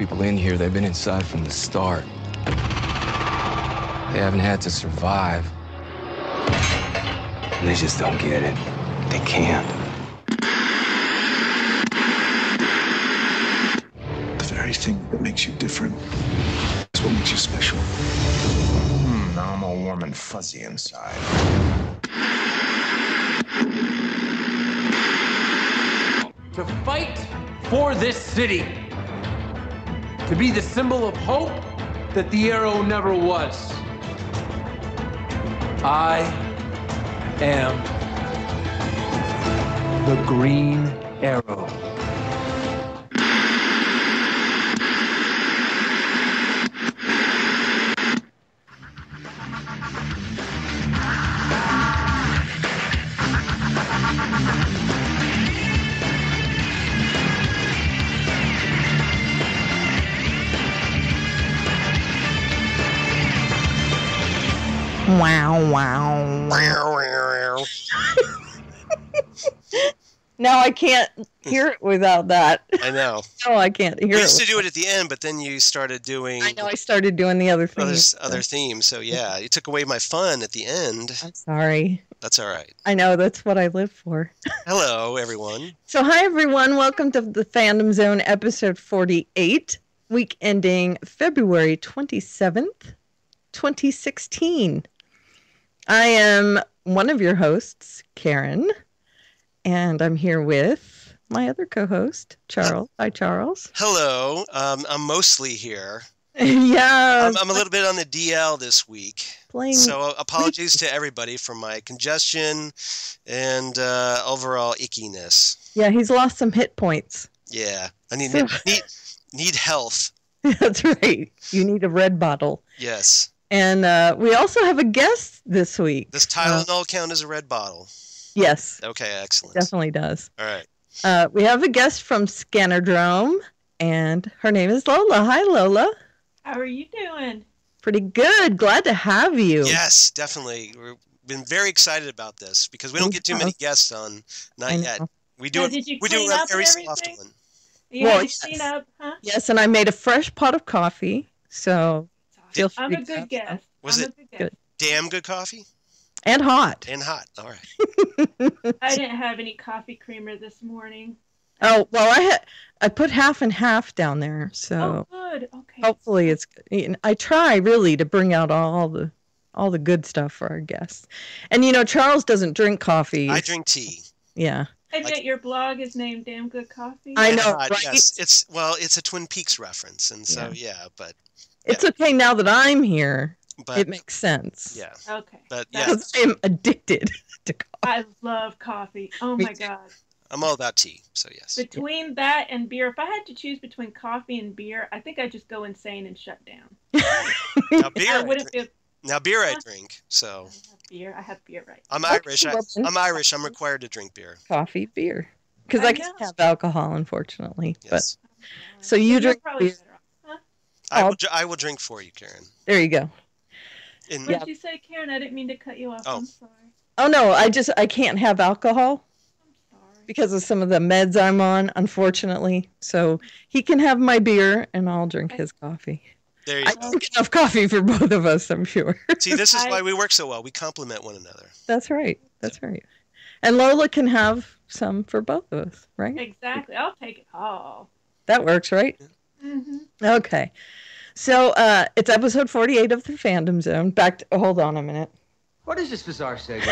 people in here, they've been inside from the start. They haven't had to survive. And they just don't get it. They can't. The very thing that makes you different is what makes you special. Now I'm all warm and fuzzy inside. To fight for this city. To be the symbol of hope that the arrow never was. I am the Green Arrow. Wow, wow, wow. Now I can't hear it without that. I know. No, I can't hear it. We used to do it at the end, but then you started doing... I know, I started doing the other thing. Other themes, so yeah. You took away my fun at the end. I'm sorry. That's all right. I know, that's what I live for. Hello, everyone. So hi, everyone. Welcome to the Fandom Zone, episode 48, week ending February 27th, 2016. I am one of your hosts, Karen, and I'm here with my other co-host, Charles. Hi, Charles. Hello. I'm mostly here. Yeah. I'm a little bit on the DL this week. So apologies to everybody for my congestion and overall ickiness. Yeah, he's lost some hit points. Yeah. I need health. That's right. You need a red bottle. Yes. And we also have a guest this week. Does Tylenol count as a red bottle? Yes. Okay, excellent. Definitely does. All right. We have a guest from ScannerDrome, and her name is Lola. Hi, Lola. How are you doing? Pretty good. Glad to have you. Yes, definitely. We've been very excited about this because we don't get too many guests on. Not yet. We do it very often. Yeah, you clean up, huh? Yes, and I made a fresh pot of coffee, so feel free. I'm a good guest. Was it good? Damn good coffee? And hot. And hot. All right. I didn't have any coffee creamer this morning. Oh, well, I put half and half down there, so good. Okay. Hopefully it's good. I try really to bring out all the good stuff for our guests. And Charles doesn't drink coffee. I drink tea. Yeah. I bet your blog is named Damn Good Coffee. I know, right? Yes. It's a Twin Peaks reference, and so but it's okay now that I'm here. But it makes sense. Yeah. Okay. But because I'm addicted to coffee. I love coffee. Oh my God. I'm all about tea, so yes. Between that and beer, if I had to choose between coffee and beer, I think I'd just go insane and shut down. Now beer I drink, so. I have beer, right. I'm Irish. I'm Irish. I'm required to drink beer. Coffee, beer. Because I can't have alcohol, unfortunately. Yes. But so you drink beer. Huh? I will drink for you, Karen. There you go. What did you say, Karen? I didn't mean to cut you off. I'm sorry. Oh, no. I can't have alcohol because of some of the meds I'm on, unfortunately. So he can have my beer, and I'll drink his coffee. There you I go. drink enough coffee for both of us, I'm sure. See, this is why we work so well. We complement one another. That's right. That's right. And Lola can have some for both of us, right? Exactly. I'll take it all. That works, right? Mm-hmm. Okay. So it's episode 48 of the Fandom Zone. Hold on a minute. What is this bizarre segment?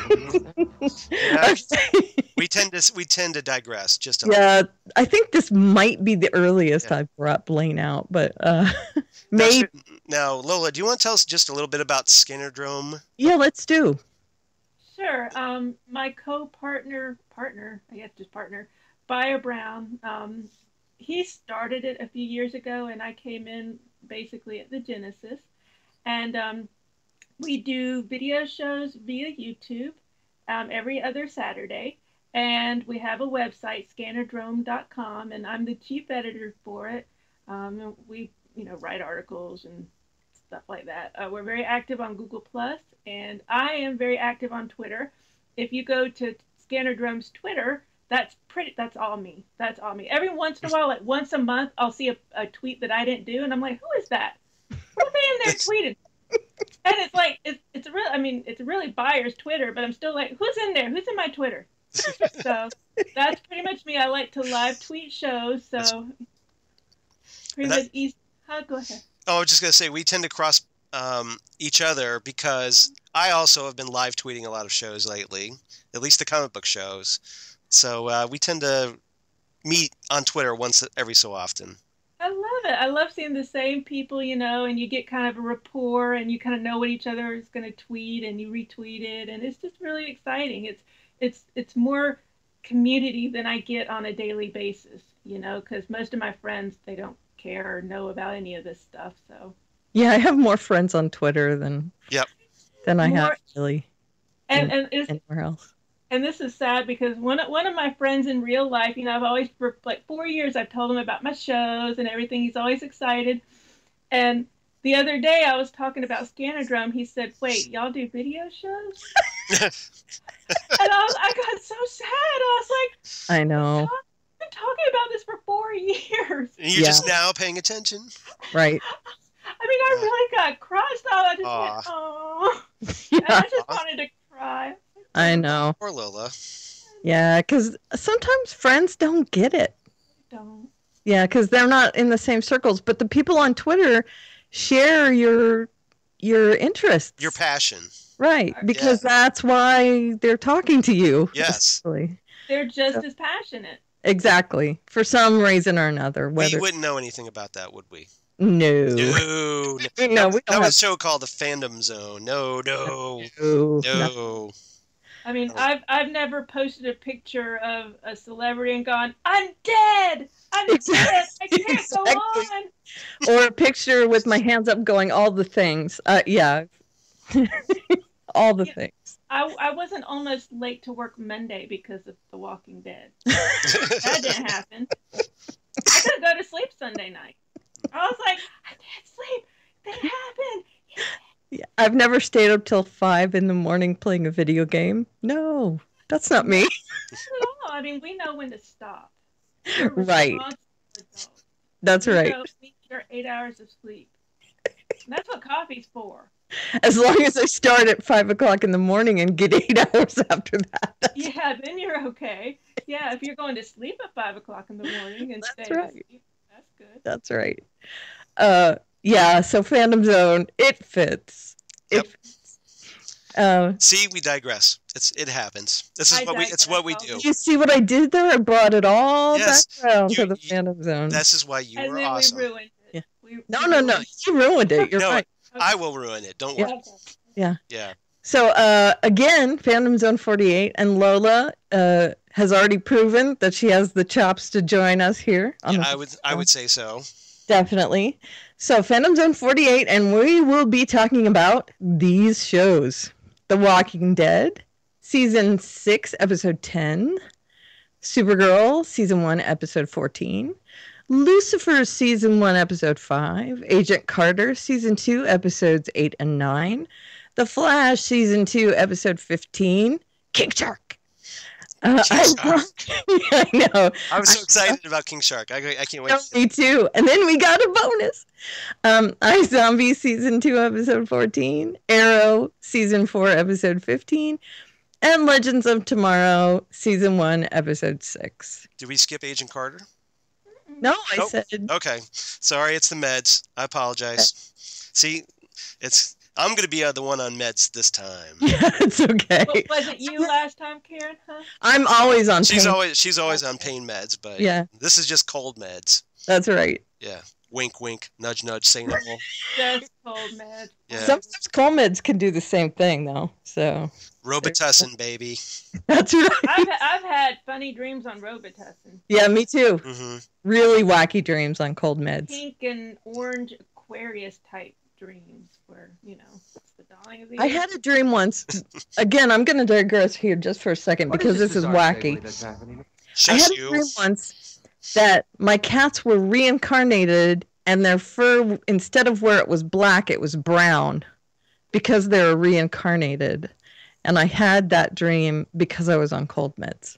We tend to digress just a little. I think this might be the earliest I've brought Blaine out, but maybe. Now, Lola, do you want to tell us just a little bit about ScannerDrome? Yeah, let's do. Sure. My co-partner, Buyer Brown, he started it a few years ago, and I came in basically at the genesis. And we do video shows via YouTube every other Saturday. And we have a website, ScannerDrome.com, and I'm the chief editor for it. We, write articles and stuff like that. We're very active on Google+, and I am very active on Twitter. If you go to ScannerDrome's Twitter, That's all me. That's all me. Every once in a while, like once a month, I'll see a tweet that I didn't do, and I'm like, who is that? What are they in there tweeting? And it's like it's really buyer's Twitter, but I'm still like, who's in there? Who's in my Twitter? So that's pretty much me. I like to live tweet shows, so pretty much easy. Go ahead. Oh, I was just gonna say we tend to cross each other because I also have been live tweeting a lot of shows lately, at least the comic book shows. So we tend to meet on Twitter once every so often. I love it. I love seeing the same people, you know, and you get kind of a rapport and you kind of know what each other is going to tweet and you retweet it. And it's just really exciting. It's more community than I get on a daily basis, you know, because most of my friends, they don't care or know about any of this stuff. So yeah, I have more friends on Twitter than I have really anywhere else. And this is sad because one of my friends in real life, you know, I've always, for like 4 years, I've told him about my shows and everything. He's always excited. And the other day I was talking about ScannerDrome. He said, wait, y'all do video shows? And I got so sad. I was like, I know. I've been talking about this for 4 years. And you're just now paying attention? Right. I mean, I really got crushed. I just went, oh. And I just wanted to cry. I know. Poor Lola. Yeah, because sometimes friends don't get it. Don't. Yeah, because they're not in the same circles. But the people on Twitter share your interests. Your passion. Right, because that's why they're talking to you. Yes. They're just as passionate. Exactly. For some reason or another. We wouldn't know anything about that, would we? No. No. No, we don't that was a show called The Fandom Zone. No. I mean, I've never posted a picture of a celebrity and gone, I'm dead! I'm dead! I can't go on! Or a picture with my hands up going, all the things. Yeah. All the things. I wasn't almost late to work Monday because of The Walking Dead. That didn't happen. I couldn't go to sleep Sunday night. I was like, I can't sleep. That happened. Yeah, I've never stayed up till 5 a.m. playing a video game. No, that's not me. No, I mean, we know when to stop. Right. That's right. We need our 8 hours of sleep. And that's what coffee's for. As long as I start at 5 o'clock in the morning and get 8 hours after that. Yeah, then you're okay. Yeah, if you're going to sleep at 5 o'clock in the morning and stay asleep, that's good. That's right. Yeah, so Fandom Zone, it fits. Yep. See, we digress. It happens. It's what we do. You see what I did there? I brought it all back around to the Fandom Zone. This is why you were awesome. We ruined it. Yeah. No. You ruined it. You're right. Okay. I will ruin it. Don't worry. Yeah. Yeah. So again, Fandom Zone 48, and Lola has already proven that she has the chops to join us here. I would say so. Definitely. So Fandom Zone 48, and we will be talking about these shows. The Walking Dead, Season 6, Episode 10. Supergirl, Season 1, Episode 14. Lucifer, Season 1, Episode 5. Agent Carter, Season 2, Episodes 8 and 9. The Flash, Season 2, Episode 15. King Shark. I know. I'm so excited about King Shark. I can't wait. Me too. And then we got a bonus. iZombie Season 2, Episode 14. Arrow Season 4, Episode 15. And Legends of Tomorrow Season 1, Episode 6. Did we skip Agent Carter? No, I said. Okay. Sorry, it's the meds. I apologize. See, I'm going to be the one on meds this time. Yeah, it's okay. Well, was it you last time, Karen? Huh? I'm always on She's pain. She's always on pain meds, but this is just cold meds. That's right. Yeah. Wink, wink, nudge, nudge, say no more. Just cold meds. Yeah. Sometimes cold meds can do the same thing, though. So Robitussin, baby. That's right. I've had funny dreams on Robitussin. Yeah, me too. Mm-hmm. Really wacky dreams on cold meds. Pink and orange Aquarius type dreams where, it's the dawning of the I had a dream once. Again, I'm going to digress here just for a second because this is wacky. I had a dream once that my cats were reincarnated and their fur, instead of where it was black, it was brown because they were reincarnated. And I had that dream because I was on cold meds.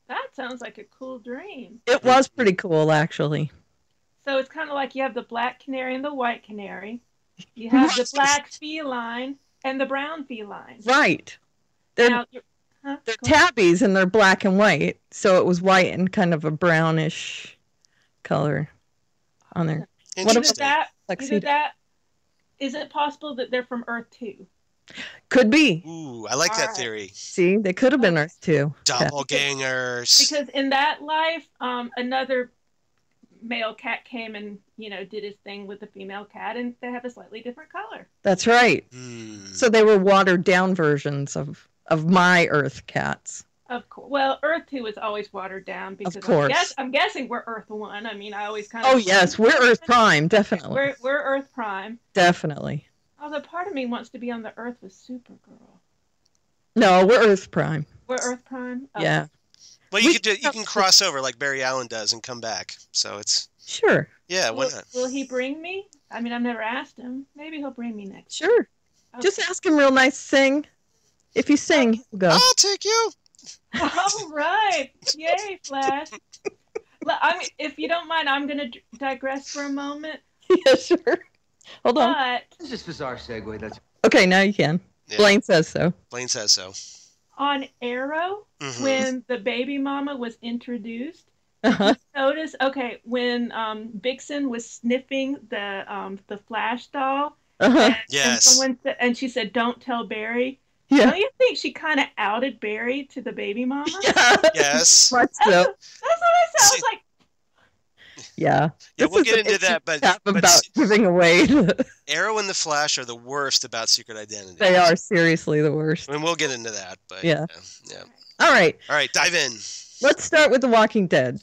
That sounds like a cool dream. It was pretty cool, actually. So it's kind of like you have the black canary and the white canary. You have the black feline and the brown feline. Right. They're Now, they're go ahead. tabbies and they're black and white, so it was white and kind of a brownish color on there. What Either about that, either tuxedo? that. Is it possible that they're from Earth too? Could be. Ooh, I like All that right. theory. See, they could have been Earth too. Doppelgangers. Because in that life, another male cat came and did his thing with the female cat, and they have a slightly different color. That's right. Hmm. So they were watered down versions of my Earth cats. Of course. Well, Earth 2 is always watered down because course. I'm guessing we're Earth 1. I mean, I always kind Oh of. yes, we're Earth Prime, definitely. We're Earth Prime. Definitely. Although part of me wants to be on the Earth with Supergirl. No, we're Earth Prime. We're Earth Prime. Oh. Yeah. Well, you can cross over like Barry Allen does and come back. So it's Sure. yeah, why not? Will he bring me? I mean, I've never asked him. Maybe he'll bring me next. Sure. Okay. Just ask him real nice, sing. If you sing, he'll go. I'll take you. All right. Yay, Flash. If you don't mind, I'm going to digress for a moment. Yeah, sure. Hold on. But It's just bizarre segue. That's Okay, now you can. Yeah. Blaine says so. Blaine says so. on Arrow, Mhm. when the baby mama was introduced, Uh-huh. notice, okay, when Vixen was sniffing the Flash doll, Uh-huh. Yes. someone said, and she said, "Don't tell Barry." Yeah. Don't you think she kind of outed Barry to the baby mama? Yeah. Yes. Much That's, so. that's what I said. I was like, Yeah. Yeah, This we'll is get an into that, but tap about giving away. Arrow and the Flash are the worst about secret identity. They are seriously the worst. I mean, we'll get into that, but Yeah. yeah. All right. All right, dive in. Let's start with The Walking Dead.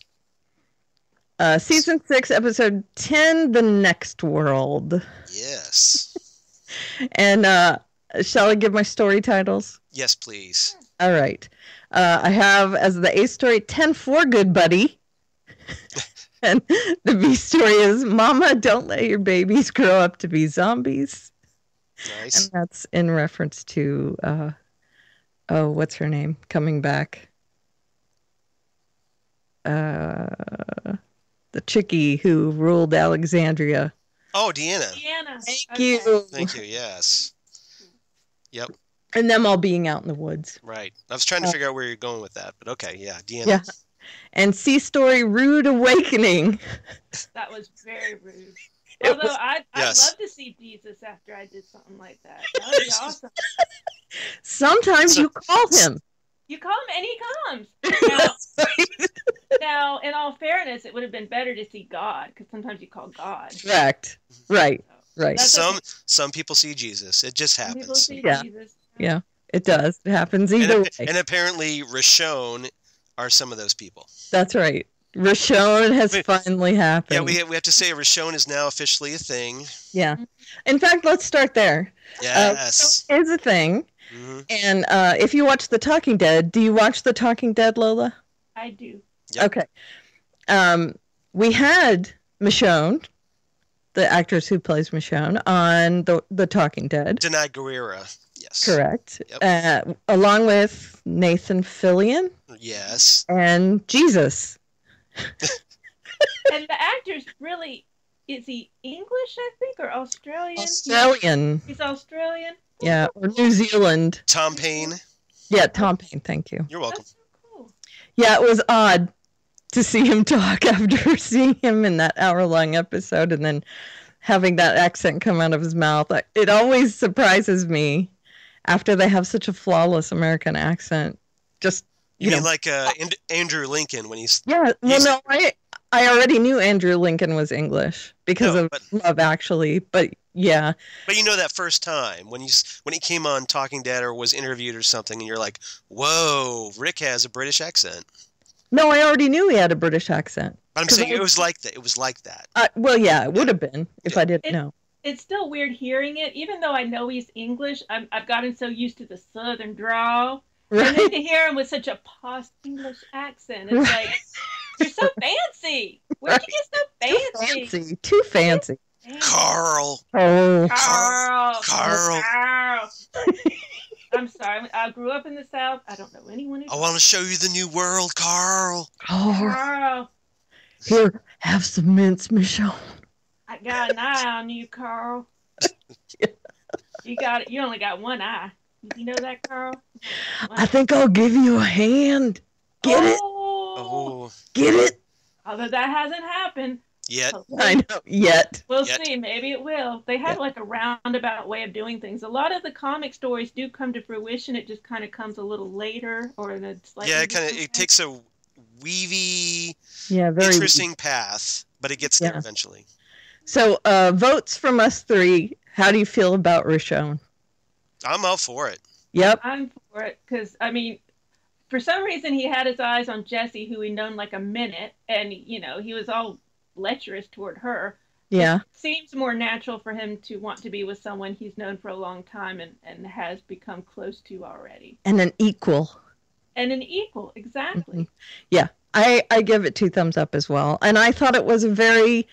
Season 6, episode 10, The Next World. Yes. And shall I give my story titles? Yes, please. All right. I have as the A story 10-4 Good Buddy. And the B story is Mama, don't let your babies grow up to be zombies. Nice. And that's in reference to, what's her name? Coming back. The chickie who ruled Alexandria. Oh, Deanna. Deanna. Thank you. Thank you. Yes. Yep. And them all being out in the woods. Right. I was trying to figure out where you're going with that, but okay. Yeah. Deanna. Yeah. And C story Rude Awakening. That was very rude. It Although was- I'd Yes. love to see Jesus after I did something like that. That would be awesome. Sometimes you call him. You call him and he comes. Now, in all fairness, it would have been better to see God, because sometimes you call God. Correct. Right. Right. That's Some people see Jesus. It just Some people happens. see Yeah. Jesus. Yeah. It does. It happens either way. And apparently Rashon are some of those people. That's right. Rashon has Wait. finally happened. Yeah, we have to say Rashon is now officially a thing. Yeah. In fact, let's start there. Yes. Rashon is a thing. hmm And if you watch The Talking Dead, do you watch The Talking Dead, Lola? I do. Yep. Okay. We had Michonne, the actress who plays Michonne, on the Talking Dead. Denai Guerrera. Yes. Correct. Yep. Along with Nathan Fillion Yes. and Jesus. And the actor's really, is he English, I think, or Australian? Australian. He's Australian? Yeah. Or New Zealand. Tom Payne. Yeah, Tom Payne. Thank you. You're welcome. That's so cool. Yeah, it was odd to see him talk after seeing him in that hour-long episode and then having that accent come out of his mouth. It always surprises me after they have such a flawless American accent. Just, You you mean know. like Andrew Lincoln when he's Yeah, well, he's- no, I already knew Andrew Lincoln was English because No, of but- Love Actually, but yeah. But you know that first time when he came on Talking Dead or was interviewed or something, and you're like, "Whoa, Rick has a British accent." No, I already knew he had a British accent. But I'm 'Cause saying I- it was like that. It was like that. Well, yeah, it would have been if Yeah. I didn't know. It's still weird hearing it, even though I know he's English. I've gotten so used to the Southern drawl. And then Right? to hear him with such a posh English accent, it's like, you're so fancy. Where'd you get so fancy? Fancy. Too fancy. Carl. Oh. Carl. Carl. Carl. I'm sorry. I grew up in the South. I don't know anyone who. I want to show you the new world, Carl. Oh, Carl, here, have some mince, Michonne. I got an eye on you, Carl. You got it. You only got one eye. You know that, Carl? I think I'll give you a hand. Get it? Oh. Get it? Although that hasn't happened. Yet. I know. Yet. We'll see. Maybe it will. They have like a roundabout way of doing things. A lot of the comic stories do come to fruition. It just kind of comes a little later, or in a slightly It takes a weavy, very interesting path, but it gets there eventually. So, votes from us three. How do you feel about Roshon? I'm all for it. Yep. I'm for it because for some reason he had his eyes on Jessie, who he'd known like a minute, and he was all lecherous toward her. Yeah. It seems more natural for him to want to be with someone he's known for a long time and has become close to already. And an equal. Exactly. Mm-hmm. Yeah. I give it 2 thumbs up as well. And I thought it was a very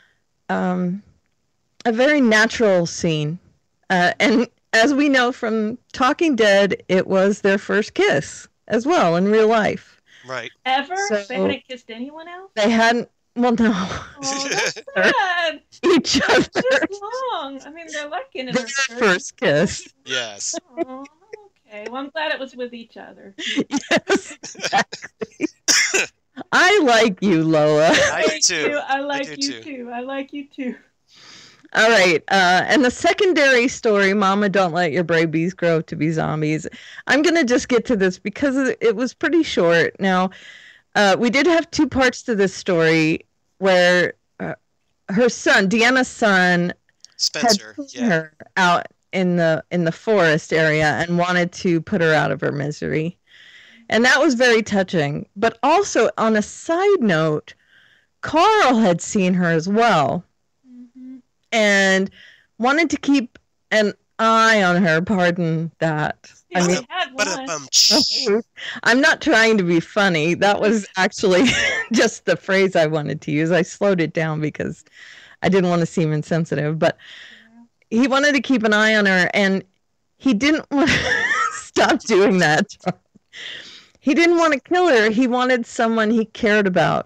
natural scene. And as we know from Talking Dead, it was their first kiss as well in real life. Right. Ever? So, they hadn't kissed anyone else? They hadn't. Well, no. Oh, that's sad. Each other. It's long. I mean, they're lucky in their first kiss. Yes. Oh, okay. Well, I'm glad it was with each other. Yes, exactly. I like you, Lola. I do too. I like you too. All right. And the secondary story, Mama, Don't Let Your Babies Grow to Be Zombies. I'm going to just get to this because it was pretty short. Now, we did have 2 parts to this story where her son, Deanna's son, Spencer, had seen her out in the forest area and wanted to put her out of her misery. And that was very touching. But also, on a side note, Carl had seen her as well. Mm-hmm. And wanted to keep an eye on her. Pardon that. Yeah, I'm not trying to be funny. That was actually just the phrase I wanted to use. I slowed it down because I didn't want to seem insensitive. But he wanted to keep an eye on her, and he didn't want to stop doing that. He didn't want to kill her. He wanted someone he cared about,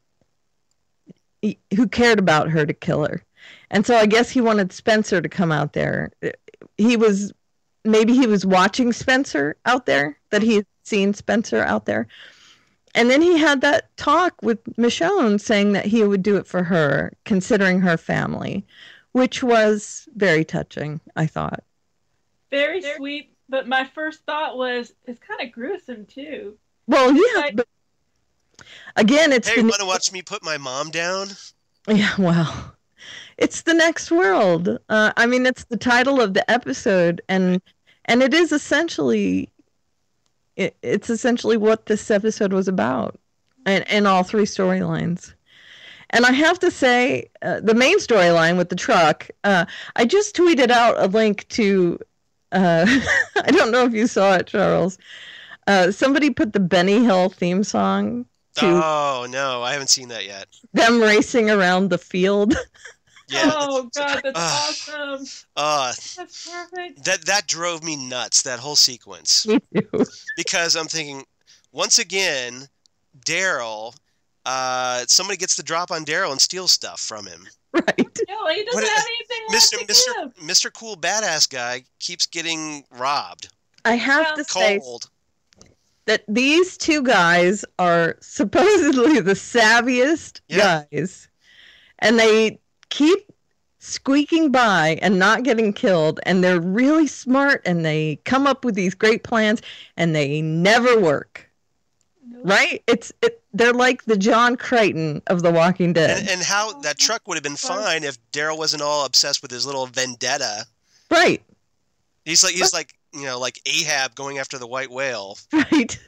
who cared about her, to kill her. And so I guess he wanted Spencer to come out there. Maybe he was watching Spencer out there, that he had seen Spencer out there. And then he had that talk with Michonne saying that he would do it for her, considering her family, which was very touching, I thought. Very sweet. But my first thought was, it's kind of gruesome, too. Well, yeah, but again, it's... Hey, want to watch me put my mom down? Yeah, well, it's the next world. I mean, it's the title of the episode, and it is essentially... It's essentially what this episode was about, and all 3 storylines. And I have to say, the main storyline with the truck, I just tweeted out a link to... I don't know if you saw it, Charles. Somebody put the Benny Hill theme song to... Oh, no, I haven't seen that yet. Them racing around the field. Yeah. Oh, God, that's awesome. That's perfect. That drove me nuts, that whole sequence. Me too. Because I'm thinking, once again, Daryl, somebody gets the drop on Daryl and steals stuff from him. Right. No, he doesn't have anything left to give. Mr. Cool Badass Guy keeps getting robbed. I have to say Cold. that these 2 guys are supposedly the savviest guys. And they keep squeaking by and not getting killed. And they're really smart. And they come up with these great plans. And they never work. Right? They're like the John Crichton of The Walking Dead. And how that truck would have been fine if Daryl wasn't all obsessed with his little vendetta. Right. He's like like Ahab going after the white whale. Right.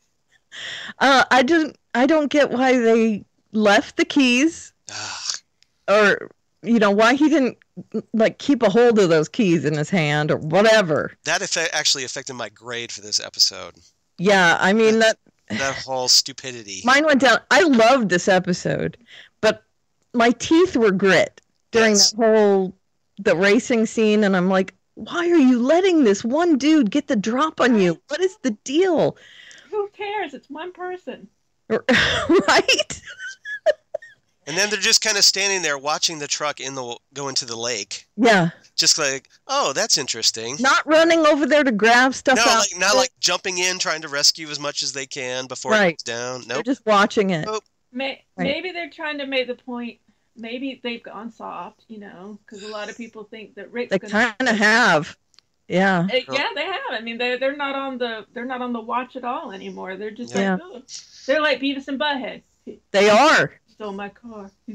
I don't get why they left the keys. Or why he didn't keep a hold of those keys in his hand or whatever. That actually affected my grade for this episode. Yeah, I mean that whole stupidity. Mine went down. I loved this episode, but my teeth were grit during the racing scene, and I'm like, why are you letting this one dude get the drop on you? What is the deal? Who cares? It's one person. Right? And then they're just kind of standing there watching the truck go into the lake. Yeah. Just like, oh, that's interesting. Not running over there to grab stuff out. Not like jumping in, trying to rescue as much as they can before it goes down. Nope. They're just watching it. Nope. Maybe they're trying to make the point. Maybe they've gone soft, because a lot of people think that Rick's. They kind of have. Yeah. Yeah, they have. I mean, they're not on the watch at all anymore. They're just Yeah. like, oh. They're like Beavis and Butthead. They are. Stole my car. He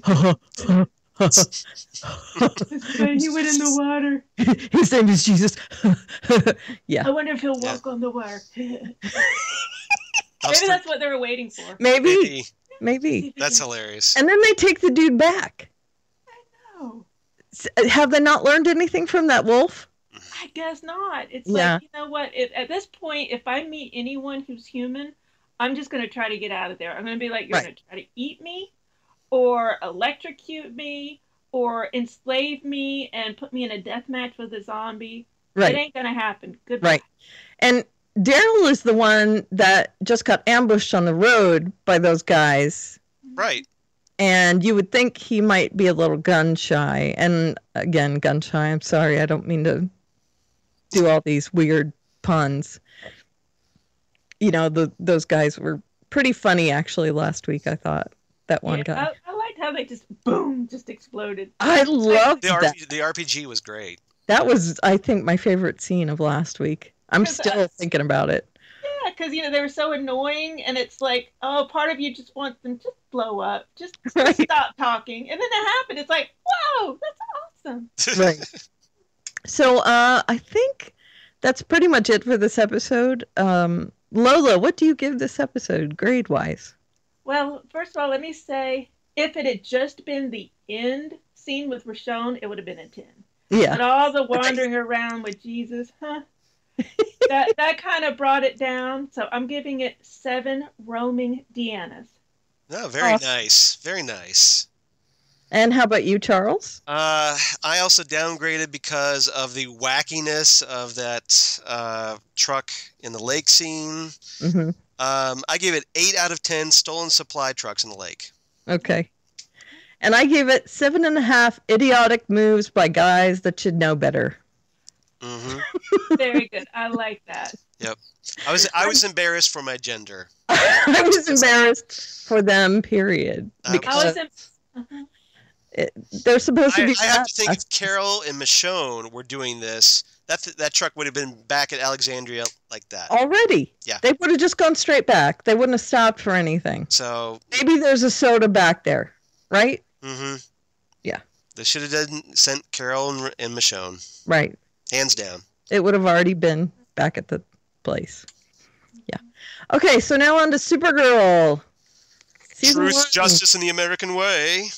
He went in the water. His name is Jesus. Yeah. I wonder if he'll walk on the water. Maybe that's what they were waiting for. Maybe. That's hilarious. And then they take the dude back. I know. Have they not learned anything from that wolf? I guess not. It's like, you know what? At this point, if I meet anyone who's human, I'm just going to try to get out of there. I'm going to be like, you're going to try to eat me or electrocute me or enslave me and put me in a death match with a zombie. Right. It ain't going to happen. Goodbye. Right. And Daryl is the one that just got ambushed on the road by those guys. Right. And you would think he might be a little gun shy. And again, gun shy. I'm sorry. I don't mean to do all these weird puns. Those guys were pretty funny, actually, last week, I thought. That one guy. I liked how they just exploded. I loved that. The RPG was great. That was, I think, my favorite scene of last week. I'm still thinking about it. Yeah, because, they were so annoying, and it's like, oh, part of you just wants them to blow up. Just stop talking. And then it happened. It's like, whoa, that's awesome. Right. So I think that's pretty much it for this episode. Lola, what do you give this episode grade-wise? Well, first of all, let me say, if it had just been the end scene with Rashon, it would have been a 10. Yeah. But all the wandering around with Jesus, that kind of brought it down. So I'm giving it 7 roaming Deannas. Oh, very nice. Very nice. And how about you, Charles? I also downgraded because of the wackiness of that truck in the lake scene. Mm-hmm. I gave it 8 out of 10 stolen supply trucks in the lake. Okay. And I gave it 7.5 idiotic moves by guys that should know better. Mm-hmm. Very good. I like that. Yep. I was embarrassed for my gender. I was embarrassed for them, period. Because they're supposed to be... I have to think if Carol and Michonne were doing this, that truck would have been back at Alexandria like that. Already. Yeah. They would have just gone straight back. They wouldn't have stopped for anything. So... Maybe there's a soda back there, right? Mm-hmm. Yeah. They should have sent Carol and Michonne. Right. Hands down. It would have already been back at the place. Yeah. Okay, so now on to Supergirl. Season Truth, 1. justice, and the American way.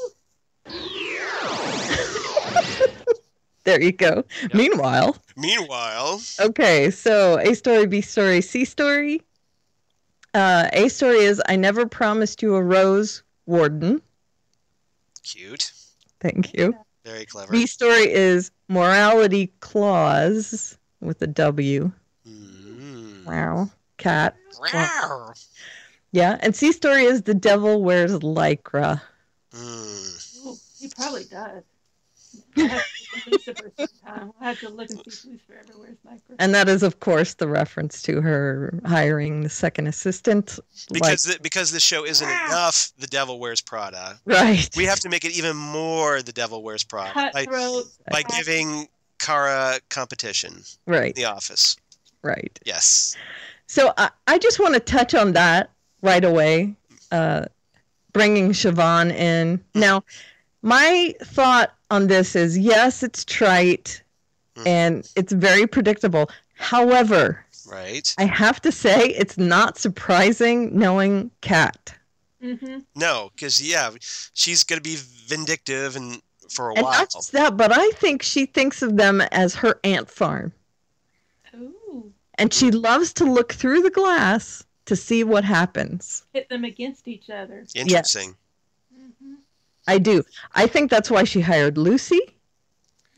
There you go. Yep. Meanwhile. Okay, so A story, B story, C story. A story is I never promised you a rose, Warden. Cute. Thank you. Very clever. B story is morality clause with a W. Mm. Wow. Cat. Wow. Yeah, and C story is the devil wears lycra. Mm. Ooh, he probably does. I have to look at Lucifer sometime. I have to look and see if Lucifer ever wears lycra. And that is, of course, the reference to her hiring the second assistant. Because this show isn't enough, the devil wears Prada. Right. We have to make it even more the devil wears Prada. By giving Kara competition. Right. In the office. Right. Yes. So I just want to touch on that right away, bringing Siobhan in. Now, my thought on this is, yes, it's trite, and it's very predictable. However, right. I have to say it's not surprising knowing Kat. Mm-hmm. No, because, she's going to be vindictive for a and while. Not just that, but I think she thinks of them as her ant farm. Ooh. And she loves to look through the glass to see what happens. Hit them against each other. Interesting. Yes. Mm-hmm. I do. I think that's why she hired Lucy.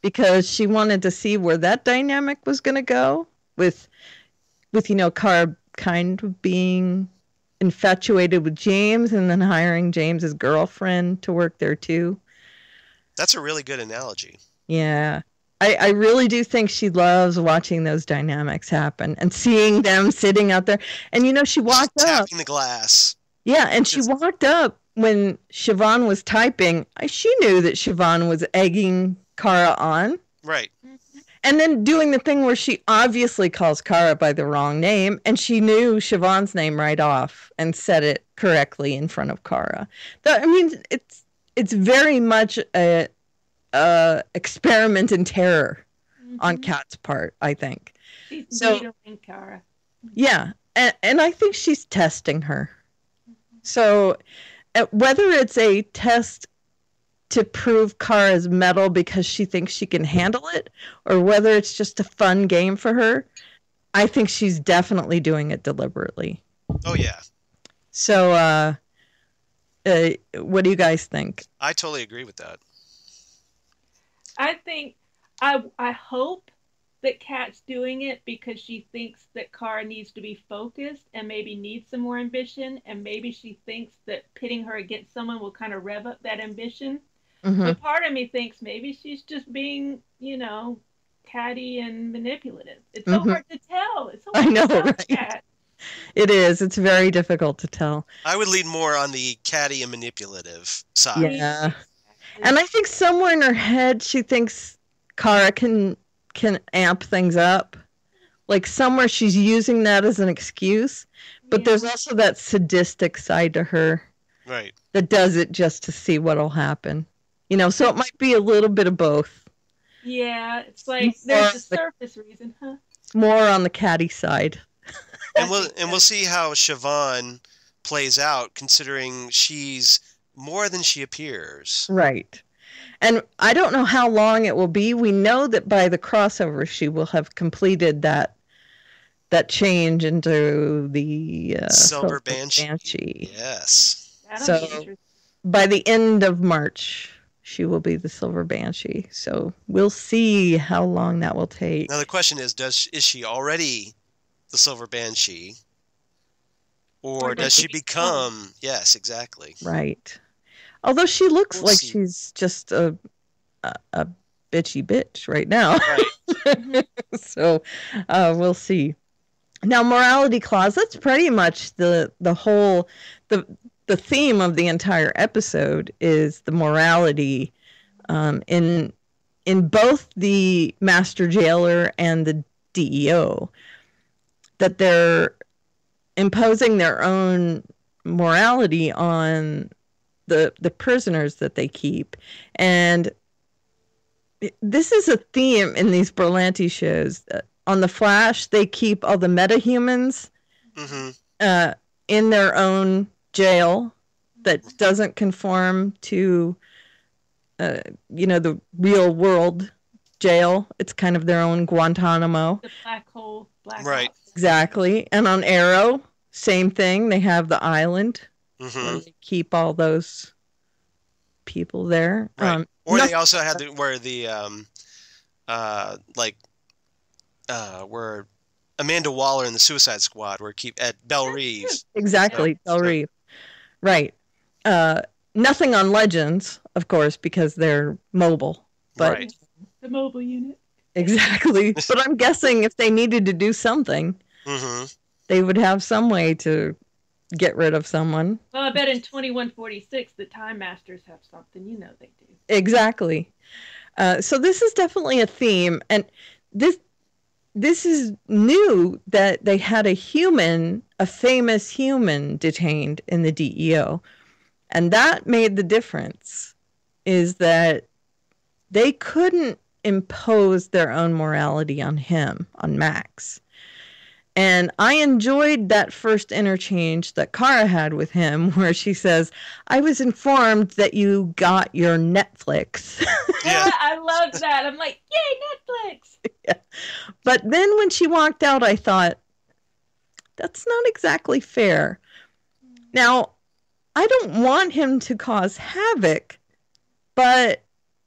because she wanted to see where that dynamic was going to go with Kara kind of being infatuated with James and then hiring James's girlfriend to work there too. That's a really good analogy. Yeah. I really do think she loves watching those dynamics happen and seeing them sitting out there. And she walked up. Tapping the glass. Yeah, and she walked up when Siobhan was typing. She knew that Siobhan was egging Kara on. Right. And then doing the thing where she obviously calls Kara by the wrong name, and she knew Siobhan's name right off and said it correctly in front of Kara. It's very much a experiment in terror on Kat's part, I think. She's needling Kara. Yeah, and I think she's testing her. So whether it's a test to prove Kara's mettle because she thinks she can handle it, or whether it's just a fun game for her, I think she's definitely doing it deliberately. Oh, yeah. So, what do you guys think? I totally agree with that. I think, I hope that Kat's doing it because she thinks that Kara needs to be focused and maybe needs some more ambition, and maybe she thinks that pitting her against someone will kind of rev up that ambition. Mm-hmm. But part of me thinks maybe she's just being, catty and manipulative. It's so hard to tell. It's so hard to tell, right? Kat. It is. It's very difficult to tell. I would lean more on the catty and manipulative side. Yeah. And I think somewhere in her head, she thinks Kara can amp things up. Like somewhere she's using that as an excuse. But there's also that sadistic side to her. Right. That does it just to see what'll happen. So it might be a little bit of both. Yeah, it's like there's a surface reason, huh? More on the catty side. And we'll see how Siobhan plays out, considering she's more than she appears. Right. And I don't know how long it will be. We know that by the crossover, she will have completed that change into the Silver Banshee. Yes. So by the end of March, she will be the Silver Banshee. So we'll see how long that will take. Now the question is she already the Silver Banshee? Or does she become... Yes, exactly. Right. Although she looks like she's just a bitchy bitch right now. Right. So we'll see. Now, morality clause, that's pretty much the whole... The theme of the entire episode is the morality in both the Master Jailer and the DEO. That they're imposing their own morality on the prisoners that they keep. And this is a theme in these Berlanti shows. On The Flash, they keep all the metahumans in their own jail that doesn't conform to, the real world jail. It's kind of their own Guantanamo. The black hole, black right. house. Exactly. And on Arrow, same thing. They have the island where they keep all those people there. Right. Or they also had where the where Amanda Waller and the Suicide Squad were at Belle Reeve. Exactly, Belle Reeve. Right. Nothing on Legends, of course, because they're mobile. But right. The mobile unit. Exactly. But I'm guessing if they needed to do something, they would have some way to get rid of someone. Well, I bet in 2146 the Time Masters have something. They do. Exactly. So this is definitely a theme. And this is new that they had a famous human detained in the DEO. And that made the difference, is that they couldn't impose their own morality on him, on Max. And I enjoyed that first interchange that Kara had with him, where she says, I was informed that you got your Netflix. Yeah, I loved that. I'm like, yay, Netflix! Yeah. But then when she walked out, I thought, that's not exactly fair. Now, I don't want him to cause havoc, but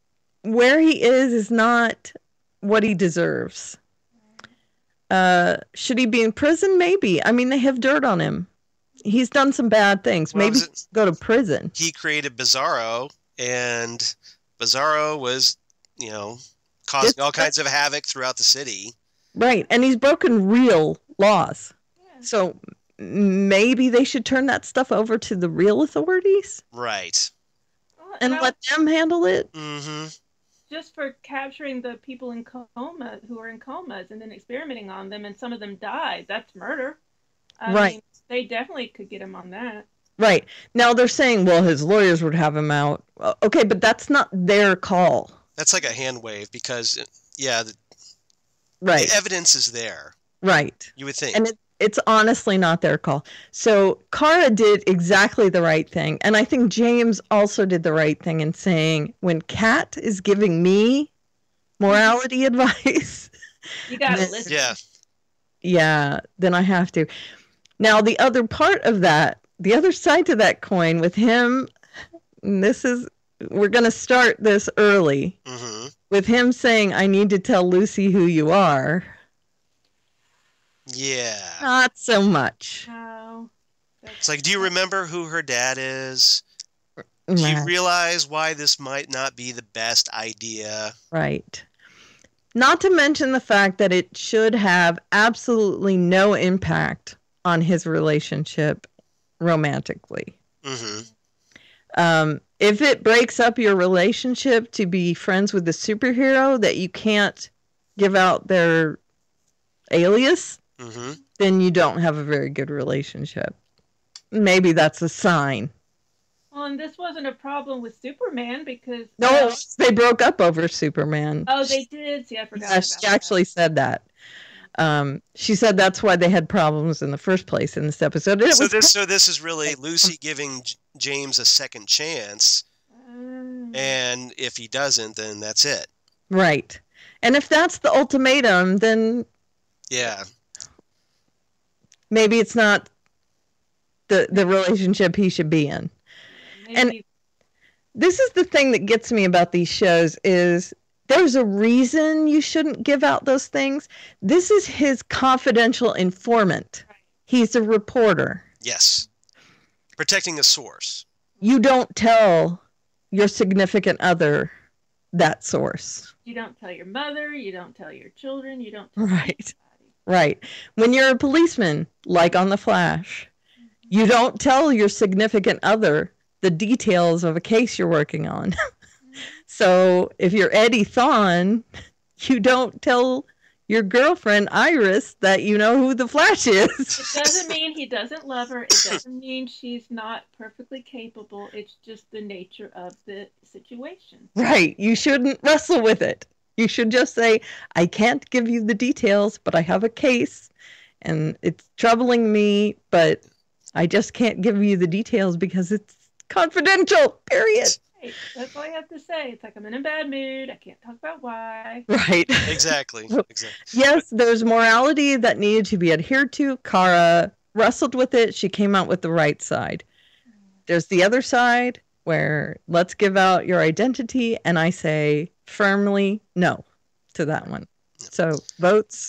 where he is not what he deserves. Should he be in prison? Maybe. I mean, they have dirt on him. He's done some bad things. Well, Maybe go to prison. He created Bizarro, and Bizarro was, causing all kinds of havoc throughout the city. Right, and he's broken real laws. Yeah. So maybe they should turn that stuff over to the real authorities. Right. And let them handle it. Mm-hmm. Just for capturing the people in coma who are in comas and then experimenting on them, and some of them died. That's murder. I mean, they definitely could get him on that. Right. Now they're saying, well, his lawyers would have him out. Okay, but that's not their call. That's like a hand wave because, the evidence is there. Right. You would think. And it's honestly not their call. So Kara did exactly the right thing. And I think James also did the right thing in saying, when Kat is giving me morality advice, you got to listen. Yeah. Yeah, then I have to. Now, the other part of that, the other side to that coin with him, we're going to start this early, with him saying, I need to tell Lucy who you are. Yeah. Not so much. No. It's like, do you remember who her dad is? Do you realize why this might not be the best idea? Right. Not to mention the fact that it should have absolutely no impact on his relationship romantically. If it breaks up your relationship to be friends with the superhero that you can't give out their alias, then you don't have a very good relationship. Maybe that's a sign. Well, and this wasn't a problem with Superman because... No, they broke up over Superman. Oh, they did? See, I forgot about she actually said that. She said that's why they had problems in the first place in this episode. So this is really Lucy giving James a second chance, and if he doesn't, then that's it. Right. And if that's the ultimatum, then... Yeah. Maybe it's not the relationship he should be in. Maybe. And this is the thing that gets me about these shows is there's a reason you shouldn't give out those things. This is his confidential informant. He's a reporter. Yes. Protecting a source. You don't tell your significant other that source. You don't tell your mother. You don't tell your children. You don't tell anybody. Right. When you're a policeman, like on The Flash, you don't tell your significant other the details of a case you're working on. So if you're Eddie Thawne, you don't tell your girlfriend Iris that you know who the Flash is. It doesn't mean he doesn't love her. It doesn't mean she's not perfectly capable. It's just the nature of the situation. Right. You shouldn't wrestle with it. You should just say, I can't give you the details, but I have a case and it's troubling me, but I just can't give you the details because it's confidential, period. Right. That's all I have to say. It's like, I'm in a bad mood. I can't talk about why. Right. Exactly. Yes, there's morality that needed to be adhered to. Kara wrestled with it. She came out with the right side. There's the other side where let's give out your identity, and I say firmly no to that one. So votes.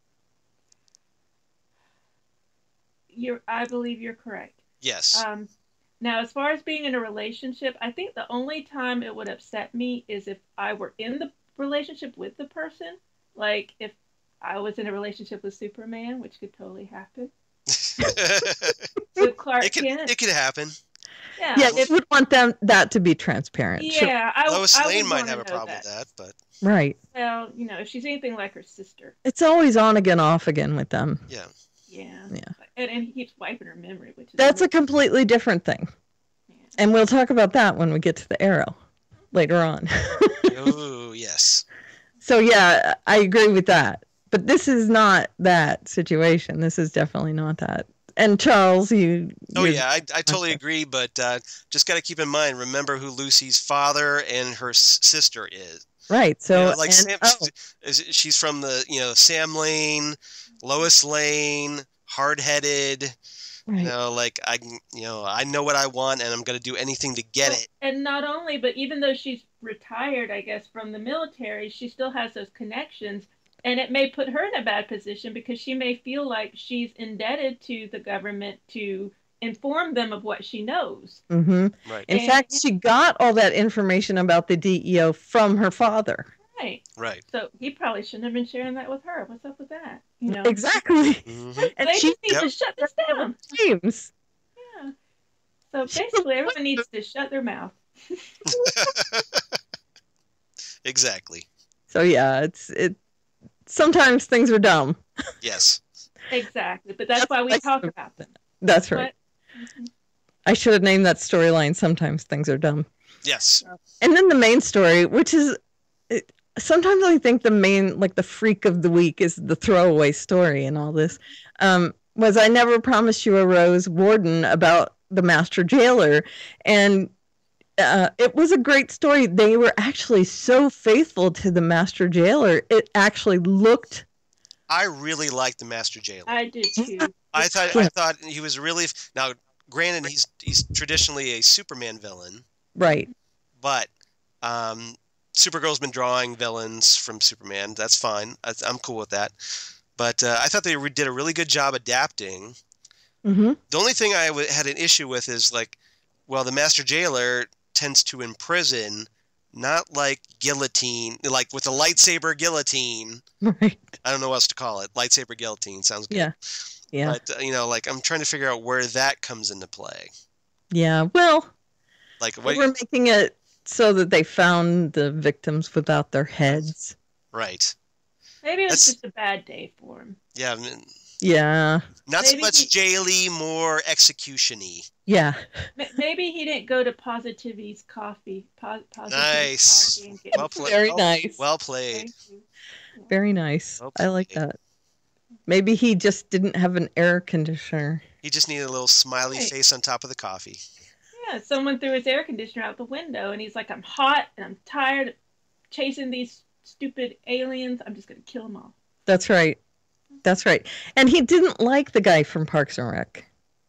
I believe you're correct. Yes. Now, as far as being in a relationship, I think the only time it would upset me is if I were in the relationship with the person. Like if I was in a relationship with Superman, which could totally happen. With Clark Kent. It could happen. Yeah, it would want that to be transparent. Yeah, sure. Lois Lane might have a problem with that, but right. Well, if she's anything like her sister, it's always on again, off again with them. Yeah. And he keeps wiping her memory, that's a completely different thing. Yeah. And we'll talk about that when we get to the Arrow later on. Oh yes. So yeah, I agree with that. But this is not that situation. This is definitely not that. And Charles, I totally agree, but just got to keep in mind, remember who Lucy's father and her sister is. Right. So she's from the Sam Lane, Lois Lane, hard-headed. Right. You know, like I know what I want, and I'm going to do anything to get it. And not only, but even though she's retired, I guess, from the military, she still has those connections. And it may put her in a bad position because she may feel like she's indebted to the government to inform them of what she knows. Mm-hmm. Right. In fact, she got all that information about the DEO from her father. Right. Right. So he probably shouldn't have been sharing that with her. What's up with that? You know. Exactly. Mm-hmm. And They she just need to shut this down. James. Yeah. So basically, everyone needs to shut their mouth. Exactly. So yeah, it. Sometimes things are dumb. Yes. Exactly. But that's why we talk about them. That's right. But, I should have named that storyline. Sometimes things are dumb. Yes. And then the main story, which is, sometimes I think the main, like the freak of the week is the throwaway story in all this, was I Never Promised You a Rose Warden about the master jailer. And it was a great story. They were actually so faithful to the master jailer. It actually looked. I really liked the Master Jailer. I did too. I thought he was really now. Granted, he's traditionally a Superman villain, Right. but Supergirl's been drawing villains from Superman. That's fine. I'm cool with that. But I thought they did a really good job adapting. Mm-hmm. The only thing I had an issue with is like, well, the Master Jailer tends to imprison, not like guillotine, like with a lightsaber guillotine. Right. I don't know what else to call it. Lightsaber guillotine sounds good. Yeah. Yeah. But like I'm trying to figure out where that comes into play. Yeah. Well, Like they were making it so that they found the victims without their heads. Right. Maybe it was That's- just a bad day for him. Yeah. I mean, Yeah. not so Maybe much he- jaily, more execution-y. Yeah. Maybe he didn't go to Positivity's coffee. Nice. Coffee and get Well played. Very nice. Well played. Thank you. Very nice. Well I like played. that. Maybe he just didn't have an air conditioner. He just needed a little smiley Right. face on top of the coffee. Yeah, someone threw his air conditioner out the window, and he's like, "I'm hot and I'm tired of chasing these stupid aliens. I'm just gonna kill them all." That's right. That's right. And he didn't like the guy from Parks and Rec.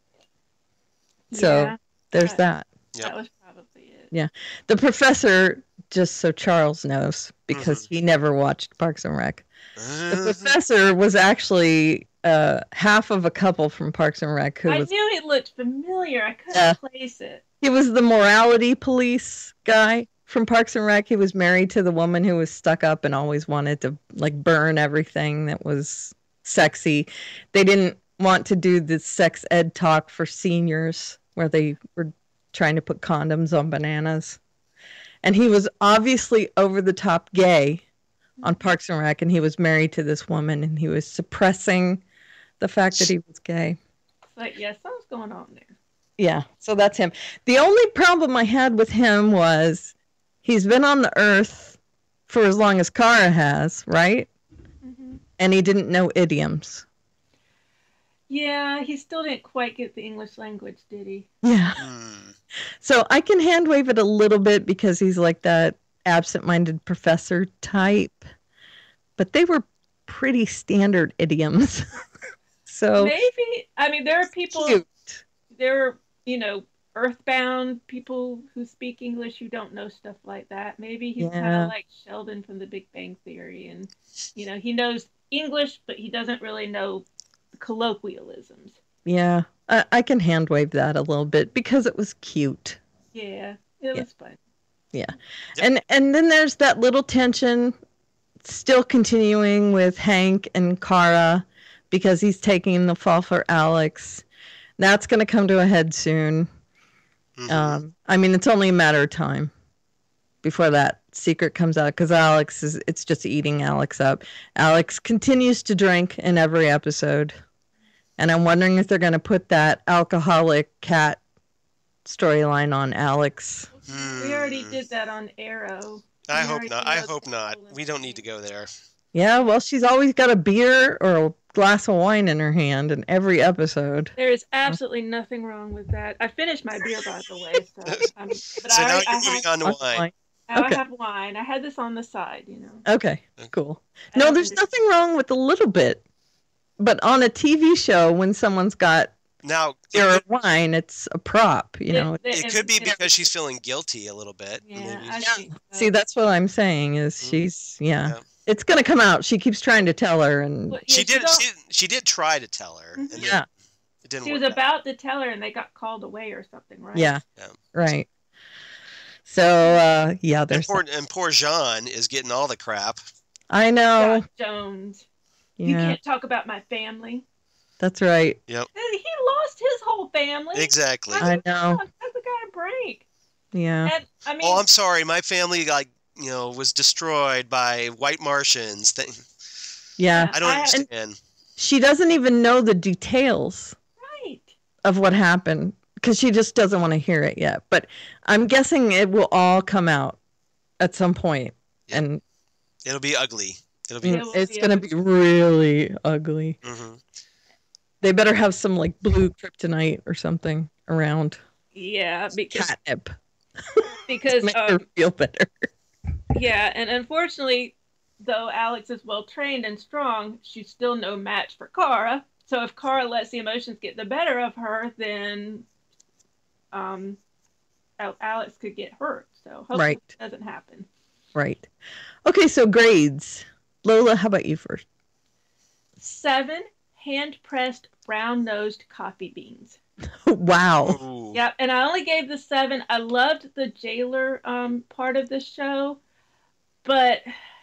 So Yeah, there's Right. that. Yep. that was probably it. Yeah. The professor, just so Charles knows, because he never watched Parks and Rec. The professor was actually half of a couple from Parks and Rec who I was knew it looked familiar. I couldn't Yeah. place it. he was the morality police guy from Parks and Rec. He was married to the woman who was stuck up and always wanted to like burn everything that was sexy. They didn't want to do the sex ed talk for seniors where they were trying to put condoms on bananas. And he was obviously over the top gay on Parks and Rec, and he was married to this woman, and he was suppressing the fact that he was gay. It's like, yeah, something's going on there. Yeah, so that's him. The only problem I had with him was he's been on the earth for as long as Kara has, right? Hmm. And he didn't know idioms. Yeah, he still didn't quite get the English language, did he? Yeah. Hmm. So I can hand wave it a little bit because he's like that absent-minded professor type. But they were pretty standard idioms. So Maybe. I mean, there are people. cute. There are, earthbound people who speak English who don't know stuff like that. Maybe he's kind Yeah. of like Sheldon from The Big Bang Theory, and he knows English, but he doesn't really know the colloquialisms. Yeah, I can hand wave that a little bit because it was cute. Yeah, it was fun. Yeah. And then there's that little tension still continuing with Hank and Kara because he's taking the fall for Alex. That's going to come to a head soon. Mhm. I mean, it's only a matter of time before that secret comes out because it's just eating Alex up. Alex continues to drink in every episode. And I'm wondering if they're going to put that alcoholic cat storyline on Alex. We already did that on Arrow. I We hope already not. know I it's hope not. stolen. We don't need to go there. Yeah, well, she's always got a beer or a glass of wine in her hand in every episode. There is absolutely nothing wrong with that. I finished my beer, by the way. But So now you're moving on to wine. I Okay. have wine. I had this on the side, Okay, cool. I No, don't there's understand. nothing wrong with a little bit. But on a TV show, when someone's got Now, Beer or wine, it's a prop, you know. it could be because she's feeling guilty a little bit. Yeah, Maybe. I think so. See, that's what I'm saying is she's, Yeah. It's going to come out. She keeps trying to tell her. And Well, She yeah, did. She did try to tell her. And yeah. It didn't She work was out. about to tell her, and they got called away or something, right? Yeah. Yeah. Right. So, yeah, there's. And poor Jean is getting all the crap. I know. Doc Jones. Yeah, You can't talk about my family. that's right. Yep. He lost his whole family. Exactly. I know. That's the guy a break. Yeah. And I mean, Oh, I'm sorry. My family, was destroyed by white Martians. Yeah. I don't I- understand. She doesn't even know the details right. of what happened because she just doesn't want to hear it yet. But I'm guessing it will all come out at some point. Yeah. And It'll be ugly. It'll be. will it's be going to be really ugly. Mhm. They better have some like blue kryptonite or something around. Yeah, because Catnip. because Make her feel better. yeah, and unfortunately, though Alex is well trained and strong, she's still no match for Kara. So if Kara lets the emotions get the better of her, then Alex could get hurt. So hopefully Right. it doesn't happen. Right. Okay, so grades. Lola, how about you first? 7 hand-pressed brown-nosed coffee beans. Wow. Ooh. Yeah, and I only gave the 7. I loved the jailer part of the show, but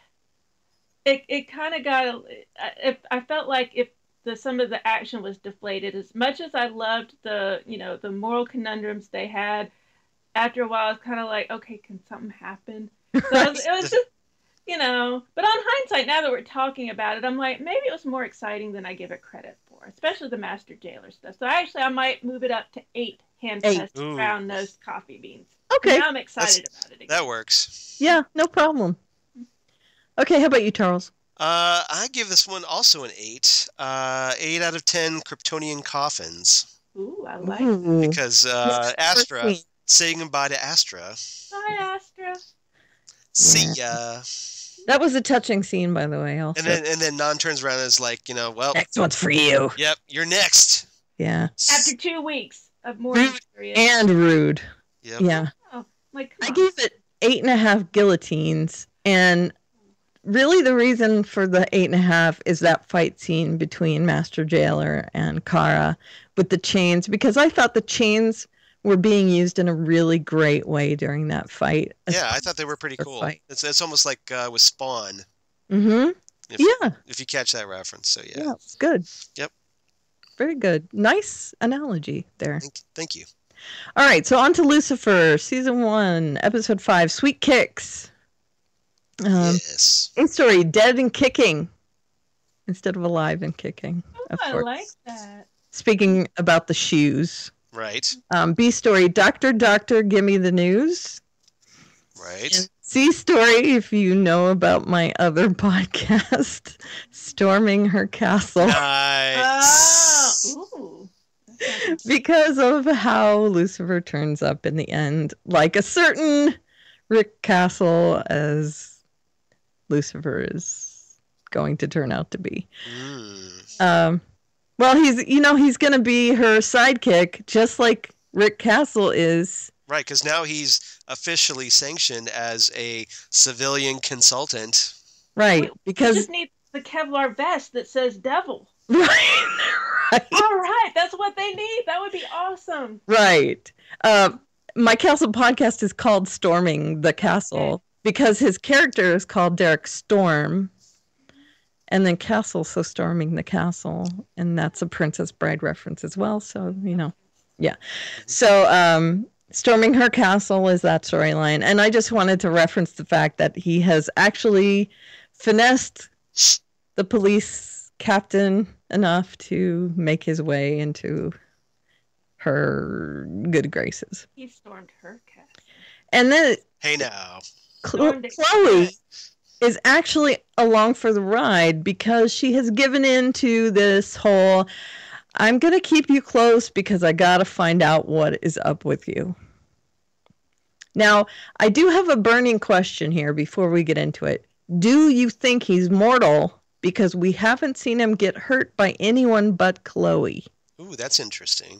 it kind of got. I felt like if some of the action was deflated, as much as I loved the moral conundrums they had. After a while, it's kind of like, okay, can something happen? So it was just, But on hindsight, now that we're talking about it, I'm like, maybe it was more exciting than I give it credit for, especially the Master Jailer stuff. So I might move it up to 8 hand-pressed Ooh. brown-nosed coffee beans. Okay. Now I'm excited about it again. That works. Yeah, no problem. Okay, how about you, Charles? I give this one also an 8. 8 out of 10 Kryptonian coffins. Ooh, I like that. Ooh. Because Astra, saying goodbye to Astra. Hi, Astra. See ya. That was a touching scene, by the way. Also, And then Non turns around and is like, well, next one's for you. yep, you're next. Yeah, After 2 weeks of mourning period. and rude. Yep. Yeah, Oh, like, I come on. gave it 8.5 guillotines, and really the reason for the 8.5 is that fight scene between Master Jailer and Kara with the chains, because I thought the chains were being used in a really great way during that fight. Yeah, I thought they were pretty The cool. fight. It's almost like with Spawn. Mm-hmm. Yeah. If you catch that reference, so yeah. Yeah, it's good. Yep. Very good. Nice analogy there. Thank you. All right, so on to Lucifer, season 1, episode 5, Sweet Kicks. Yes. A story, dead and kicking instead of alive and kicking. Of I course. like that. Speaking about the shoes. Right. B story, Doctor, give me the news. Right. And C story, if you know about my other podcast, Storming Her Castle. Nice. Oh, ooh. Because of how Lucifer turns up in the end, like a certain Rick Castle as Lucifer is going to turn out to be. Well, he's going to be her sidekick, just like Rick Castle is. Right, because now he's officially sanctioned as a civilian consultant. Right, You because just need the Kevlar vest that says devil. right. All right, that's what they need. That would be awesome. Right. My Castle podcast is called Storming the Castle because his character is called Derek Storm. And then Castle, so Storming the Castle. And that's a Princess Bride reference as well. So, yeah. So, Storming Her Castle is that storyline. And I just wanted to reference the fact that he has actually finessed the police captain enough to make his way into her good graces. He stormed her castle. And then Hey now. Stormed it. Chloe is actually along for the ride because she has given in to this whole, I'm going to keep you close because I got to find out what is up with you. Now, I do have a burning question here before we get into it. Do you think he's mortal? Because we haven't seen him get hurt by anyone but Chloe. Ooh, that's interesting.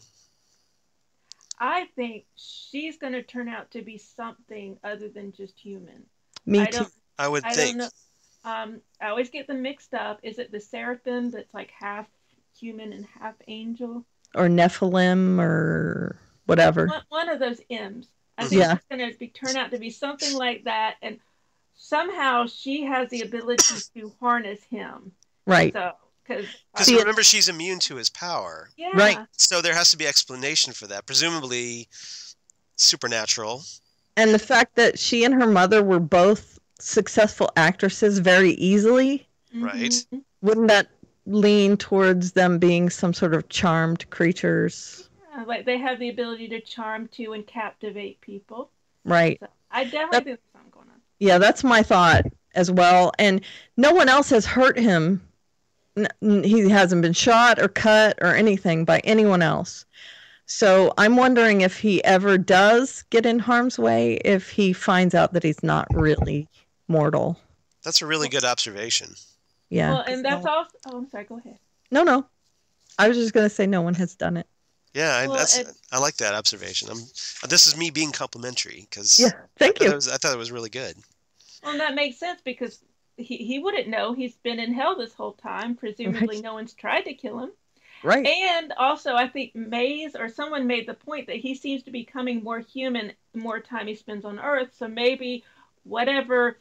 I think she's going to turn out to be something other than just human. Me I too. don't. I would I think. don't know. I always get them mixed up. Is it the seraphim that's like half human and half angel? Or Nephilim or whatever. One of those M's. I Mhm. think Yeah. she's going to turn out to be something like that, and somehow she has the ability to harness him. Right. So, because See, remember, she's immune to his power. yeah, Right. So there has to be explanation for that. Presumably supernatural. And the fact that she and her mother were both successful actresses very easily, Right. Mhm. wouldn't that lean towards them being some sort of charmed creatures? Yeah, like they have the ability to charm to and captivate people. Right. So I definitely That- think there's something going on. Yeah, that's my thought as well. And no one else has hurt him. He hasn't been shot or cut or anything by anyone else. So I'm wondering if he ever does get in harm's way, if he finds out that he's not really mortal. That's a really good observation. Yeah. Well, and that's also. Oh, I'm sorry. Go ahead. No. I was just going to say no one has done it. Yeah, Well, I like that observation. This is me being complimentary because Yeah. Thank you. I thought it was really good. Well, and that makes sense because he wouldn't know he's been in hell this whole time. Presumably, Right. no one's tried to kill him. Right. And also, I think Maze or someone made the point that he seems to be becoming more human the more time he spends on Earth. So maybe whatever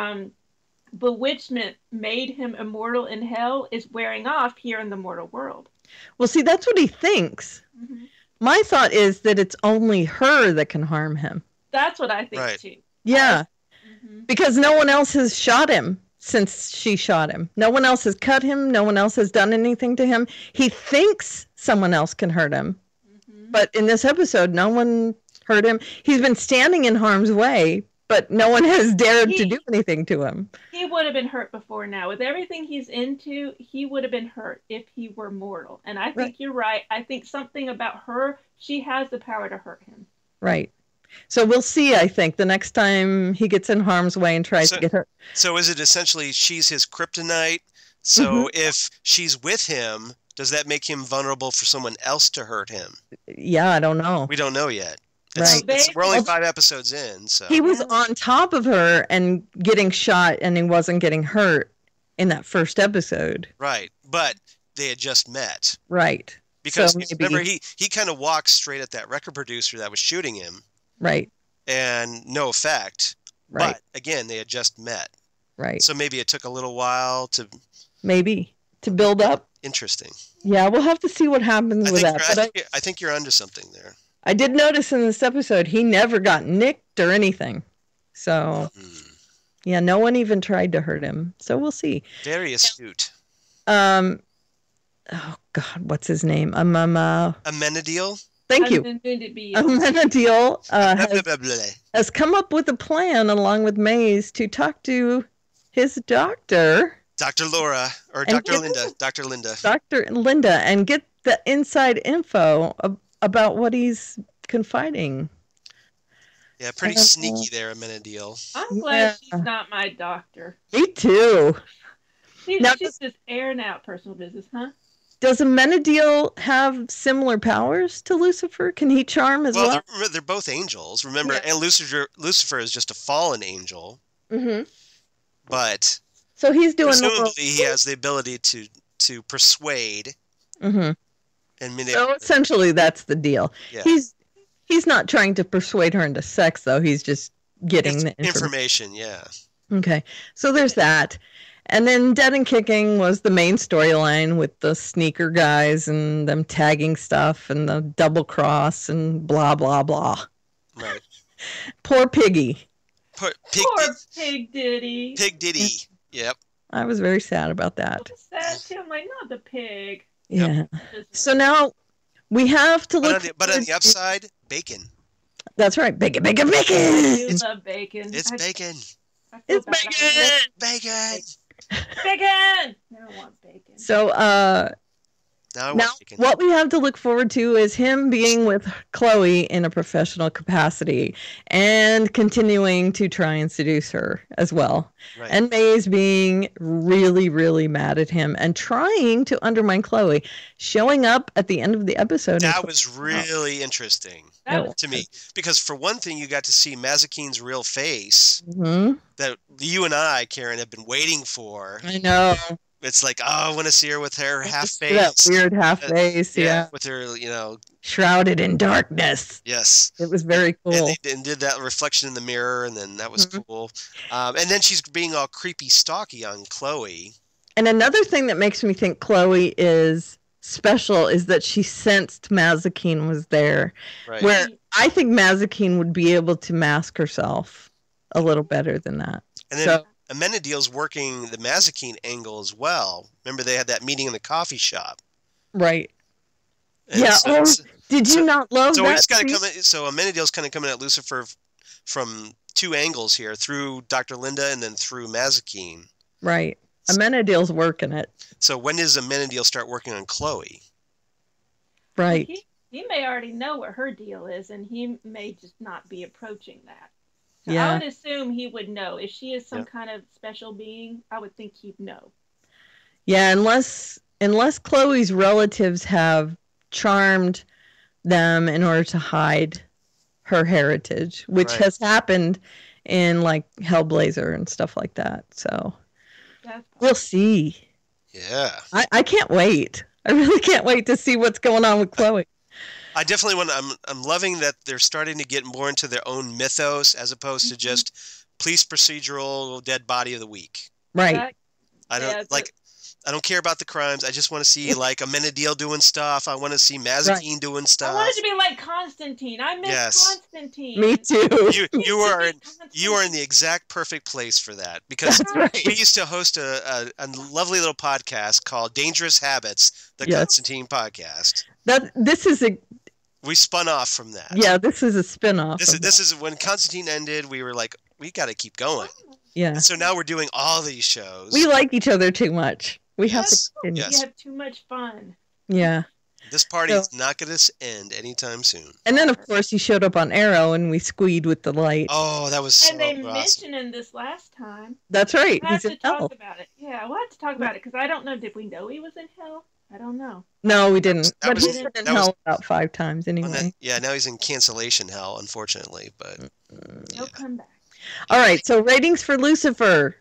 bewitchment made him immortal in hell is wearing off here in the mortal world. Well, see, that's what he thinks. Mm-hmm. My thought is that it's only her that can harm him. That's what I think Right. too. Yeah. Mm-hmm. Because no one else has shot him since she shot him. No one else has cut him. No one else has done anything to him. He thinks someone else can hurt him. Mm-hmm. But in this episode, no one hurt him. He's been standing in harm's way, but no one has dared to do anything to him. He would have been hurt before now. With everything he's into, he would have been hurt if he were mortal. And I think Right. you're right. I think something about her, she has the power to hurt him. Right. So we'll see, I think, the next time he gets in harm's way and tries to get hurt. So is it essentially she's his kryptonite? So if she's with him, does that make him vulnerable for someone else to hurt him? Yeah, I don't know. We don't know yet. Right. We're only 5 episodes in, so He was on top of her and getting shot, and he wasn't getting hurt in that first episode. right. But they had just met Right. because So maybe- remember he kind of walked straight at that record producer that was shooting him, Right. and no effect. Right. But again, they had just met, Right. so maybe it took a little while to. Maybe to build up. Interesting. Yeah, we'll have to see what happens with that. But I think you're onto something there. I did notice in this episode he never got nicked or anything. So, yeah, no one even tried to hurt him. So we'll see. Very astute. Oh God, what's his name? Amenadiel? Thank you. Amenadiel has come up with a plan along with Maze to talk to his doctor, Dr. Laura, or And Dr. get- Linda. Dr. Linda. Dr. Linda, and get the inside info about what he's confiding. Yeah, pretty sneaky there, Amenadiel. I'm glad she's not my doctor. Me too. She's Now, just airing out personal business, huh? Does Amenadiel have similar powers to Lucifer? Can he charm as well? They're both angels. Remember, Yeah. and Lucifer is just a fallen angel. Mm-hmm. But So he's doing presumably he has the ability to persuade Mm-hmm. and manipulate. So essentially, that's the deal. Yeah. He's not trying to persuade her into sex, though. He's just getting the information. Yeah. Okay, so there's that. And then Dead and Kicking was the main storyline with the sneaker guys and them tagging stuff and the double cross and blah, blah, blah. Right. Poor Piggy. Poor Pig Diddy. Pig Diddy. Yep. I was very sad about that. Sad too. I'm like, not the pig. Yeah. So now we have to look. But on the upside, bacon. That's right. Bacon, bacon, I bacon. do love bacon. It's bacon. It's bacon. Bacon. Bacon. Now I want bacon. So Now I Now, want bacon. what we have to look forward to is him being with Chloe in a professional capacity and continuing to try and seduce her as well. Right. And Maze being really, really mad at him and trying to undermine Chloe, showing up at the end of the episode. That was really interesting That was to me. Because for one thing, you got to see Mazakine's real face Mhm. that you and I, Karen, have been waiting for. I know. It's like, oh, I want to see her with her half That face. weird half face, yeah. With her, Shrouded in darkness. yes. It was very cool. And they did that reflection in the mirror, and then that was cool. And then she's being all creepy, stalky on Chloe. And another thing that makes me think Chloe is special is that she sensed Mazikeen was there. Right. Where I think Mazikeen would be able to mask herself a little better than that. And then Amenadiel's working the Mazikeen angle as well. Remember, they had that meeting in the coffee shop. Right. And yeah. so, Did you not love so that? he's got to come in, so Amenadiel's kind of coming at Lucifer from two angles here, through Dr. Linda and then through Mazikeen. Right. Amenadiel's working it. So when does Amenadiel start working on Chloe? Right. He may already know what her deal is, and he may just not be approaching that. So Yeah. I would assume he would know. If she is some kind of special being, I would think he'd know. Yeah, unless Chloe's relatives have charmed them in order to hide her heritage, which has happened in like Hellblazer and stuff like that. So we'll see. Yeah. I can't wait. I really can't wait to see what's going on with Chloe. I definitely want. I'm loving that they're starting to get more into their own mythos as opposed to just police procedural dead body of the week. Right. I don't I don't care about the crimes. I just want to see like Amenadiel doing stuff. I want to see Mazikeen doing stuff. I want it to be like Constantine. I miss Constantine. Me too. You are in the exact perfect place for that, because we used to host a lovely little podcast called Dangerous Habits, the Constantine podcast. We spun off from that. Yeah, this is a spin-off. This is when Constantine ended. We were like, we got to keep going. Yeah. And so now we're doing all these shows. We like each other too much. We have to continue. We have too much fun. Yeah. This party is not going to end anytime soon. And then, of course, you showed up on Arrow, and we squeed with the light. Oh, that was so And they awesome. mentioned in this last time. That's right. We'll have He's to in hell. talk about it. Yeah, we'll have to talk about it, because I don't know. Did we know he was in hell? I don't know. No, we didn't. That But was- he's been in that was- hell about 5 times anyway. Yeah, now he's in cancellation hell, unfortunately. But He'll come back. All right, so ratings for Lucifer.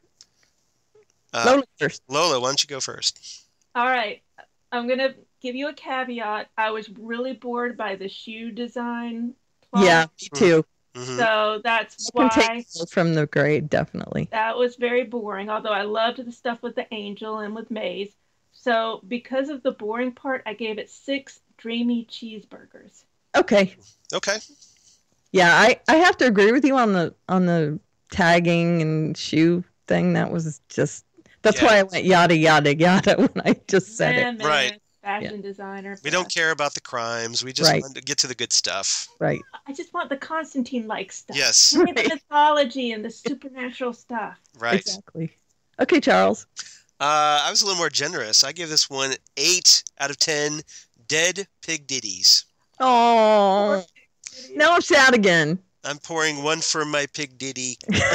Lola first. Lola, why don't you go first? All right. I'm going to give you a caveat. I was really bored by the shoe design plot. Yeah, me too. So that's You can why take from the grade, definitely. that was very boring, although I loved the stuff with the angel and with Maze. So because of the boring part, I gave it 6 dreamy cheeseburgers. Okay. Okay. Yeah, I have to agree with you on the tagging and shoe thing. That was just why I went yada yada yada when I just said it. Right. Fashion designer. We don't care about the crimes. We just want to get to the good stuff. Right. I just want the Constantine-like stuff. Yes. Give me the mythology and the supernatural stuff. Right. Exactly. Okay, Charles. I was a little more generous. I give this one 8 out of 10 dead pig ditties. Oh. Now I'm sad again. I'm pouring one for my pig ditty,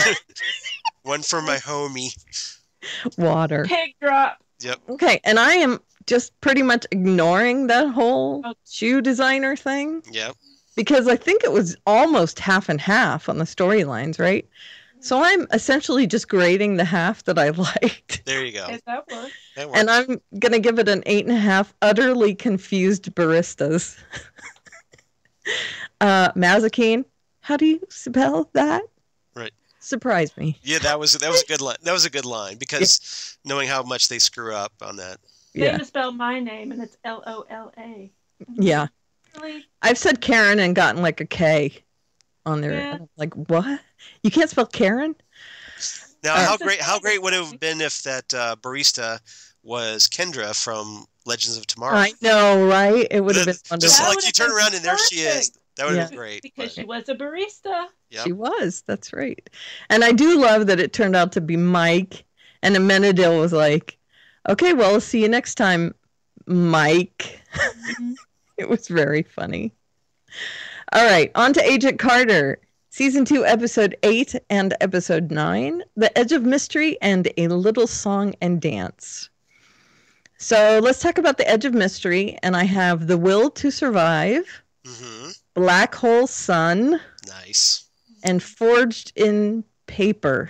one for my homie. Water. Pig drop. Yep. Okay, and I am just pretty much ignoring that whole shoe designer thing. Yep. Because I think it was almost half and half on the storylines, right? So I'm essentially just grading the half that I liked. There you go. Yes, that works. That works. And I'm going to give it an 8.5 utterly confused baristas. Mazikeen, how do you spell that? Right. Surprise me. Yeah, that was a good line. That was a good line, because knowing how much they screw up on that. They even spell my name, and it's Lola. Yeah. Really? I've said Karen and gotten like a K on there. Yeah. And I'm like, what? You can't spell Karen? Now, how great would it have been if that barista was Kendra from Legends of Tomorrow? I know, right? It would have been wonderful. Just like you turn around and there she is. That would have been great. Because she was a barista. Yep. She was. That's right. And I do love that it turned out to be Mike. And Amenadiel was like, okay, well, I'll see you next time, Mike. It was very funny. All right, on to Agent Carter. Season 2, Episode 8 and Episode 9, The Edge of Mystery and A Little Song and Dance. So let's talk about The Edge of Mystery, and I have The Will to Survive, Black Hole Sun, Nice. and Forged in Paper.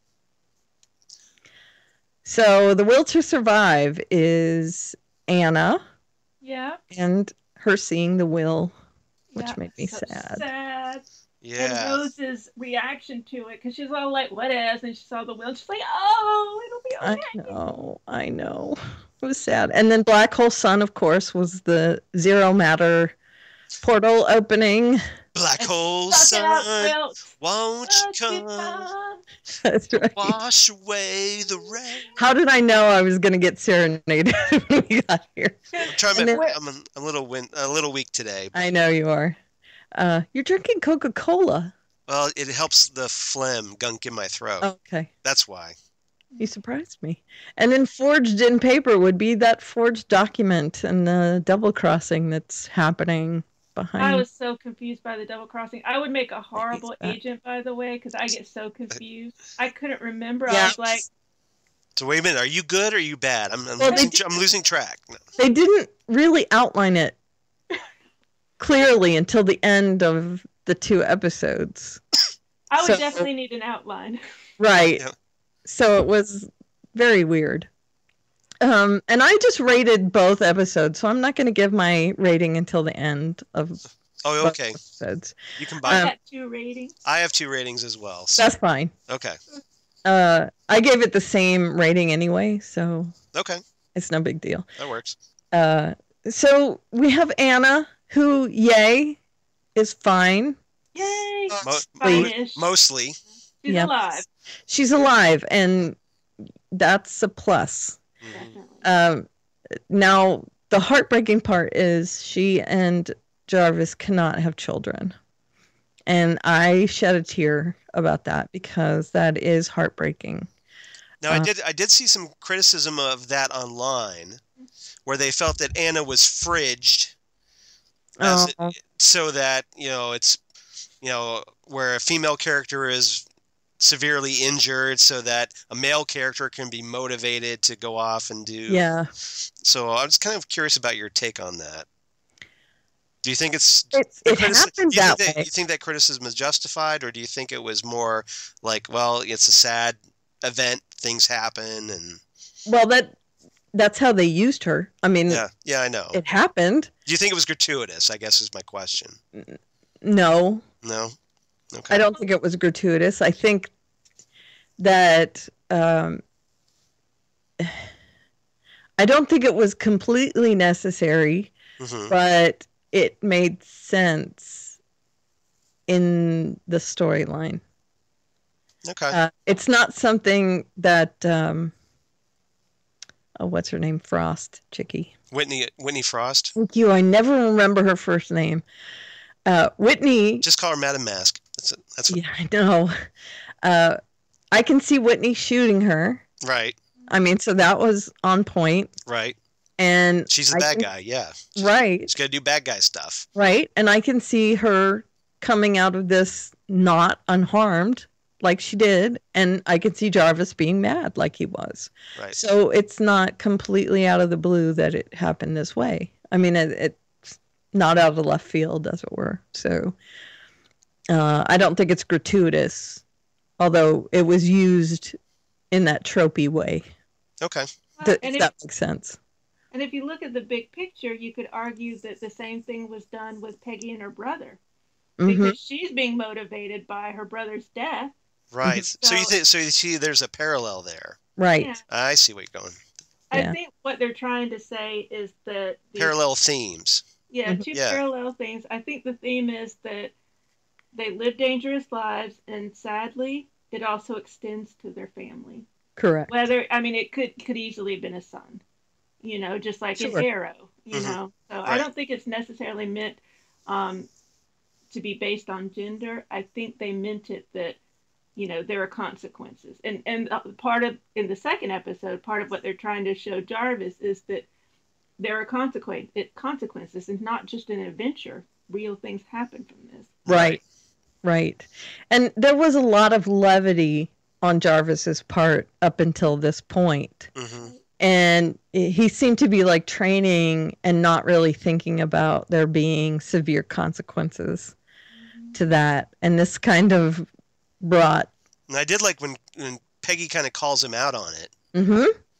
So The Will to Survive is Anna. Yeah. And her seeing the will, which Yeah, made me so sad. sad. Yeah. And Rose's reaction to it, because she's all like, what is? And she saw the will. She's like, oh, it'll be okay. I know. It was sad. And then Black Hole Sun, of course, was the Zero Matter portal opening. Black hole Suck it up, sun, Will. won't you Suck it come up. That's right. wash away the rain? How did I know I was going to get serenaded when we got here? I'm trying And to. then- I'm a little weak today. I know you are. You're drinking Coca-Cola. Well, it helps the phlegm gunk in my throat. Okay. That's why. You surprised me. And then Forged in Paper would be that forged document and the double crossing that's happening behind. I was so confused by the double crossing. I would make a horrible that. agent, by the way, because I get so confused. I couldn't remember. Yeah. I was like, So wait a minute. Are you good or are you bad? I'm Well, losing track. No. They didn't really outline it clearly until the end of the 2 episodes. I would So- definitely need an outline. Right. Yeah. So it was very weird. And I just rated both episodes, so I'm not going to give my rating until the end of Oh, both okay. episodes. You can I buy. got 2 ratings. I have 2 ratings as well. So. That's fine. Okay. I gave it the same rating anyway, so Okay. it's no big deal. That works. So we have Anna, who, yay, is fine. Yay! Wait. Mostly. She's Yeah. alive. She's alive, and that's a plus. Mhm. Now, the heartbreaking part is she and Jarvis cannot have children. And I shed a tear about that because that is heartbreaking. Now, I did see some criticism of that online, where they felt that Anna was fridged, so that it's where a female character is severely injured, so that a male character can be motivated to go off and do. Yeah. So I was kind of curious about your take on that. Do you think It happened that way. You think that criticism is justified, or do you think it was more like, well, it's a sad event, things happen, and Well, that's how they used her. I mean, yeah, I know. it happened. Do you think it was gratuitous? I guess is my question. No, No. Okay. I don't think it was gratuitous. I think that I don't think it was completely necessary, Mhm. but it made sense in the storyline. Okay. It's not something that what's her name? Frost, Chickie. Whitney Frost. Thank you. I never remember her first name. Whitney. Just call her Madam Mask. That's Yeah, I know. I can see Whitney shooting her. right. I mean, so that was on point. Right. And She's a bad guy. Yeah. Right. She's gonna do bad guy stuff. Right. And I can see her coming out of this not unharmed like she did. And I can see Jarvis being mad like he was. Right. So it's not completely out of the blue that it happened this way. I mean, it's not out of the left field, as it were. So I don't think it's gratuitous, although it was used in that tropey way. Okay. If that makes sense. And if you look at the big picture, you could argue that the same thing was done with Peggy and her brother, because she's being motivated by her brother's death. Right. Mm-hmm. So you see there's a parallel there. Right. Yeah. I see where you're going. I think what they're trying to say is that Parallel themes. Yeah, Mhm. two Yeah. parallel things. I think the theme is that they live dangerous lives, and sadly, it also extends to their family. Correct. It could easily have been a son, just like Sure. in Arrow, Mhm. So I Right. don't think it's necessarily meant to be based on gender. I think they meant it that, there are consequences. And part of, in the second episode, part of what they're trying to show Jarvis is that there are consequences, and not just an adventure. Real things happen from this. Right. Right. And there was a lot of levity on Jarvis's part up until this point. Mm-hmm. And he seemed to be like training and not really thinking about there being severe consequences to that. And this kind of brought. And I did like when Peggy kind of calls him out on it. Mm-hmm.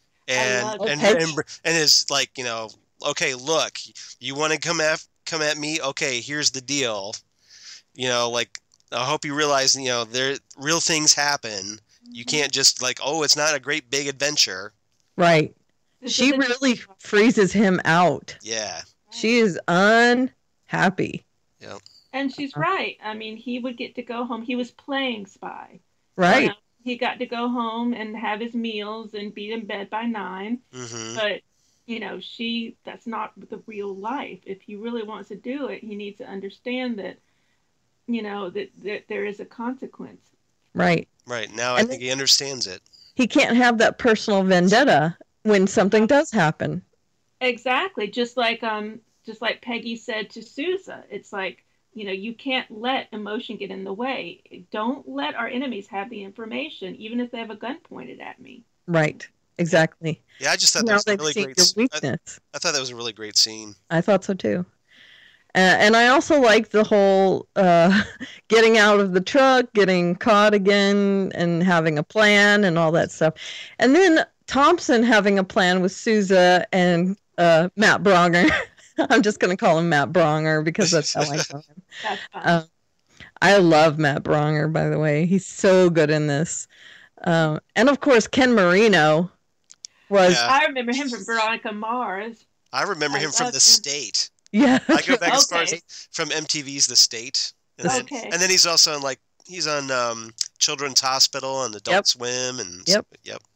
And is like, you know, okay, look, you want to come at me? Okay, here's the deal. You know, like, I hope you realize, you know, real things happen. You can't just like, oh, it's not a great big adventure. Right. She really freezes him out. Yeah. She is unhappy. Yep. And she's right. I mean, he would get to go home. He was playing spy. Right. You know, he got to go home and have his meals and be in bed by 9. Mm-hmm. But, you know, that's not the real life. If he really wants to do it, he needs to understand that, you know, that there is a consequence. Right. Right. Now I think he understands it. He can't have that personal vendetta when something does happen. Exactly. Just like Peggy said to Sousa, it's like, you know, you can't let emotion get in the way. Don't let our enemies have the information, even if they have a gun pointed at me. Right. Exactly. Yeah, I just thought that was a really great weakness. I thought that was a really great scene. I thought so too. And I also like the whole getting out of the truck, getting caught again, and having a plan and all that stuff. And then Thompson having a plan with Sousa and Matt Bronger. I'm just going to call him Matt Bronger because that's how I know him. That's fun. I love Matt Bronger, by the way. He's so good in this. And of course, Ken Marino was. Yeah. I remember him from Veronica Mars. I remember him from The State. Yeah. I go back as far as from MTV's The State. And then he's also on he's on Children's Hospital and Adult Swim and Yep.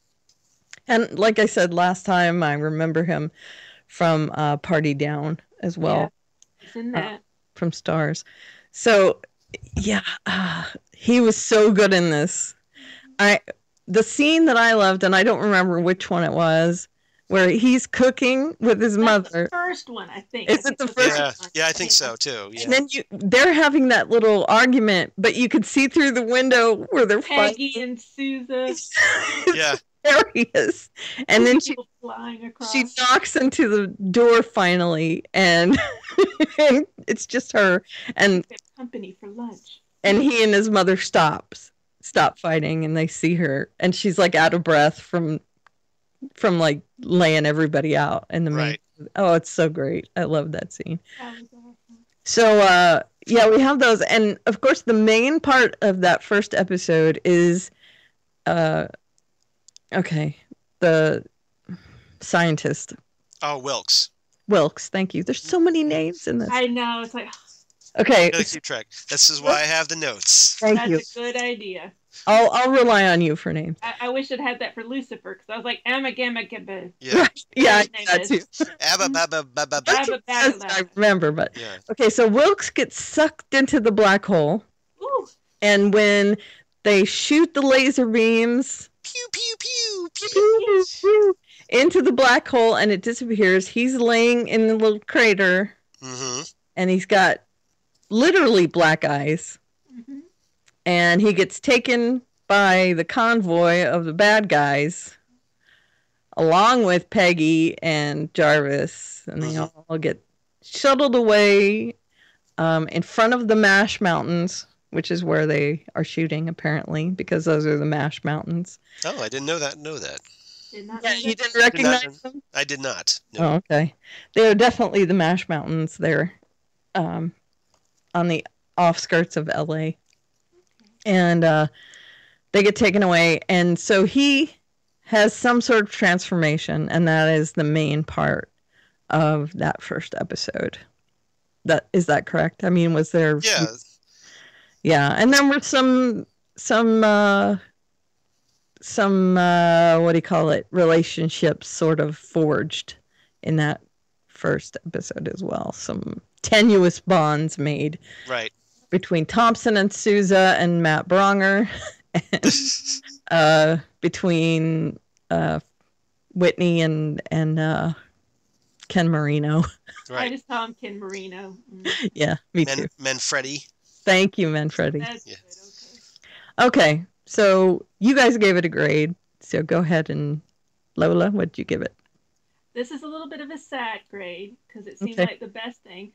And like I said last time, I remember him from Party Down as well. Yeah, he's in that. From Stars. So yeah, he was so good in this. The scene that I loved, and I don't remember which one it was, where he's cooking with his mother. The first one, I think. Is it the first one? Yeah, I think so too. Yeah. And then they're having that little argument, but you could see through the window where they're Peggy fighting. and Sousa. Yeah. Hilarious. And then she knocks into the door finally, and it's just her and company for lunch. And he and his mother stop fighting, and they see her, and she's like out of breath from like laying everybody out in the main. Oh, it's so great. I love that scene. That was awesome. So yeah, we have those, and of course the main part of that first episode is the scientist. Oh, Wilkes, thank you. There's so many names in this. I know, it's like okay. You gotta keep track. This is why I have the notes. Thank you. That's a good idea. I'll rely on you for names. I wish I'd had that for Lucifer, because I was like, Gamma Gibba. Yeah. Yeah, that too. I remember, but yeah. Okay, so Wilkes gets sucked into the black hole. Ooh. And when they shoot the laser beams pew pew pew pew, pew, pew, into the black hole and it disappears, he's laying in the little crater. Mm-hmm. And he's got literally black eyes. Mm-hmm. And he gets taken by the convoy of the bad guys, along with Peggy and Jarvis, and they all get shuttled away in front of the Mash Mountains, which is where they are shooting, apparently, because those are the Mash Mountains. Oh, I didn't know that. Yeah, you didn't recognize them? I did not. No. Oh, okay. They're definitely the Mash Mountains. They're on the offskirts of LA. And they get taken away. And so he has some sort of transformation, and that is the main part of that first episode. Is that correct? I mean, was there... Yeah. Yeah, and then were some what do you call it, relationships sort of forged in that first episode as well. Some tenuous bonds made. Right. Between Thompson and Sousa and Matt Bronger, and between Whitney and Ken Marino. I Right. just call him Ken Marino. Mm. Yeah, me too. Manfredi. Thank you, Manfredi. That's Yeah. good. Okay. Okay, so you guys gave it a grade. So go ahead and Lola, what'd you give it? This is a little bit of a sad grade because it seemed Okay. like the best thing.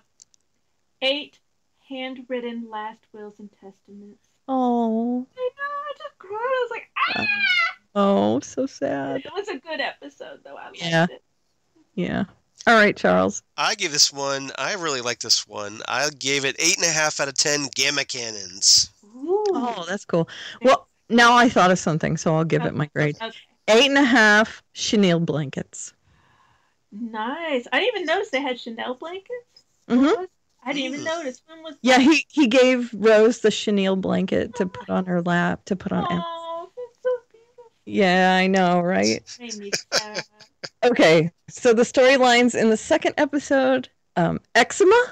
8 handwritten last wills and testaments. Oh, I know, I just cried. I was like, ah! oh, so sad. It was a good episode, though. I liked Yeah. it. Yeah. All right, Charles. I give this one. I really like this one. I gave it 8.5 out of 10 gamma cannons. Ooh. Oh, that's cool. Well, now I thought of something, so I'll give it my grade. Okay. 8.5 chenille blankets. Nice. I didn't even notice they had Chanel blankets. Mm-hmm. I didn't even notice. When was Yeah, that? he gave Rose the chenille blanket to put on her lap, to put on. Oh, that's so beautiful. Yeah, I know, right? Made me sad. Okay, so the storylines in the second episode, eczema,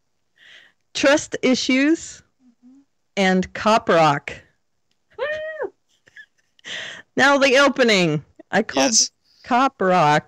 trust issues, and cop rock. Woo! Now the opening. I called Yes. cop rock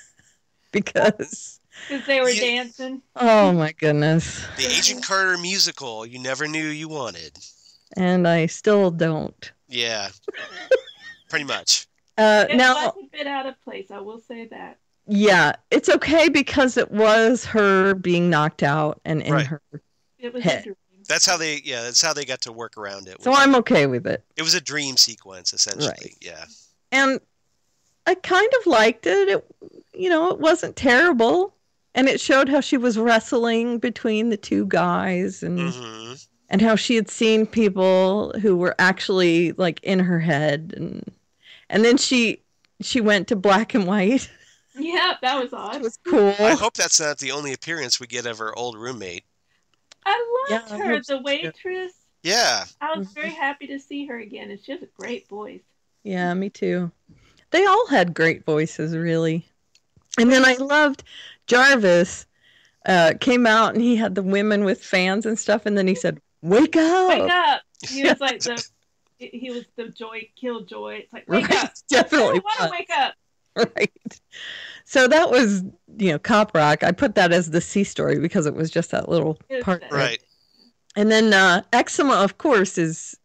because, Because they were You- dancing. oh my goodness. The Agent Carter musical you never knew you wanted. And I still don't. Yeah. Pretty much. It Now, was a bit out of place, I will say that. yeah, it's okay because it was her being knocked out and in Right. her. It was Hey. a dream. That's how they got to work around it. So I'm okay with it. It was a dream sequence, essentially. Right. Yeah. And I kind of liked it. It wasn't terrible. And it showed how she was wrestling between the two guys and Mm-hmm. and how she had seen people who were actually like in her head and then she went to black and white. Yeah, that was It odd. was cool. I hope that's not the only appearance we get of her old roommate. I loved Yeah, I her, hope so, the too. waitress. Yeah. I was very happy to see her again, and she has a great voice. Yeah, me too. They all had great voices, really. And then I loved Jarvis came out and he had the women with fans and stuff, and then he said, "Wake up!" Wake up! He was like he was the killjoy. It's like, wake Right, up! definitely I want was. to wake up. Right. So that was, cop rock. I put that as the C story because it was just that little It was part. sad. of it. Right. And then eczema, of course, is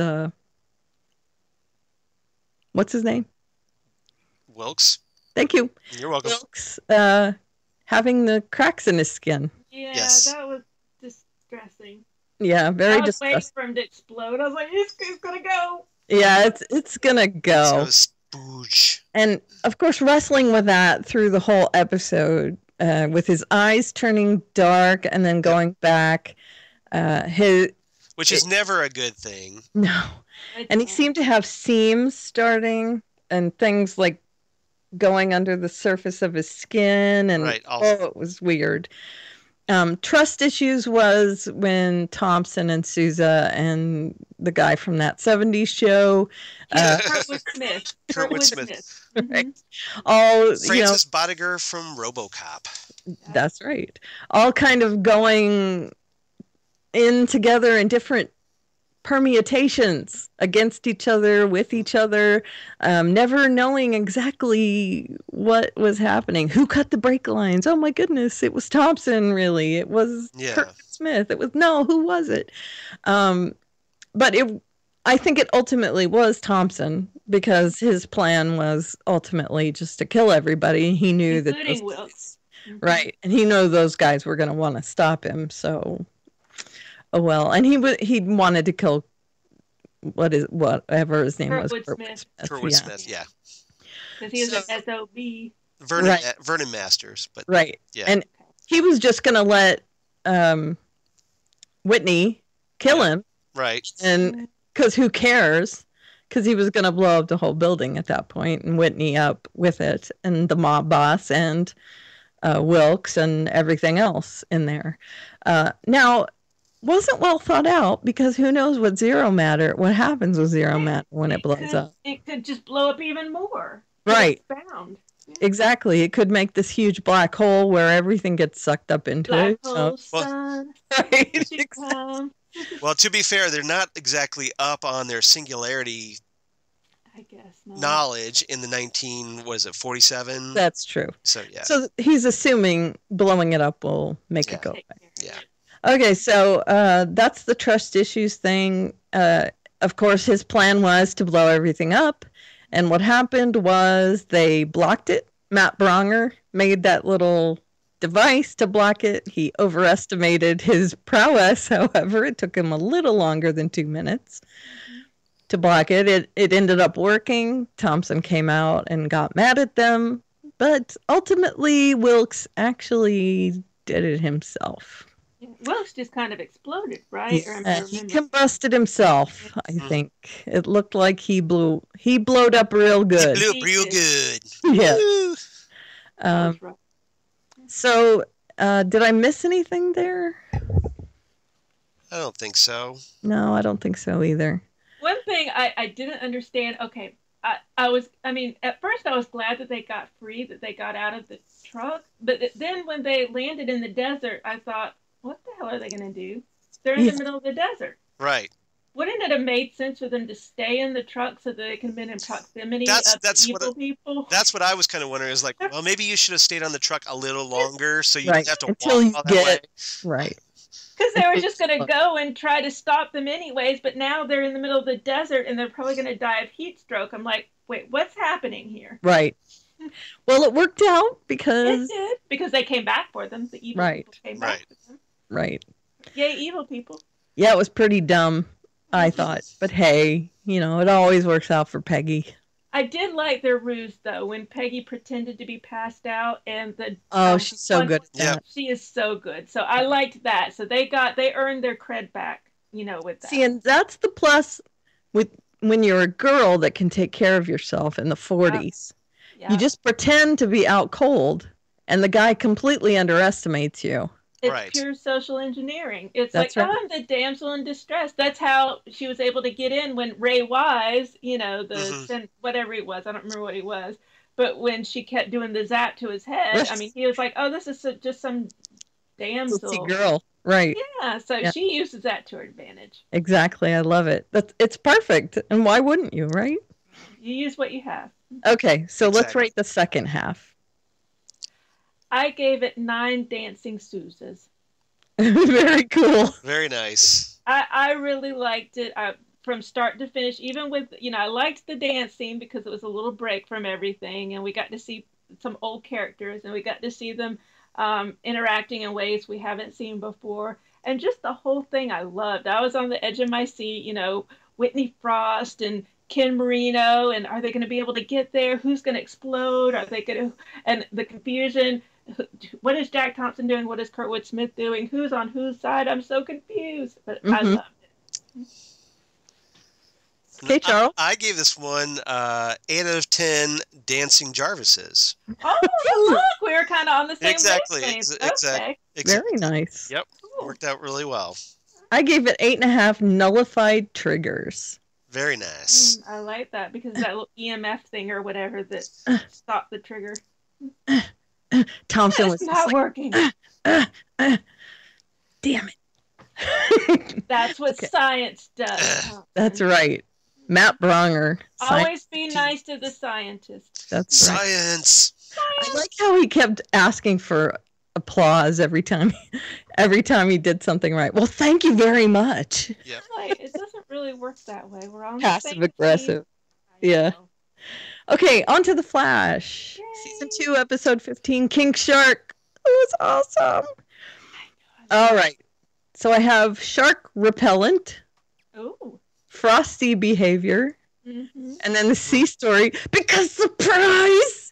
what's his name? Wilkes. Thank you. You're welcome. Wilkes, having the cracks in his skin. Yeah, Yes. that was distressing. Yeah, I very was waiting distressing. for him to explode. I was like, he's gonna go. Yeah, it's gonna go. So spooge. And of course, wrestling with that through the whole episode, with his eyes turning dark and then going back. Which is never a good thing. No, and he seemed to have seams starting and things like going under the surface of his skin, and Right, it was weird. Trust issues was when Thompson and Sousa and the guy from that 70s show, Kurtwood Smith. Kurtwood Smith. right? All Francis Bodiger from RoboCop. that's right. All kind of going in together in different permutations against each other, with each other, never knowing exactly what was happening. Who cut the brake lines? Oh my goodness, it was Thompson, really. It was Kurt Smith. Who was it? But I think it ultimately was Thompson, because his plan was ultimately just to kill everybody. He knew Including Wilkes. right, and he knew those guys were going to want to stop him, so oh well. And he wanted to kill whatever his name was. Kurtwood Smith, yeah. Because he was an SOB. Vernon Masters, but right. Yeah. And he was just going to let Whitney kill him. Right. And because who cares? Because he was going to blow up the whole building at that point, and Whitney up with it, and the mob boss, and Wilkes, and everything else in there. Now, wasn't well thought out, because who knows what happens with zero matter when it blows up. It could just blow up even more. Right. Found. Exactly. It could make this huge black hole where everything gets sucked up into Black it. hole So- sun. Right. She come. Well, to be fair, they're not exactly up on their singularity I guess not. knowledge in the 47? That's true. So, yeah. So he's assuming blowing it up will make it go away. Yeah. Okay, so that's the trust issues thing. Of course, his plan was to blow everything up. And what happened was they blocked it. Matt Bronger made that little device to block it. He overestimated his prowess, however. It took him a little longer than 2 minutes to block it. It ended up working. Thompson came out and got mad at them. But ultimately, Wilkes actually did it himself. Wilkes just kind of exploded, right? He combusted himself, I think. It looked like he blowed up real good. He blew up real good. Yeah. Woo! Right. So, did I miss anything there? I don't think so. No, I don't think so either. One thing I didn't understand, okay, at first I was glad that they got free, that they got out of the truck. But then when they landed in the desert, I thought, what the hell are they going to do? They're in the middle of the desert. Right. Wouldn't it have made sense for them to stay in the truck so that they could have been in proximity of evil people? That's what I was kind of wondering. Is like, well, maybe you should have stayed on the truck a little longer so you didn't have to until walk you all that way. Right. Because they were just going to go and try to stop them anyways, but now they're in the middle of the desert and they're probably going to die of heat stroke. I'm like, wait, what's happening here? Right. Well, it worked out because... It did, because they came back for them. The evil people came back for them. Right. Yay, evil people. Yeah, it was pretty dumb, I thought. But hey, it always works out for Peggy. I did like their ruse, though, when Peggy pretended to be passed out and the... Oh, she's so good at that. Yep. She is so good. So I liked that. So they earned their cred back, with that. See, and that's the plus with when you're a girl that can take care of yourself in the 40s. Yeah. You just pretend to be out cold, and the guy completely underestimates you. It's pure social engineering. It's That's like, right. I'm the damsel in distress. That's how she was able to get in when Ray Wise, whatever he was, I don't remember what he was, but when she kept doing the zap to his head, I mean, he was like, oh, this is just some damsel. Girl. Right. Yeah, so she uses that to her advantage. Exactly. I love it. It's perfect. And why wouldn't you, right? You use what you have. Okay, so let's rate the second half. I gave it 9 dancing Susas. Very cool. Very nice. I really liked it from start to finish. Even with, I liked the dance scene because it was a little break from everything. And we got to see some old characters and we got to see them interacting in ways we haven't seen before. And just the whole thing I loved. I was on the edge of my seat, Whitney Frost and Ken Marino. And are they going to be able to get there? Who's going to explode? Are they going to... And the confusion... What is Jack Thompson doing? What is Kurtwood Smith doing? Who's on whose side? I'm so confused. But I loved it. Okay, Charles. I gave this one 8 out of 10 dancing Jarvises. Oh, look, we were kind of on the same Exactly. Okay. Very nice. Yep. Cool. Worked out really well. I gave it 8.5 nullified triggers. Very nice. I like that because that little EMF thing or whatever that stopped the trigger. Thompson was not working. Damn it. That's what science does. That's right. Matt Bronger. Always be nice to the scientists. That's right. Science. I like how he kept asking for applause every time he did something right. Well, thank you very much. Yeah. Like, it doesn't really work that way. We're on passive aggressive. Yeah. Okay, on to The Flash. Yay. Season 2, episode 15, King Shark. It was awesome. All right. So I have shark repellent. Ooh. Frosty behavior. Mm-hmm. And then the sea story. Because surprise!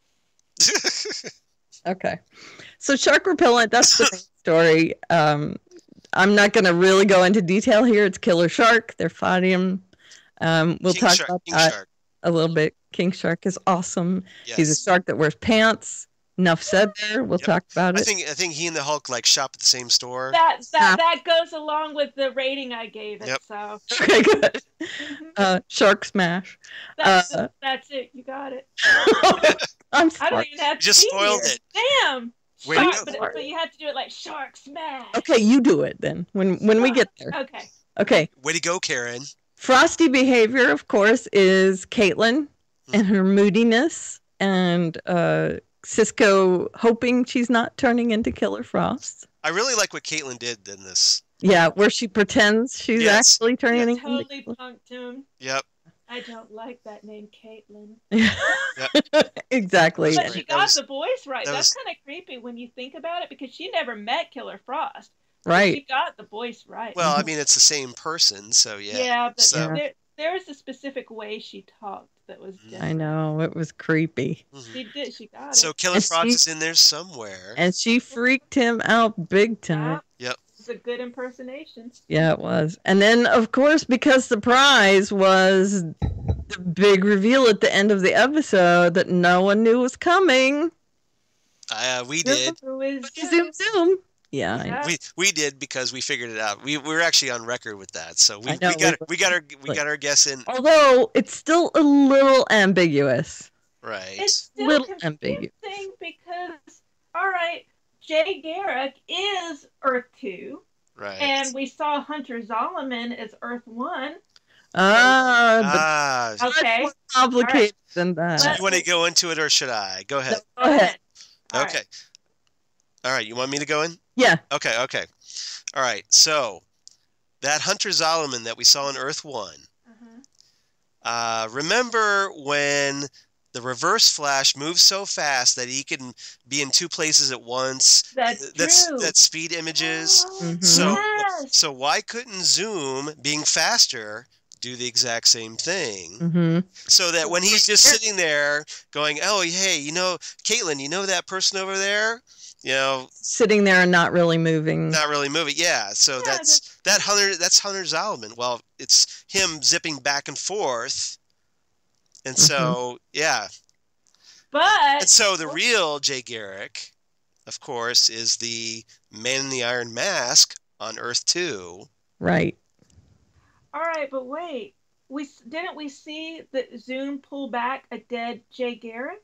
Okay. So shark repellent, that's the main story. I'm not going to really go into detail here. It's Killer Shark. They're fighting him. We'll King talk Shark, about King that Shark. A little bit. King Shark is awesome. Yes. He's a shark that wears pants. Enough said there. We'll talk about it. I think he and the Hulk shop at the same store. That goes along with the rating I gave it. Yep. So okay, good. Shark smash. That's it. You got it. I'm sorry. I don't even have to. Just spoiled it. Damn. Shark, but you have to do it like shark smash. Okay, you do it then when we get there. Okay. Okay. Way to go, Karen. Frosty behavior, of course, is Caitlin and her moodiness, and Cisco hoping she's not turning into Killer Frost. I really like what Caitlin did in this. Yeah, where she pretends she's actually turning into Totally punked him. Yep. I don't like that name, Caitlin. Exactly. But she got the voice right. that That's was- kind of creepy when you think about it, because she never met Killer Frost. But Right. she got the voice right. Well, I mean, it's the same person, so yeah. Yeah, but So- there was a specific way she talked that was different. I know, it was creepy. She did. She got So it. Killer And Frost she- is in there somewhere. And she freaked him out big time. Yep. It's a good impersonation. Yeah, it was. And then, of course, because the prize was the big reveal at the end of the episode that no one knew was coming. We did. Who is Zoom, zoom. Yeah, I know. We did because we figured it out. We were actually on record with that, so we I know, we got our guess in. Although it's still a little ambiguous. Right. It's still Little confusing because, all right, Jay Garrick is Earth 2, Right. and we saw Hunter Zolomon as Earth 1. Ah. Okay. more complicated than that. So you want to go into it, or should I? Go ahead. Go ahead. All Okay. All right. You want me to go in? Yeah. Okay. Okay. All right. So that Hunter Zolomon that we saw in Earth 1. Remember when the Reverse Flash moves so fast that he can be in two places at once? That's true. That's speed images. Mhm. So why couldn't Zoom, being faster, do the exact same thing? Mm-hmm. So that when he's just sitting there going, "Oh, hey, Caitlin, you know that person over there? Sitting there and not really moving. Not really moving." Yeah. So that's Hunter Zolomon. Well, it's him zipping back and forth. And so, yeah. But And so the real Jay Garrick, of course, is the Man in the Iron Mask on Earth 2. Right. all right, but wait. Didn't we see that Zoom pull back a dead Jay Garrick?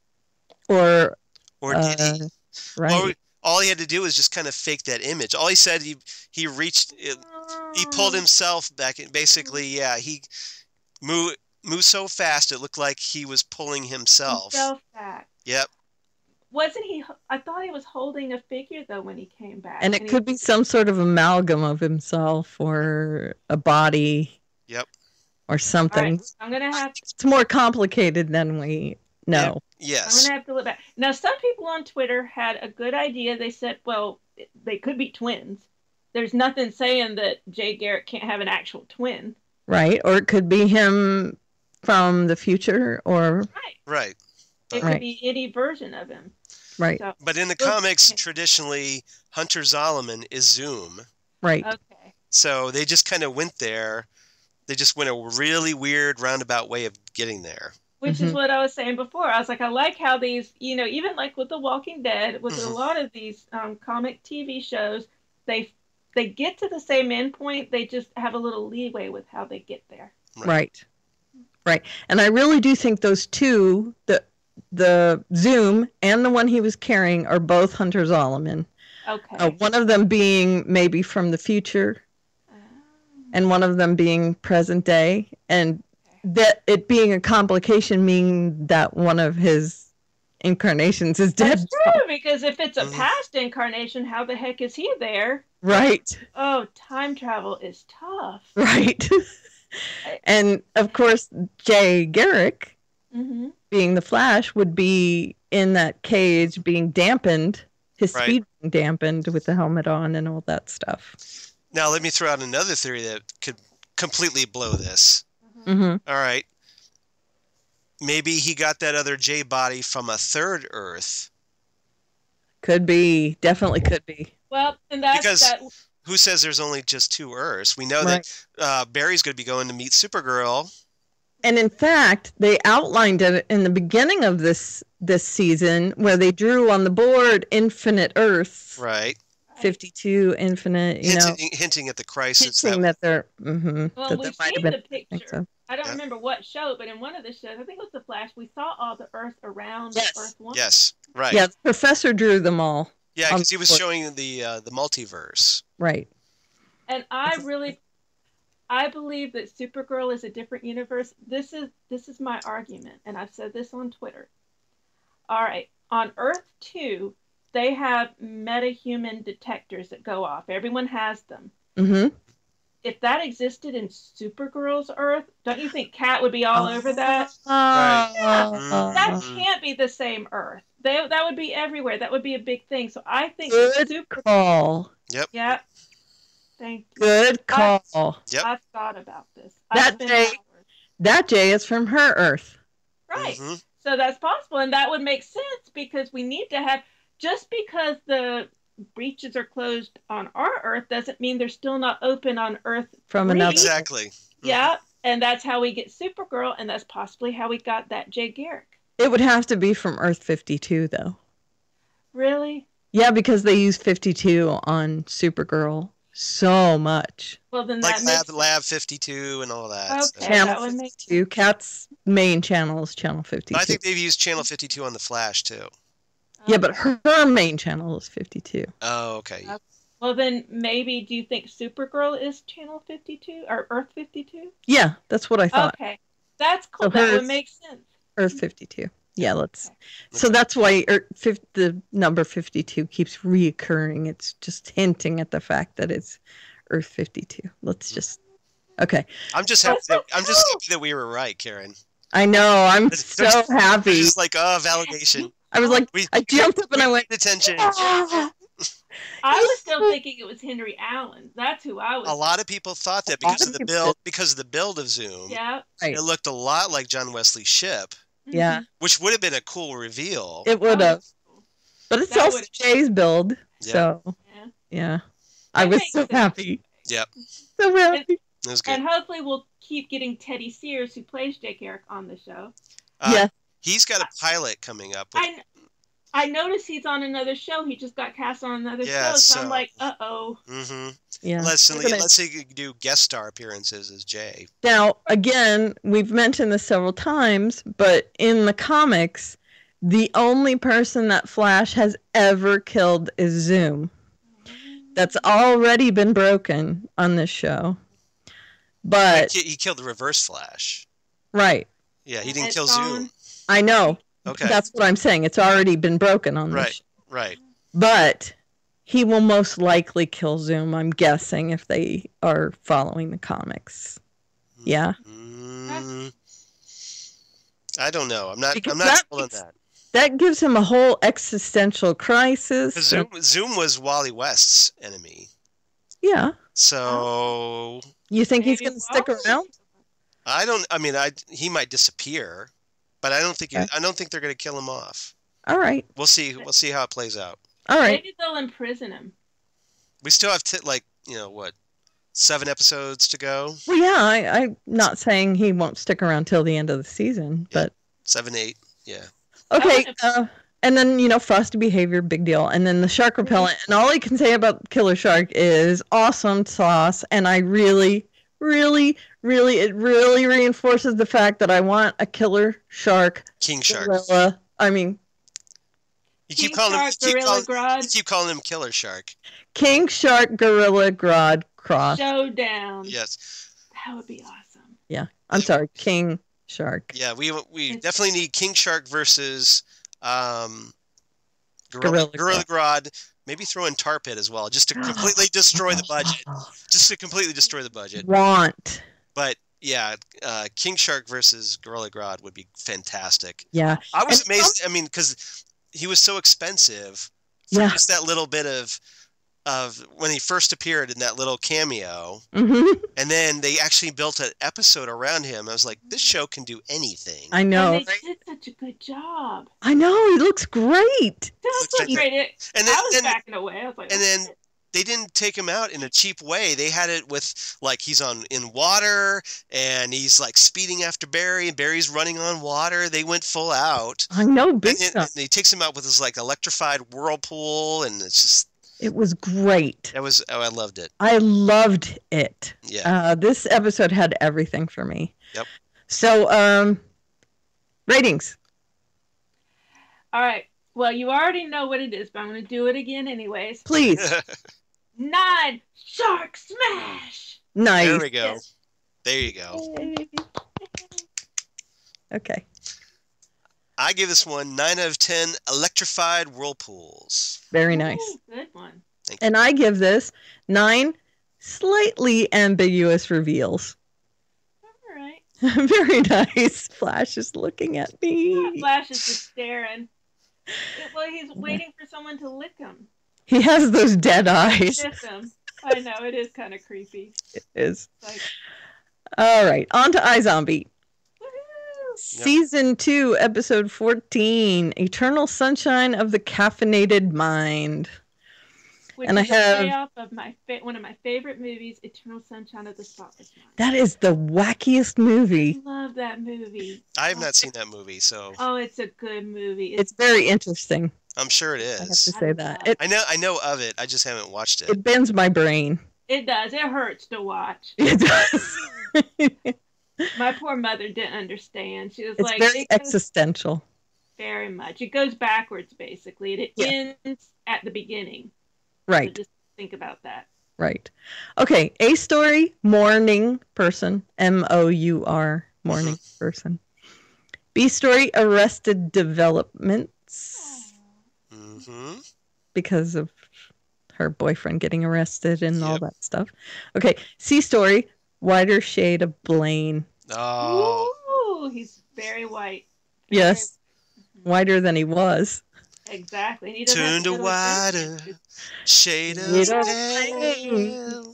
Or Did he? right. Or all he had to do was just kind of fake that image. All he said, he reached, he pulled himself back. And basically, yeah, he moved so fast it looked like he was pulling himself. Himself back. Yep. Wasn't he? I thought he was holding a figure though when he came back. And it could be some sort of amalgam of himself or a body. Yep. Or something. All right, I'm gonna have. It's more complicated than we know. Yes. I'm gonna have to look back. Now, some people on Twitter had a good idea. They said, "Well, they could be twins." There's nothing saying that Jay Garrick can't have an actual twin. Right. Or it could be him from the future or Right. It could be any version of him. right. So, But in the comics, traditionally, Hunter Zolomon is Zoom. Right. okay. So they just kind of went there. They just went a really weird roundabout way of getting there. Which is what I was saying before. I was like, I like how these, even like with The Walking Dead, with a lot of these comic TV shows, they get to the same endpoint. They just have a little leeway with how they get there. Right. Right. And I really do think those two, the Zoom and the one he was carrying, are both Hunter Zolomon. Okay. One of them being maybe from the future and one of them being present day. And that it being a complication meaning that one of his incarnations is dead. That's true, because if it's a past incarnation, how the heck is he there? Right. Oh, time travel is tough. Right. And of course, Jay Garrick, being the Flash, would be in that cage being dampened, his speed being dampened with the helmet on and all that stuff. Now, let me throw out another theory that could completely blow this. Mm-hmm. All right. Maybe he got that other J body from a third Earth. Could be. Definitely could be. Well, and that's Because that. who says there's only just two Earths? We know that Barry's going to be going to meet Supergirl. And in fact, they outlined it in the beginning of this season where they drew on the board infinite Earths. Right. 52 infinite, hinting at the crisis. Hinting that they're, Well, that we've might seen have the been, picture. I don't remember what show, but in one of the shows, I think it was The Flash, we saw all the Earth around Earth 1. Yes, right. Yeah, the professor drew them all. Yeah, because he was showing the multiverse. Right. And I really, I believe that Supergirl is a different universe. This is my argument, and I've said this on Twitter. All right, on Earth 2, they have metahuman detectors that go off. Everyone has them. Mm-hmm. If that existed in Supergirl's Earth, don't you think Kat would be all over that? Right. Yeah, that can't be the same Earth. That would be everywhere. That would be a big thing. So I think Good call. Yep. Yeah. Thank you. Good call. Yep. I've thought about this. That Jay is from her Earth. Right. So that's possible, and that would make sense because we need to have, just because the breaches are closed on our Earth doesn't mean they're still not open on Earth from 3. another. Exactly. Yeah, and that's how we get Supergirl, and that's possibly how we got that Jay Garrick. It would have to be from Earth 52, though. Really? Yeah, because they use 52 on Supergirl so much. Well, then like that Lab 52 and all that. Okay, Channel that would make 52. Kat's main channel is Channel 52. But I think they've used Channel 52 on The Flash, too. Yeah, but her main channel is 52. Oh, okay. Well, then maybe, do you think Supergirl is Channel 52 or Earth 52? Yeah, that's what I thought. Okay, that's cool. So That hers- would make sense. Earth 52. Yeah, let's. So that's why the number 52 keeps reoccurring. It's just hinting at the fact that it's Earth 52. Let's just. Okay. I'm just happy that we were right, Karen. I know. I'm so happy. Just like, validation. I was like, I jumped up and I went. Attention. I was still thinking it was Henry Allen. That's who I was. A lot of people thought that because of the build of Zoom. Yeah. Right. It looked a lot like John Wesley Shipp. Yeah. Which would have been a cool reveal. It would have. But it's That also would've- Jay's build. Yeah. So, yeah. I That was makes so sense. happy. Yep. So happy. It was good. And hopefully we'll keep getting Teddy Sears, who plays Jay Garrick, on the show. Yeah. He's got a pilot coming up. With, I noticed he's on another show. He just got cast on another Yeah, show, so I'm so- like, uh-oh. Yeah. Let's see you do guest star appearances as Jay. Now, again, we've mentioned this several times, but in the comics, the only person that Flash has ever killed is Zoom. That's already been broken on this show. But He killed the Reverse Flash. right. Yeah, he didn't It's kill on- Zoom. I know. Okay. That's what I'm saying. It's already been broken on this Right. show. Right. But he will most likely kill Zoom, I'm guessing, if they are following the comics. Yeah. I don't know. I'm not Because sold on that. That gives him a whole existential crisis. 'Cause Zoom was Wally West's enemy. Yeah. So You think he's Maybe going to stick Wally? around? he might disappear, but I don't think Okay. they're going to kill him off. All right. We'll see how it plays out. All right. Maybe they'll imprison him. We still have 7 episodes to go. Well, yeah, I'm not saying he won't stick around till the end of the season, but 7, 8. Yeah. okay. And then, frosty behavior, big deal. And then the shark repellent. And all I can say about Killer Shark is awesome sauce. And I really, really, really, it really reinforces the fact that I want a Killer Shark. King Shark. Gorilla. I mean, You keep King calling him Shark, Gorilla Grodd. you keep calling him Killer Shark. King Shark Gorilla Grodd Cross. Showdown. Yes. That would be awesome. Yeah. I'm sorry. King Shark. Yeah, we definitely need King Shark versus Gorilla Gorilla Grodd. Maybe throw in Tar Pit as well, just to completely destroy the budget. But yeah, King Shark versus Gorilla Grodd would be fantastic. Yeah. I was amazed. I mean, because he was so expensive for Yeah. just that little bit of when he first appeared in that little cameo, Mm-hmm. and then they actually built an episode around him. I was like, this show can do anything. I know. And they did such a good job. I know. He looks great. That Looks was great. And I was then backing away. I was like, and then they didn't take him out in a cheap way. They had it with like he's in water and he's like speeding after Barry and Barry's running on water. They went full out. I know. Big And stuff. he takes him out with his like electrified whirlpool, and it's just It was great. I loved it. I loved it. Yeah. This episode had everything for me. Yep. So, ratings. all right. Well, you already know what it is, but I'm going to do it again anyways. Please. 9 Shark Smash. Nice. There we go. There you go. Yay. Okay. I give this one 9 out of 10 electrified whirlpools. Very nice. Ooh, good one. Thank you. And I give this 9 slightly ambiguous reveals. All right. Very nice. Flash is looking at me. Flash is just staring. Well, he's waiting for someone to lick him. He has those dead eyes. Sniff him. I know, it is kind of creepy. It is. Like, All right. On to iZombie. woohoo! Season 2, episode 14, Eternal Sunshine of the Caffeinated Mind. Which And I is have- a payoff of one of my favorite movies, Eternal Sunshine of the Spotless Mind. That is the wackiest movie. I love that movie. I have not seen that movie, so Oh, it's a good movie. It's very interesting. I'm sure it I have to is. say that. It, I know of it. I just haven't watched it. it bends my brain. It does. It hurts to watch. It does. My poor mother didn't understand. She was It's like, very it goes existential. very much. It goes backwards, basically. And it Yeah. ends at the beginning. Right. So just think about that. Right. Okay. A story, morning person. MOUR, morning person. B story, Arrested Developments, Mm-hmm. because of her boyfriend getting arrested and all Yep. that stuff. Okay. C story, Whiter Shade of Blaine. Oh, Ooh, he's very white. Yes. Whiter than he was. Exactly. And he doesn't have turned to a go to wider the- shade of Shade of pale.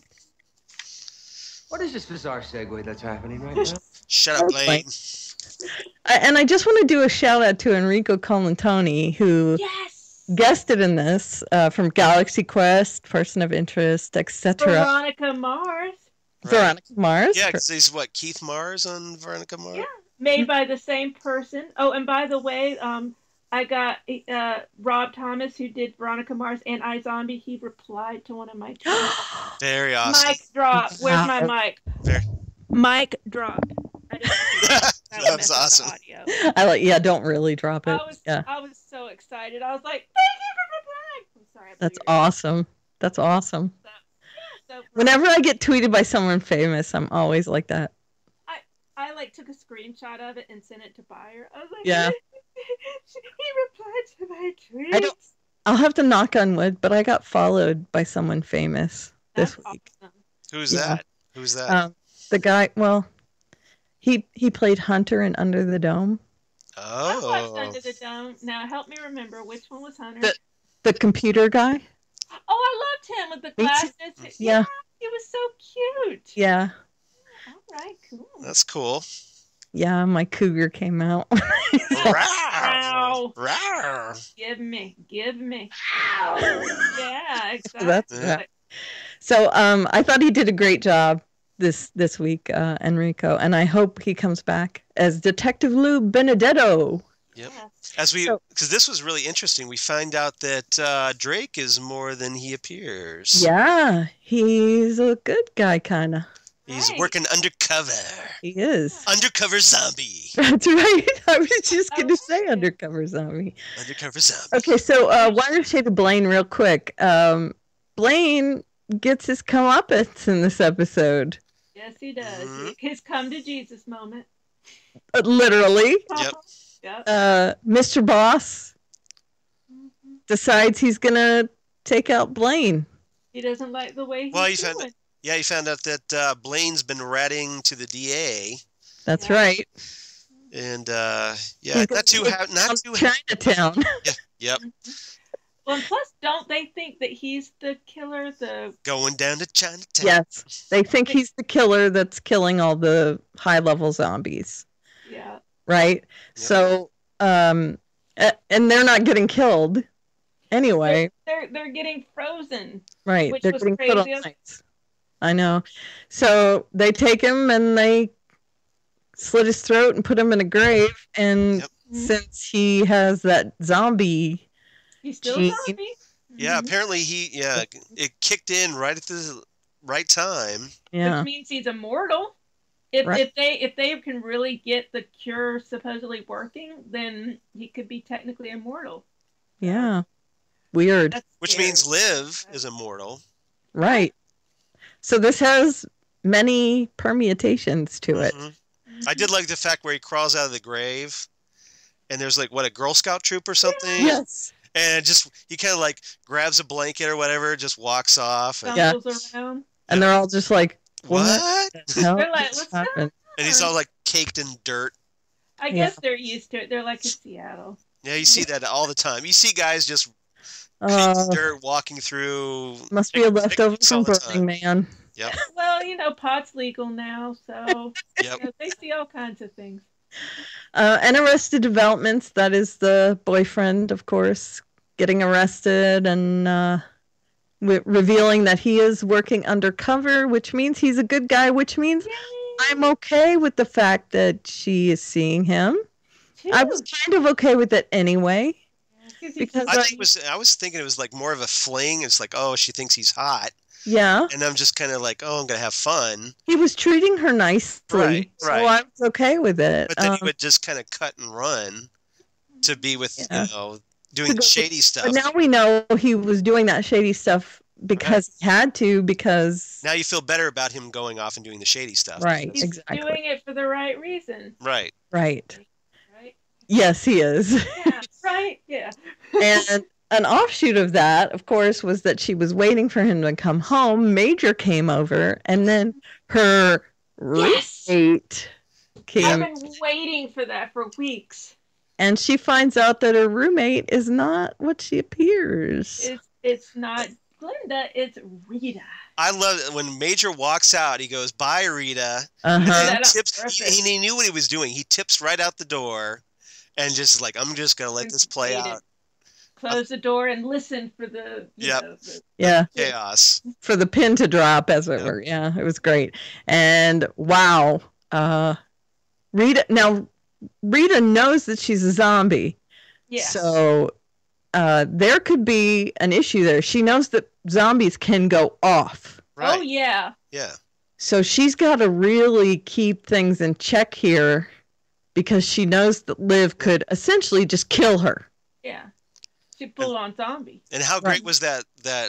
What is this bizarre segue that's happening right now? Shut up, Okay. Blaine. And I just want to do a shout out to Enrico Colantoni, who Yes! guested in this from Galaxy Quest, Person of Interest, etc. Veronica Mars. Veronica Mars. Yeah, because he's what, Keith Mars on Veronica Mars? Yeah. Made by the same person. Oh, and by the way, I got Rob Thomas, who did Veronica Mars and iZombie. He replied to one of my tweets. Very awesome. Mic drop. Where's my mic? Very- Mic drop. I didn't That was awesome. Audio. Don't really drop it. I was so excited. I was like, thank you for replying. I'm sorry. I blew That's your ear. awesome. That's awesome. So, Whenever I get tweeted by someone famous, I'm always like that. I like took a screenshot of it and sent it to Bayer. I was like, Yeah. he replied to my tweet. I don't- I'll have to knock on wood, but I got followed by someone famous this That's week. awesome. Who's Yeah. that? Who's that? The guy, well, he played Hunter in Under the Dome. I watched Oh. Under the Dome. Now help me remember which one was Hunter. The computer guy. Oh, I loved him with the Me glasses. too. Yeah. He was so cute. Yeah. All right, cool. That's cool. Yeah, my cougar came out. Rawr. Rawr. Give me. Yeah, exactly. That's right. So I thought he did a great job this week, Enrico, and I hope he comes back as Detective Lou Benedetto. Yep. Yes. Because this was really interesting. We find out that Drake is more than he appears. Yeah, he's a good guy, kind of. He's Right. working undercover. He is. Undercover zombie. That's right. I was just going to I say like it. Undercover Zombie. Undercover zombie. Okay, so Whiter Shade of Blaine real quick. Blaine gets his comeuppance in this episode. Yes, he does. Mhm. His come to Jesus moment. Literally. Yep. Yep. Mr. Boss Mhm. decides he's going to take out Blaine. He doesn't like the way he's Well, he doing. found Yeah, he found out that Blaine's been ratting to the DA. That's Yeah. right. And, yeah, not too Chinatown. Yep. Well, and plus, don't they think that he's the killer? Going down to Chinatown. Yes. They think he's the killer that's killing all the high-level zombies, Yeah. right? So, and they're not getting killed anyway, They're getting frozen. right? which They're was getting put on crazy. ice. I know. So they take him and they slit his throat and put him in a grave. And Yep. since he has that zombie, He's still Gene. a zombie. Yeah, Mhm. apparently it kicked in right at the right time. yeah, Which means he's immortal. If Right. if they can really get the cure supposedly working, then he could be technically immortal. yeah, weird, That's Which scary. means Liv is immortal. right? So this has many permutations to it. I did like the fact where he crawls out of the grave, and there's like a Girl Scout troop or something. Yes. And he kind of like grabs a blanket or whatever, just walks off. And, Stumbles around. And they're all just like, what? They're like, what's happening? And he's all like caked in dirt. I guess they're used to it. They're like in Seattle. Yeah, you see that all the time. You see guys just caked in dirt walking through. Must be a leftover from Burning Man. Yep. Well, pot's legal now, so they see all kinds of things. And Arrested Developments, that is the boyfriend, of course, getting arrested and revealing that he is working undercover, which means he's a good guy, which means I'm okay with the fact that she is seeing him. I was kind of okay with it anyway. Because I was thinking it was like more of a fling. It's like, oh, she thinks he's hot. Yeah. And I'm just kind of like, oh, I'm going to have fun. He was treating her nicely. Right. So I was okay with it. But then he would just kind of cut and run to be with, doing shady stuff. But now we know he was doing that shady stuff because he had to, because... Now you feel better about him going off and doing the shady stuff. Right, He's doing it for the right reason. Right. Right. Yes, he is. Yeah, right? Yeah. And an offshoot of that, of course, was that she was waiting for him to come home. Major came over, and then her roommate came. I've been waiting for that for weeks. And she finds out that her roommate is not what she appears. It's not Glinda, it's Rita. I love it. When Major walks out, he goes, "Bye, Rita." He knew what he was doing. He tips right out the door and just like, I'm just going to let this play out. Close the door and listen for the chaos. For the pin to drop, as it were. Yeah, it was great. And wow. Rita knows that she's a zombie. Yeah. So there could be an issue there. She knows that zombies can go off. Right. Oh, yeah. Yeah. So she's got to really keep things in check here because she knows that Liv could essentially just kill her. Yeah. She pulled on zombie. And how great was that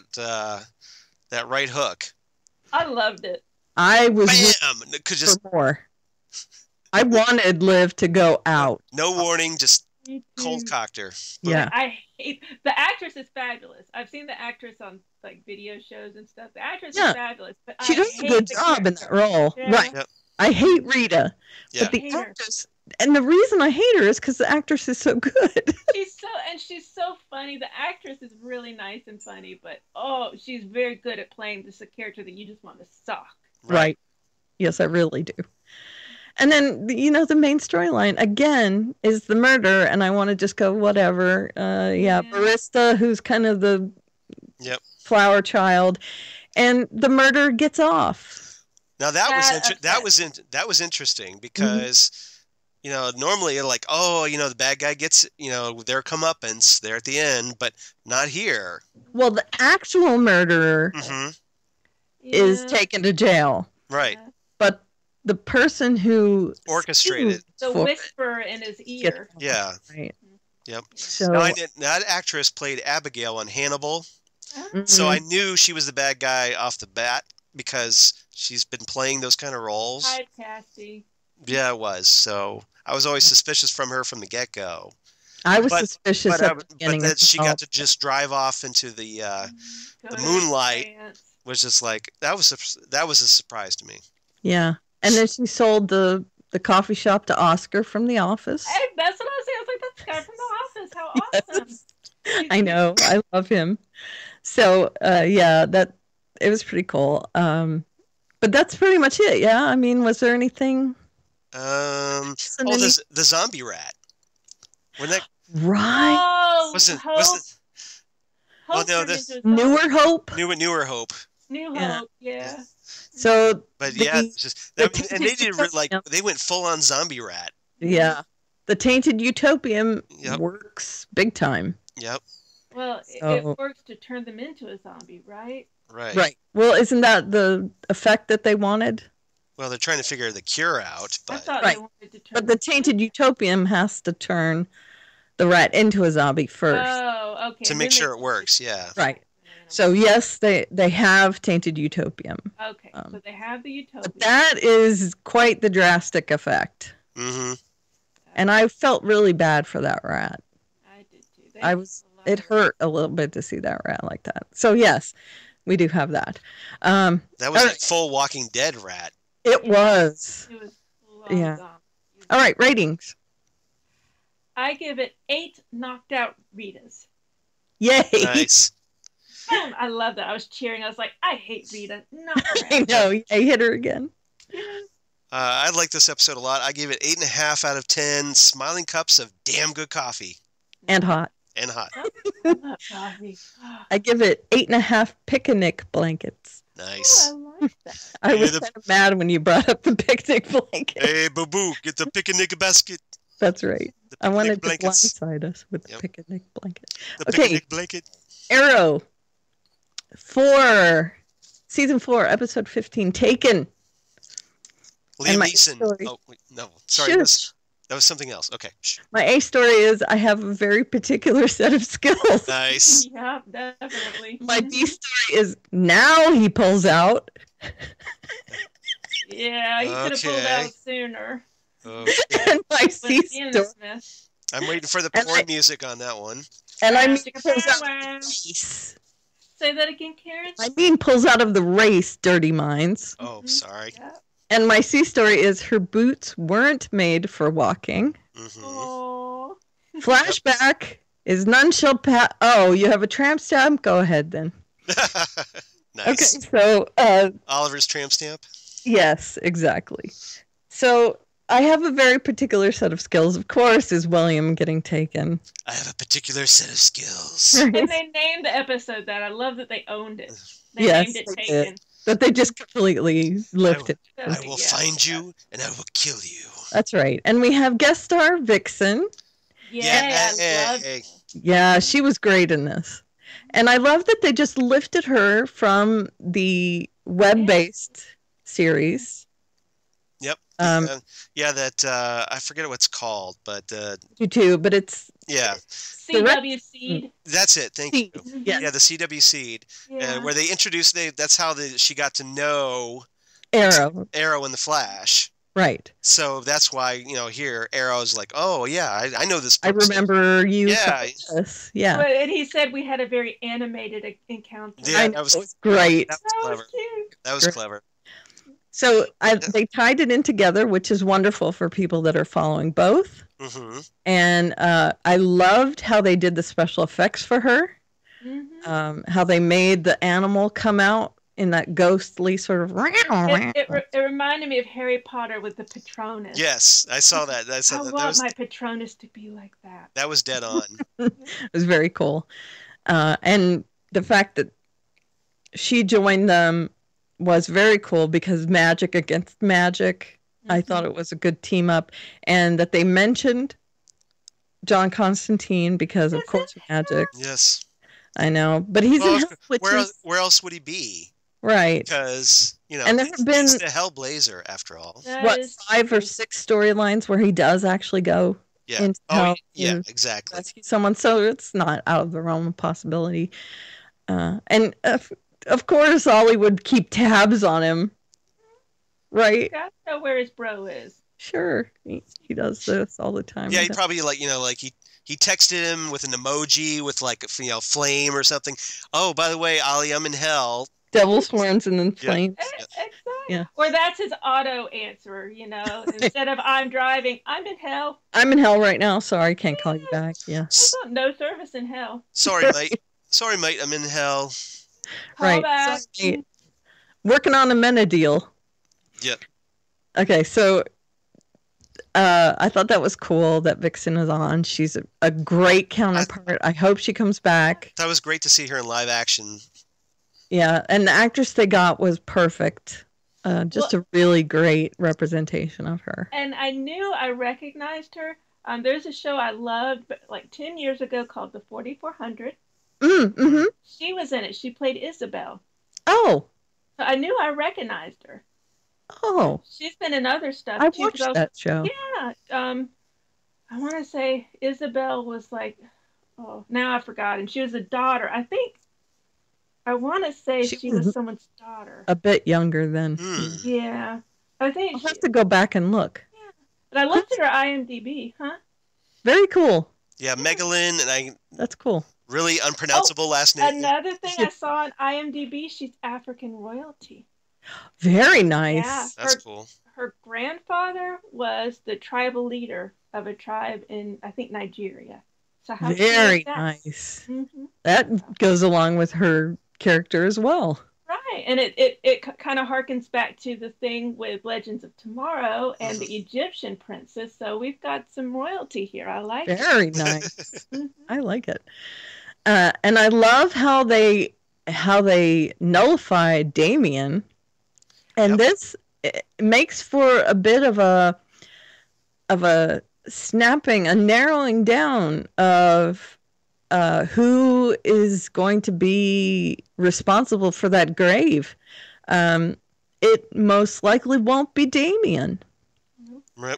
right hook? I loved it. I was Bam! Could just for more. I wanted Liv to go out. No warning, just cold cocked her. Yeah. I hate the actress is fabulous. I've seen the actress on like video shows and stuff. The actress is fabulous, but she does a good job in that role. Yeah. Right. Yep. I hate Rita. Yeah. But the actress, and the reason I hate her is because the actress is so good. She's so funny. The actress is really nice and funny, but she's very good at playing this character that you just want to sock. Right. Yes, I really do. And then, the main storyline, again, is the murder, and I want to just go, whatever. Barista, who's kind of the flower child, and the murder gets off. Now, that was interesting because, normally, like, the bad guy gets, their comeuppance there at the end, but not here. Well, the actual murderer is taken to jail. Right. But the person who orchestrated the whisper in his ear. Yeah. Right. Yep. So that actress played Abigail on Hannibal. So I knew she was the bad guy off the bat because she's been playing those kind of roles. Typecasting. Yeah, it was. So I was always suspicious from her from the get-go. I was suspicious at the beginning. But then she got to just drive off into the moonlight. Was just like that was a surprise to me. Yeah. And then she sold the coffee shop to Oscar from The Office. Hey, that's what I was saying. I was like, that's the guy from The Office. How awesome. I know. I love him. So, it was pretty cool. But that's pretty much it. Yeah. I mean, was there anything? The zombie rat. Wasn't that right? Oh, Newer Hope. Newer Hope. New Hope. Yeah. So, but it's just and they did they went full on zombie rat. Yeah, the Tainted Utopian works big time. Yep. Well, it works to turn them into a zombie, right? Right. Right. Well, isn't that the effect that they wanted? Well, they're trying to figure the cure out, but I thought they wanted to turn. But the Tainted Utopian has to turn the rat into a zombie first. Oh, okay. To make sure it works, yeah. Right. So yes, they have tainted utopium. Okay, so they have the utopia. But that is quite the drastic effect. Mm-hmm. And I felt really bad for that rat. I did too. It hurt a little bit to see that rat like that. So yes, we do have that. That was a full Walking Dead rat. It was. It was Yeah. All right, ratings. I give it 8 knocked out Ritas. Yay! Nice. Boom! I love that. I was cheering. I was like, I hate Rita. Knock her I out. know. I hit her again. I like this episode a lot. I gave it 8.5 out of 10 smiling cups of damn good coffee. And hot. And hot. I love coffee. I give it 8.5 picnic blankets. Nice. Oh, I like that. I was kind of mad when you brought up the picnic blanket. Hey, boo-boo, get the picnic basket. That's right. I wanted blankets. to blindside us with the picnic blanket. The picnic blanket. Arrow. Season 4, episode 15, Taken. Liam Neeson. Oh, wait, no. Sorry. That was something else. Okay. Shh. My A story is I have a very particular set of skills. Nice. Yeah, definitely. My B story is now he pulls out. Yeah, he could have pulled out sooner. Okay. And my C story. I'm waiting for the porn music on that one. And I mean pulls out of the race. Say that again, Karen. I mean pulls out of the race, Dirty Minds. Oh, sorry. Yeah. And my C story is her boots weren't made for walking. Mm-hmm. Oh. Flashback is none shall pass. Oh, you have a tramp stamp? Go ahead then. Nice. Okay, so Oliver's tramp stamp. Yes, exactly. So I have a very particular set of skills. Of course, is William getting taken. I have a particular set of skills. And they named the episode that. I love that they owned it. They Yes, named it they Taken. did. But they just completely lifted. I will find you and I will kill you. That's right. And we have guest star Vixen. I love it. Yeah, she was great in this. And I love that they just lifted her from the web-based series. Yep. That I forget what it's called, but You too, but it's CW Seed. That's it. Thank you. Yes. Yeah, the CW Seed, where they introduced. That's how she got to know Arrow and the Flash. Right. So that's why here Arrow's like, oh yeah, I know this person. I remember you. Yeah. This. Yeah. But, and he said we had a very animated encounter. Yeah, that was great. That was clever. That was clever. So they tied it in together, which is wonderful for people that are following both. Mm-hmm. And I loved how they did the special effects for her. Mm-hmm. How they made the animal come out in that ghostly sort of. It reminded me of Harry Potter with the Patronus. Yes, I saw that. I want my Patronus to be like that. That was dead on. It was very cool. And the fact that she joined them was very cool because magic against magic. I thought it was a good team up. And that they mentioned John Constantine because, of course, magic. Yes. I know. But he's in hell, where else would he be? Right. Because, and there have been he's the Hellblazer, after all. 5 or 6 storylines where he does actually go into hell. Yeah, exactly. Rescue someone, so it's not out of the realm of possibility. And of course, Ollie would keep tabs on him. Right? You gotta know where his bro is. Sure. He does this all the time. Yeah, he probably he texted him with an emoji with flame or something. Oh, by the way, Ollie, I'm in hell. Devil's horns and then flame. Exactly. Yeah. Or that's his auto answer, Instead of I'm driving, I'm in hell. I'm in hell right now. Sorry, can't call you back. Yeah. No service in hell. Sorry, mate. Sorry, mate. I'm in hell. Right. So, working on a meta deal. Yep. Okay, so I thought that was cool that Vixen is on. She's a great counterpart. I hope she comes back. That was great to see her in live action. Yeah, and the actress they got was perfect. Just a really great representation of her. And I knew I recognized her. There's a show I loved like 10 years ago called The 4400. Mm-hmm. She was in it. She played Isabel. Oh. So I knew I recognized her. Oh. She's been in other stuff I too. watched that show. Yeah. I want to say Isabel was like, oh, now I forgot. And she was a daughter. I think I want to say She she was was someone's daughter. a bit younger than. Yeah. I think I'll have to go back and look. but I looked at her IMDb, huh? Very cool. Yeah, Megalyn, and That's cool. really unpronounceable last name. Another thing I saw on IMDb, she's African royalty. Very nice. Yeah. That's cool. Her grandfather was the tribal leader of a tribe in, I think, Nigeria. So how Very that? nice. Mm-hmm. That goes along with her character as well. Right, and it kind of harkens back to the thing with Legends of Tomorrow and the Egyptian princess. So we've got some royalty here. I like it. Very nice. I like it. And I love how they nullify Damien. And this makes for a bit of a snapping, a narrowing down of who is going to be responsible for that grave. It most likely won't be Damien. Rip.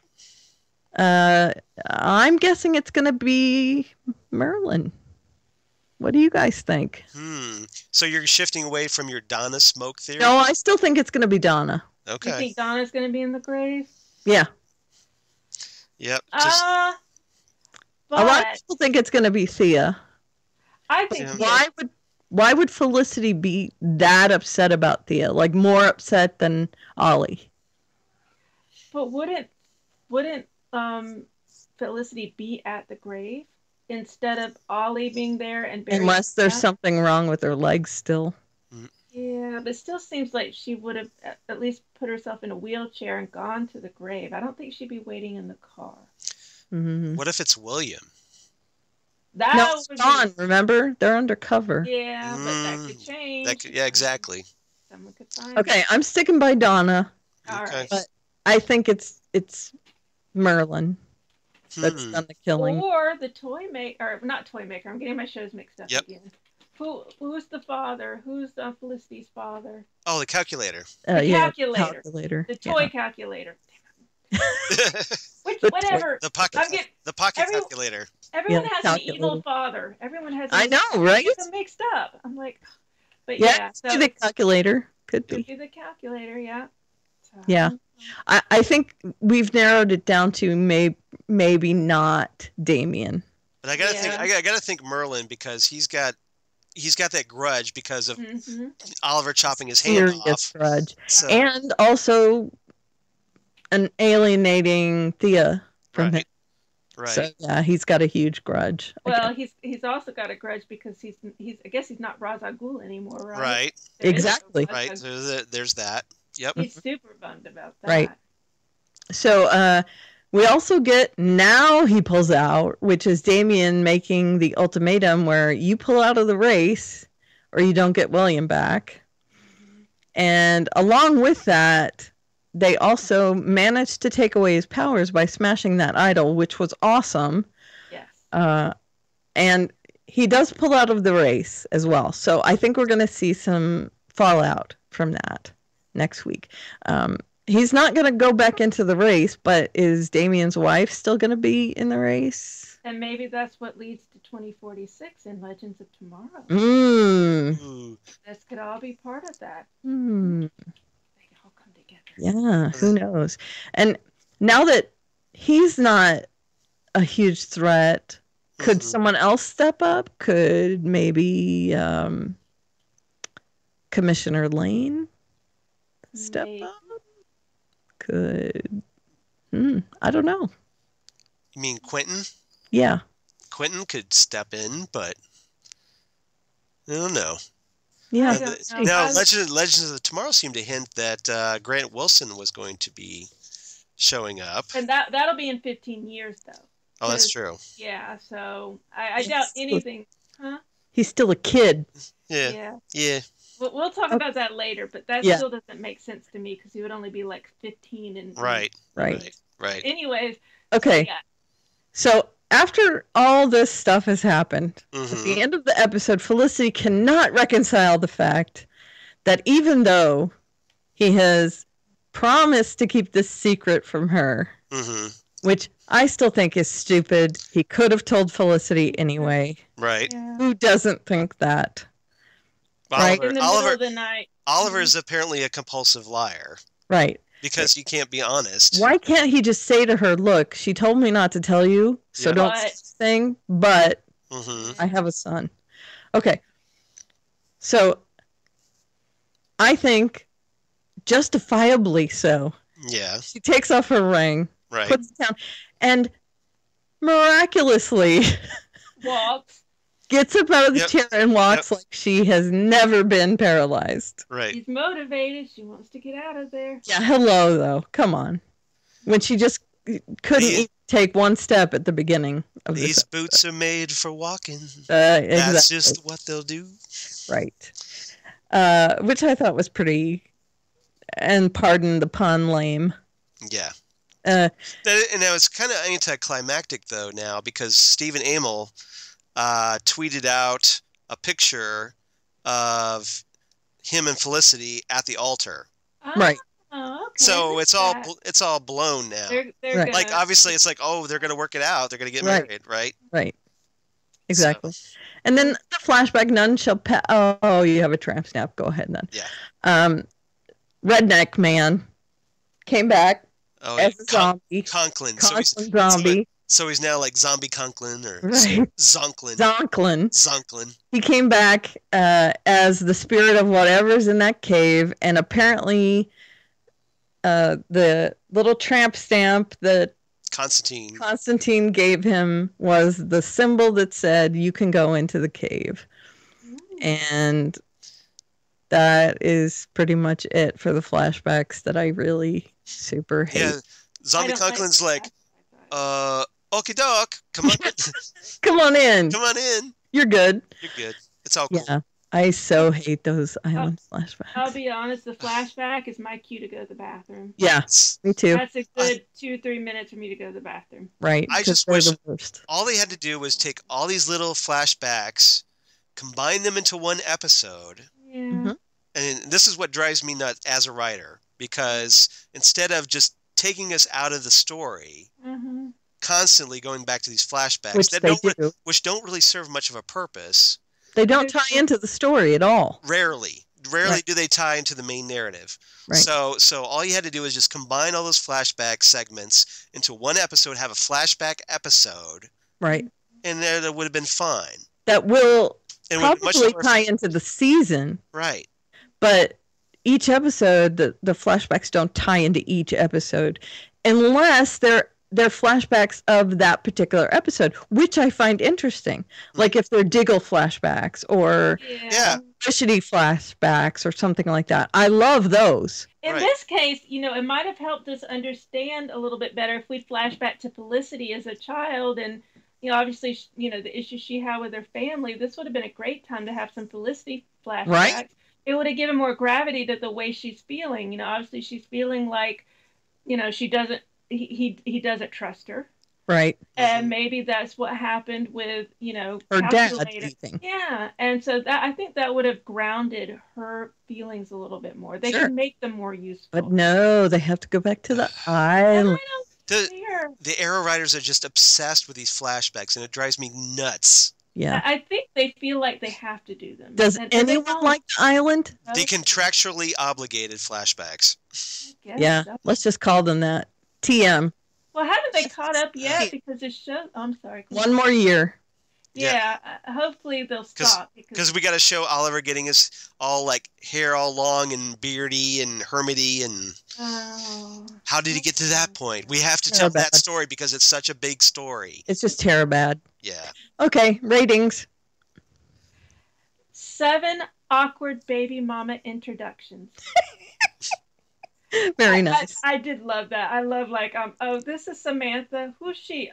I'm guessing it's going to be Merlin. What do you guys think? So you're shifting away from your Donna smoke theory? No, I still think it's going to be Donna. Okay. You think Donna's going to be in the grave? Yeah. Yep. A lot of people think it's going to be Thea. I think Why would Felicity be that upset about Thea? Like more upset than Ollie? But wouldn't Felicity be at the grave instead of Ollie being there and burying Unless there's Scott? something wrong with her legs still. Yeah, but it still seems like she would have at least put herself in a wheelchair and gone to the grave. I don't think she'd be waiting in the car. Mm-hmm. What if it's William? No, it's Dawn, remember? They're undercover. Yeah, but that could change. Yeah, exactly. Someone could find Okay, it. I'm sticking by Donna. All right. But I think it's Merlin that's done the killing. Or the toy maker, or not toy maker. I'm getting my shows mixed up again. Who's the father? Who's Felicity's father? Oh, the calculator. The calculator. Calculator. The toy calculator. Whatever. The pocket calculator. Everyone has an evil father. Everyone has. I know, right? Get them mixed up. I'm like, but Yeah, so the calculator could be. the calculator. Yeah. So, Yeah, I think we've narrowed it down to maybe not Damien. But I gotta think Merlin, because he's got that grudge because of Oliver chopping his hand off. Grudge. So. And also an alienating Thea from him. Right. So yeah, he's got a huge grudge. Well, he's also got a grudge because he's I guess he's not Ra's al Ghul anymore, right? Right. Exactly. Right. So there's that. Yep. He's super bummed about that. Right. So we also get, now he pulls out, which is Damien making the ultimatum where you pull out of the race or you don't get William back. And along with that, they also managed to take away his powers by smashing that idol, which was awesome. Yes. And he does pull out of the race as well. So I think we're going to see some fallout from that next week. He's not going to go back into the race, but is Damien's wife still going to be in the race? And maybe that's what leads to 2046 in Legends of Tomorrow. This could all be part of that. They all come together. Yeah, who knows? And now that he's not a huge threat, could someone else step up? Could maybe Commissioner Lane step up? Could I don't know. You mean Quentin? Yeah. Quentin could step in, but I don't know. Yeah. Now, Legends of Tomorrow seemed to hint that Grant Wilson was going to be showing up. And that'll be in 15 years, though. Oh, that's true. Yeah, so I doubt anything. Huh? He's still a kid. Yeah. We'll talk about that later, but that still doesn't make sense to me because he would only be like 15 and Right. Anyways. Okay. Yeah. So after all this stuff has happened, at the end of the episode, Felicity cannot reconcile the fact that even though he has promised to keep this secret from her, which I still think is stupid, he could have told Felicity anyway. Right. Yeah. Who doesn't think that? Right. in the middle of the night. Oliver is apparently a compulsive liar Right. because he can't be honest. Why can't he just say to her, look, she told me not to tell you, so Yeah. don't say this thing, but Mm-hmm. I have a son. Okay. So I think justifiably so. Yeah. She takes off her ring, Right. puts it down, and miraculously Walks. gets up out of the Yep. chair and walks Yep. like she has never been paralyzed. Right. She's motivated. She wants to get out of there. Yeah, hello, though. Come on. When she just couldn't even take one step at the beginning of These this. boots are made for walking. Exactly. That's just what they'll do. Right. Which I thought was pretty, and pardon the pun, lame. Yeah. Uh, And now it's kind of anticlimactic, though, now, because Stephen Amell tweeted out a picture of him and Felicity at the altar. Right. Oh, okay. So That's it's all blown now. They're Right. gonna, Like, obviously, it's like, oh, they're going to work it out. They're going to get Right. married, right? Right. Exactly. And then the flashback, none shall pass. Oh, you have a tramp snap. Go ahead then. Yeah. Redneck man came back Oh, as a zombie. Conklin. Conklin zombie. So he's now like Zombie Conklin or Right. Zonklin. Zonklin. He came back as the spirit of whatever's in that cave, and apparently the little tramp stamp that Constantine gave him was the symbol that said you can go into the cave. And that is pretty much it for the flashbacks that I really super hate. Yeah, Zombie Conklin's like, okie doke, come on, Come on in. come on in. You're good. You're good. It's all cool. Yeah. I so hate those island flashbacks. I'll be honest, the flashback is my cue to go to the bathroom. Yeah, me too. That's a good 2-3 minutes for me to go to the bathroom. Right. I 'cause just they're wish the worst. all they had to do was take all these little flashbacks, combine them into one episode, Yeah. Mhm. and this is what drives me nuts as a writer, because instead of just taking us out of the story, Mm-hmm. constantly going back to these flashbacks Which that they do. which don't really serve much of a purpose. They don't tie into the story at all. Rarely Right. do they tie into the main narrative. Right. So all you had to do is just combine all those flashback segments into one episode, have a flashback episode, Right. and that would have been fine. That will And would be much probably more tie into the season, right. but each episode, the flashbacks don't tie into each episode unless they're flashbacks of that particular episode, which I find interesting. Like if they're Diggle flashbacks or Yeah. Felicity flashbacks or something like that. I love those. In Right. this case, it might have helped us understand a little bit better if we'd flash back to Felicity as a child and, obviously, the issues she had with her family. This would have been a great time to have some Felicity flashbacks. Right. It would have given more gravity to the way she's feeling. Obviously she's feeling like, she doesn't, he doesn't trust her. Right. And maybe that's what happened with, Her dad, Calculator. even. Yeah. And so I think that would have grounded her feelings a little bit more. They Sure. can make them more useful. But no, they have to go back to the island. The Arrow writers are just obsessed with these flashbacks, and it drives me nuts. Yeah. I think they feel like they have to do them. Does And they anyone don't. like the island? The contractually obligated flashbacks. I guess Yeah. so. Let's just call them that. TM. Well, haven't they caught up yet? Because it shows. I'm sorry. One more year. Yeah. Hopefully they'll stop. Because we got to show Oliver getting his all like hair all long and beardy and hermity, and Oh. how did he get to that point? We have to Terror tell that bad. story because it's such a big story. It's just terror bad. Yeah. Okay, ratings. 7 awkward baby mama introductions. Very nice. I did love that. I love oh, this is Samantha. Who's she?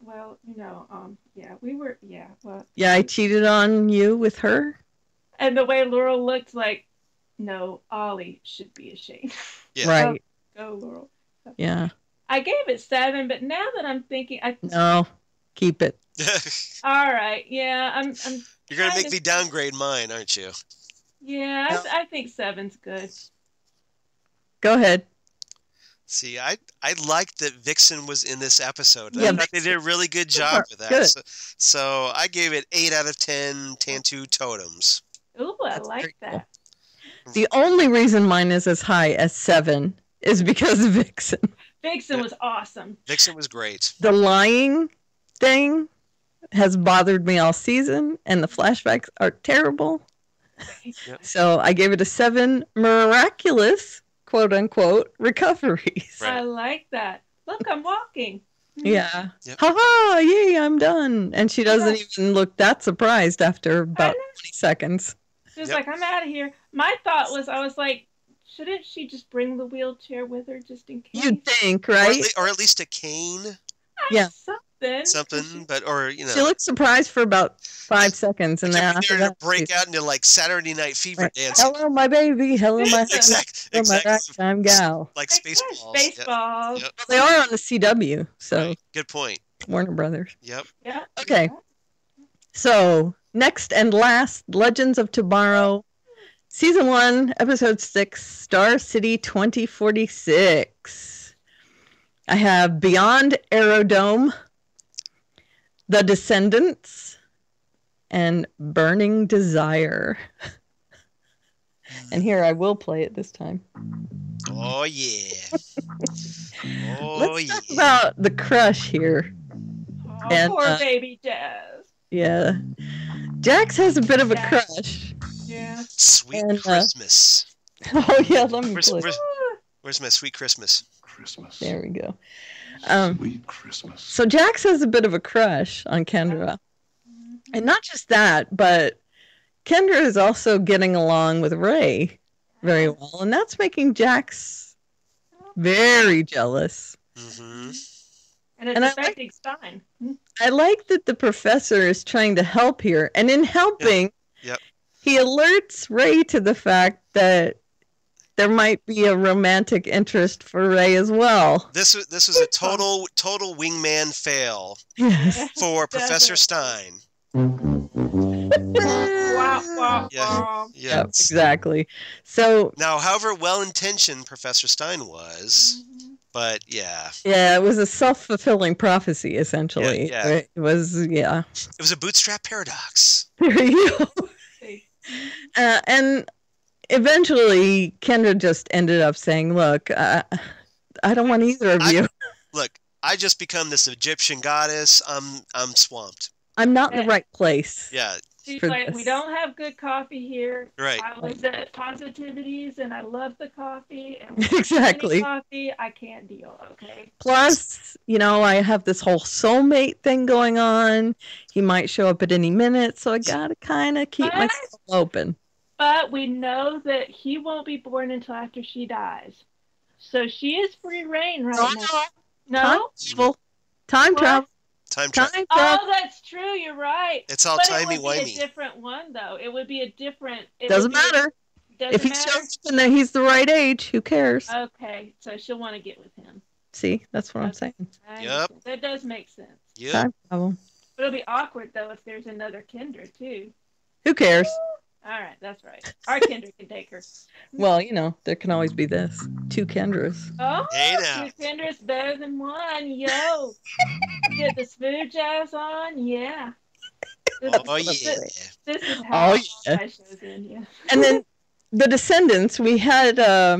Yeah, I cheated on you with her. And the way Laurel looked like, no, Ollie should be ashamed. Yeah. Right. Go, Laurel. Yeah. I gave it 7, but now that I'm thinking, No, keep it. all right, yeah, I'm You're going to trying make me downgrade mine, aren't you? Yeah, No. I think 7's good. Go ahead. See, I liked that Vixen was in this episode. Yeah, I thought they did a really good job with that. Good. So I gave it 8 out of 10 Tantu totems. Ooh, I That's like very that. cool. The only reason mine is as high as 7 is because of Vixen. Vixen was awesome. Vixen was great. The lying thing has bothered me all season, and the flashbacks are terrible. Yep. So I gave it a 7 miraculous, quote unquote, recoveries. Right. I like that. Look, I'm walking. Yeah. Yep. Ha-ha, yay, I'm done. And she doesn't Yeah. even look that surprised after about know. 20 seconds. She was Yep. like, I'm out of here. My thought was, I was like, shouldn't she just bring the wheelchair with her just in case? You'd think, right? Or at least a cane, Yeah. Something. She looked surprised for about 5 seconds, and then You're after there to that, break out into like Saturday Night Fever right. dance. Hello, my baby. Hello, my Exactly. my ragtime gal. Like Spaceballs. Spaceballs. Yep. Well, they are on the CW, so Right. Good point. Warner Brothers. Yep. Yeah. Okay. So next and last, Legends of Tomorrow, Season 1, Episode 6, Star City 2046. I have Beyond Aerodome, The Descendants, and Burning Desire. And here I will play it this time. Oh yeah. Let's talk about the crush here. Oh, And, poor baby Jazz. Yeah. Jax has a bit of a crush. Yeah. Sweet And, Christmas. Oh, yeah, let me Where's, play. where's my Sweet Christmas? Christmas. There we go. Sweet Christmas. So Jax has a bit of a crush on Kendra. And not just that, but Kendra is also getting along with Ray very well. And that's making Jax very jealous. Mm-hmm. And it's And I affecting Stein. I like that the professor is trying to help here. And in helping, Yep. he alerts Ray to the fact that there might be a romantic interest for Ray as well. This was a total wingman fail Yes. for Professor Stein. Wow, wow, Yeah. wow. Yeah. Yep, exactly. So, Now, however well-intentioned Professor Stein was, but yeah, yeah, it was a self-fulfilling prophecy, essentially. Yeah. It was, yeah. it was a bootstrap paradox. There you go. And eventually, Kendra just ended up saying, look, I don't want either of you. Look, I just become this Egyptian goddess. I'm swamped. I'm not in the right place. Yeah, She's for like, this. we don't have good coffee here. right. I was at Positivities and I love the coffee. And Exactly. any coffee, I can't deal, okay? Plus, I have this whole soulmate thing going on. He might show up at any minute, so I gotta kind of keep myself open. But we know that he won't be born until after she dies. So she is free reign right now. No? Time What? travel. Time travel. Time travel. Oh, that's true. You're right. It's all But it would be timey-wimey. a different one, though. It would be a different... Doesn't matter. Doesn't If he matter? shows up and that he's the right age, who cares? Okay, so she'll want to get with him. See, that's what I'm saying. I Yep. understand. That does make sense. Yep. Time travel. But it'll be awkward, though, if there's another Kendra, too. Who cares? All right, that's right. Our Kendra can take her. Well, there can always be this. 2 Kendras. Oh, Hey, now. 2 Kendra's better than 1. Yo. Get the smooth jazz on. Yeah. Oh yeah. This is how Oh, yeah. I shows in, yeah. And then the Descendants, we had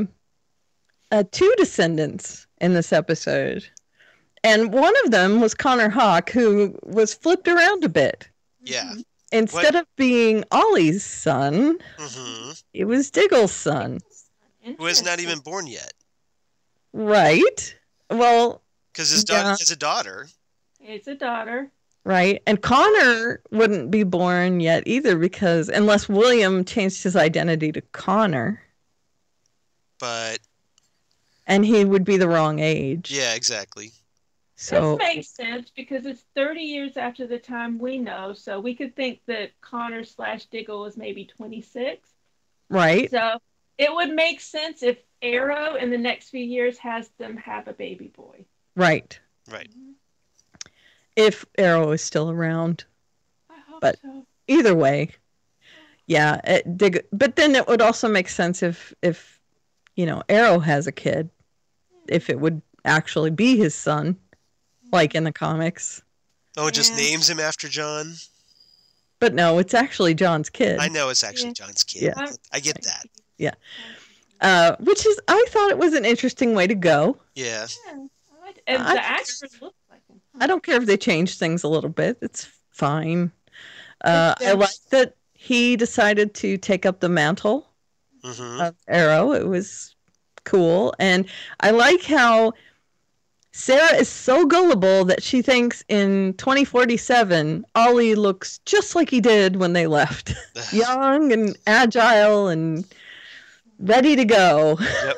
2 Descendants in this episode. And one of them was Connor Hawk, who was flipped around a bit. Yeah. Instead of being Ollie's son, Mm-hmm. it was Diggle's son. Who is not even born yet, Right? Well, because his daughter has a daughter. It's a daughter. right. And Connor wouldn't be born yet either, because unless William changed his identity to Connor, But and he would be the wrong age. yeah, exactly. So This makes sense because it's 30 years after the time we know, so we could think that Connor / Diggle was maybe 26. right. So it would make sense if Arrow in the next few years has them have a baby boy. Right. Right. If Arrow is still around. I hope But- so. Either way. Yeah. But then it would also make sense if Arrow has a kid, if it would actually be his son, like in the comics. Oh, it just Yeah. names him after John. But no, it's actually John's kid. I know it's actually John's kid. Yeah. I get that. Yeah. Which is, I thought it was an interesting way to go. Yeah. And the actors look like him. I don't care if they change things a little bit. It's fine. I like that he decided to take up the mantle of Arrow. It was cool. And I like how Sarah is so gullible that she thinks in 2047, Ollie looks just like he did when they left. Young and agile and ready to go. Yep.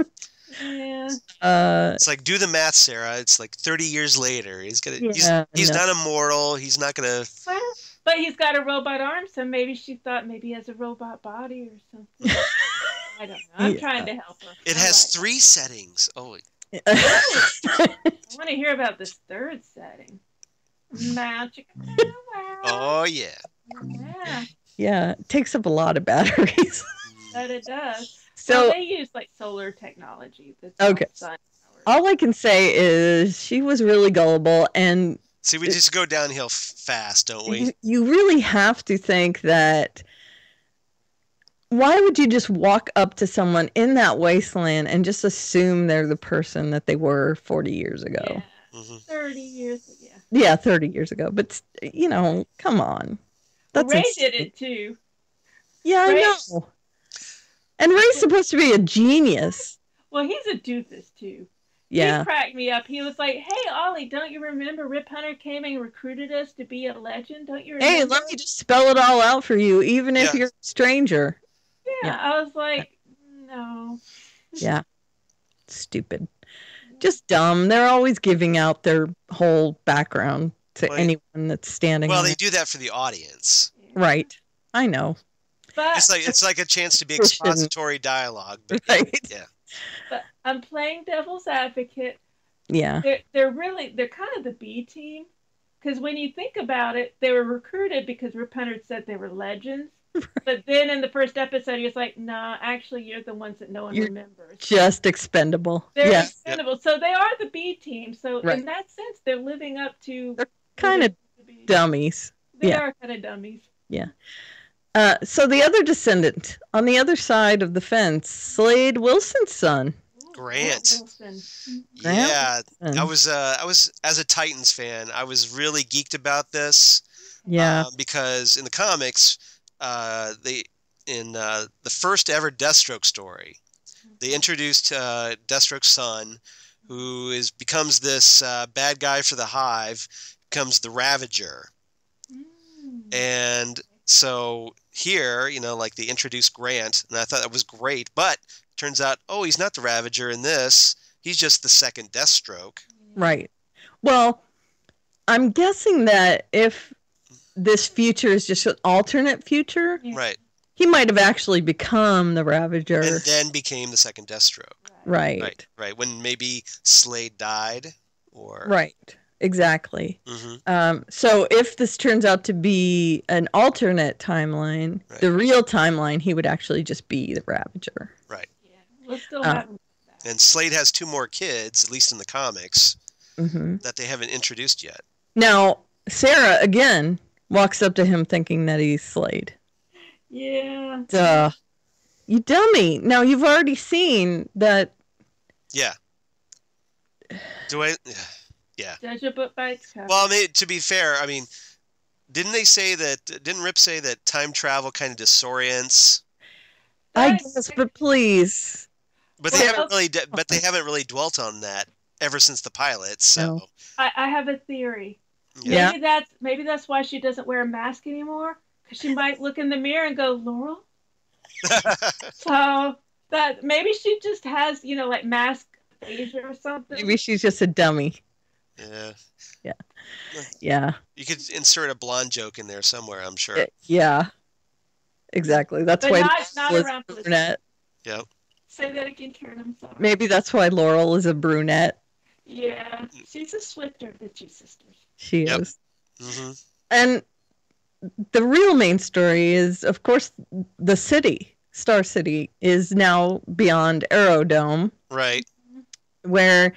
Yeah. It's like, do the math, Sarah. It's like 30 years later. He's Yeah, not immortal. He's not gonna. Well, but he's got a robot arm, so maybe she thought maybe he has a robot body or something. I don't know. I'm trying to help her. It has 3 settings. Oh. I want to hear about this third setting. Magic. Oh yeah. Yeah. Yeah, it takes up a lot of batteries. But it does. So well, they use like solar technology. That's okay. All I can say is she was really gullible, and see, we just go downhill fast, don't we? You really have to think that. Why would you just walk up to someone in that wasteland and just assume they're the person that they were 40 years ago? Yeah. 30 years ago. Yeah, 30 years ago. But, you know, come on. That's Ray insane. did it too. Yeah, Ray, I know. And Ray's supposed to be a genius. Well, he's a doofus too. Yeah. He cracked me up. He was like, "Hey, Ollie, don't you remember Rip Hunter came and recruited us to be a legend? Don't you remember?" Hey, let me just spell it all out for you, even if you're a stranger. Yeah, I was like, no. Yeah. Stupid. Just dumb. They're always giving out their whole background to anyone that's standing Well, there. they do that for the audience. Right. I know. But It's like a chance to be expository dialogue. But right. Yeah. But I'm playing devil's advocate. Yeah. They're kind of the B team. Because when you think about it, they were recruited because Rip Hunter said they were legends. But then in the first episode, he was like, "Nah, actually, you're the ones that no one remembers. Just expendable." They're expendable. Yep. So they are the B team. So in that sense, they're living up to. They're kind of dummies. They are kind of dummies. Yeah. So the other descendant on the other side of the fence, Slade Wilson's son. Grant. Yeah, I was as a Titans fan, I was really geeked about this. Yeah. Because in the comics, the first ever Deathstroke story, they introduced Deathstroke's son, who becomes this bad guy for the Hive, becomes the Ravager, and so here, you know, like they introduced Grant, and I thought that was great, but turns out, oh, he's not the Ravager in this. He's just the second Deathstroke. Right. Well, I'm guessing that if this future is just an alternate future, right, he might have actually become the Ravager. And then became the second Deathstroke. Right. Right. When maybe Slade died or... Right. Exactly. So if this turns out to be an alternate timeline, the real timeline, he would actually just be the Ravager. Right. Yeah. We'll still have and Slade has 2 more kids, at least in the comics, that they haven't introduced yet. Now, Sarah, again, walks up to him thinking that he's Slade. Yeah. Duh. You dummy. Now, you've already seen that... Yeah. Do I... Yeah. Judge a book by its cover. Well, I mean, to be fair, I mean, didn't Rip say that time travel kind of disorients? I guess, but please. But they haven't really dwelt on that ever since the pilot. So no. I have a theory. Yeah. Maybe that's why she doesn't wear a mask anymore, because she might look in the mirror and go, Laurel. So that maybe she just has, you know, like mask aphasia or something. Maybe she's just a dummy. Yeah. Yeah. Yeah. You could insert a blonde joke in there somewhere, I'm sure. Yeah. Exactly. That's but why not around brunette. Yep. Say that again, Karen. I'm sorry. Maybe that's why Laurel is a brunette. Yeah. She's a Swifter of the two sisters. She is. Mm-hmm. And the real main story is, of course, the city, Star City, is now beyond Aerodome. Right. Where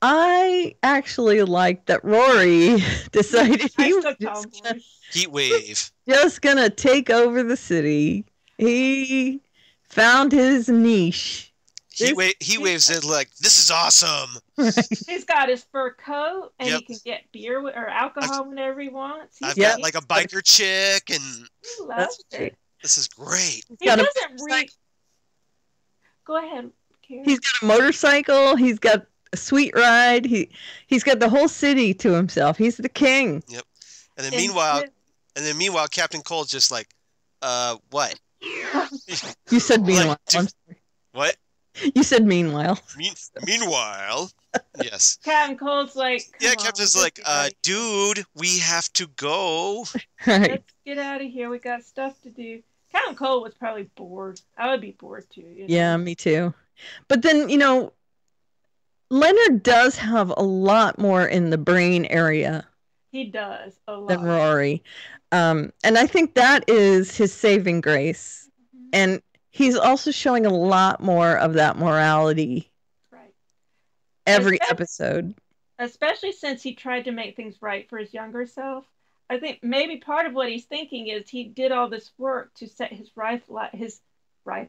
I actually liked that Rory decided I he was took tomboy. Heat wave. just gonna take over the city. He found his niche. Heat waves it like, this is awesome. He's got his fur coat, and Yep. he can get beer or alcohol whenever he wants. I've got like a biker chick, and He loves it. this is great. He got a doesn't read. Go ahead, Karen. He's got a motorcycle. He's got a sweet ride. He's got the whole city to himself. He's the king. Yep. And then meanwhile, Captain Cold's just like, what? You said meanwhile. Like, I'm sorry. What? You said meanwhile. Meanwhile, yes. Captain Cold's like, Yeah, "Come Captain's on, like, let's get dude, we have to go. Right. Let's get out of here. We got stuff to do. Captain Cold was probably bored. I would be bored too. You know? Yeah, me too. But then, Leonard does have a lot more in the brain area He does a lot. than Rory. And I think that is his saving grace. Mhm. And he's also showing a lot more of that morality Right. every Especially- episode. Especially since he tried to make things right for his younger self. I think maybe part of what he's thinking is he did all this work to set his life right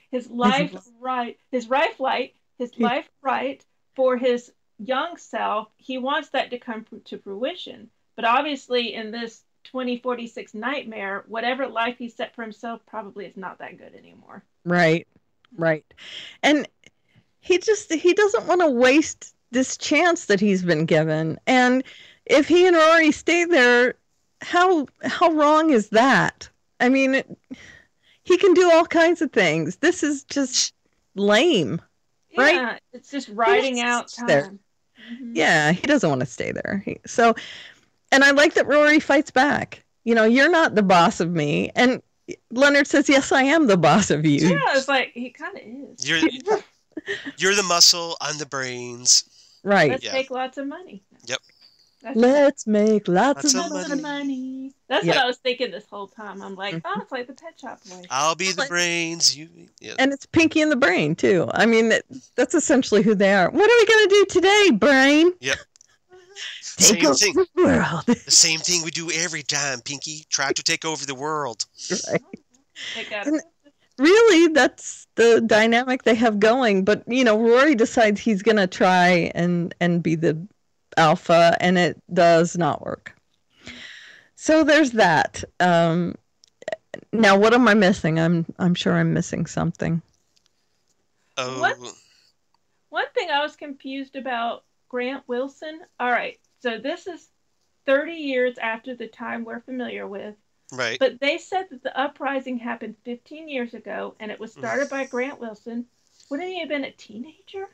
for his young self. He wants that to come to fruition. But obviously in this 2046 nightmare, whatever life he set for himself probably is not that good anymore. Right. And he doesn't want to waste this chance that he's been given. And if he and Rory stay there, how wrong is that? I mean, he can do all kinds of things. This is just lame, right? Yeah, it's just riding out time. There. Mhm. Yeah, he doesn't want to stay there. And I like that Rory fights back. You're not the boss of me. And Leonard says, yes, I am the boss of you. Yeah, it's like he kind of is. You're the muscle, I'm the brains. Right. Let's make lots of money. Yep. Let's make lots Lots of of money. That's Yeah. what I was thinking this whole time. I'm like, oh, it's like the Pet Shop Boys. I'll be the brains. Yeah. And it's Pinky and the Brain, too. I mean, that's essentially who they are. What are we going to do today, Brain? Yep. Take Same over thing. the world. The same thing we do every time, Pinky. Try to take over the world. Right. They got And really, that's the dynamic they have going. But, Rory decides he's going to try and be the alpha, and it does not work. So there's that. Now, what am I missing? I'm sure I'm missing something. Oh, What? One thing I was confused about Grant Wilson. All right, so this is 30 years after the time we're familiar with, right. but they said that the uprising happened 15 years ago, and it was started by Grant Wilson. Wouldn't he have been a teenager?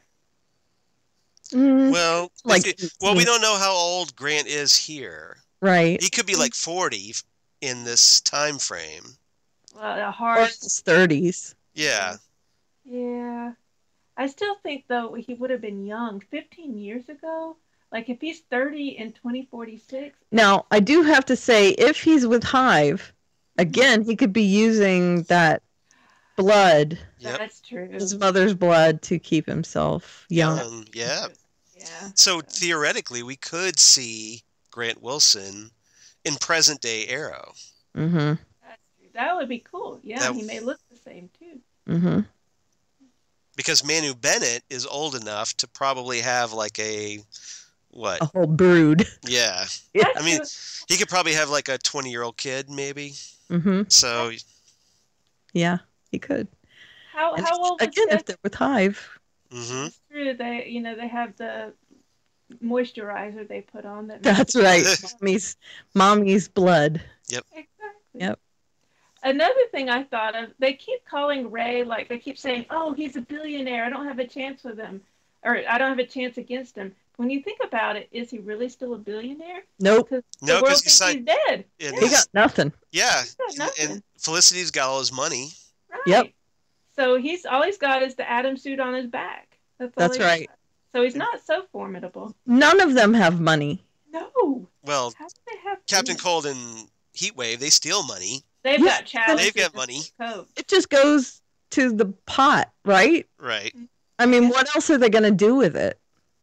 Well, Like we don't know how old Grant is here. right. He could be like 40 in this time frame. Well, a Or hard. his 30s. Yeah. Yeah. I still think, though, he would have been young 15 years ago. Like, if he's 30 in 2046. Now, I do have to say, if he's with Hive, again, he could be using that blood, Yep. That's true. his mother's blood, to keep himself young. Yeah. Yeah. So theoretically, we could see Grant Wilson in present day Arrow. Mm-hmm. That would be cool. Yeah, That- he may look the same, too. Mm-hmm. Because Manu Bennett is old enough to probably have like a what? A whole brood. Yeah. That's I mean, true. he could probably have like a 20-year-old kid, maybe. Mm-hmm. So, Yeah, he could. How And old is again, if that? they're with Hive. mhm. It's true. They have the moisturizer they put on that. That's right. Mommy's blood. Exactly. Yep. Another thing I thought of, they keep calling Ray, like they keep saying, "Oh, he's a billionaire. I don't have a chance with him, or I don't have a chance against him." When you think about it, is he really still a billionaire? Nope. Because No, the world 'cause he thinks signed- he's dead. in He his- got nothing. Yeah. He's got nothing. And Felicity's got all his money. Right. Yep. So all he's got is the Atom suit on his back. All That's he's right. got. So he's not so formidable. None of them have money. No. Well, How do they have Captain money? Cold and Heatwave, they steal money. They've Yeah, got chalices. they've got and money. coat. It just goes to the pot, right? Right. I mean, what else are they going to do with it?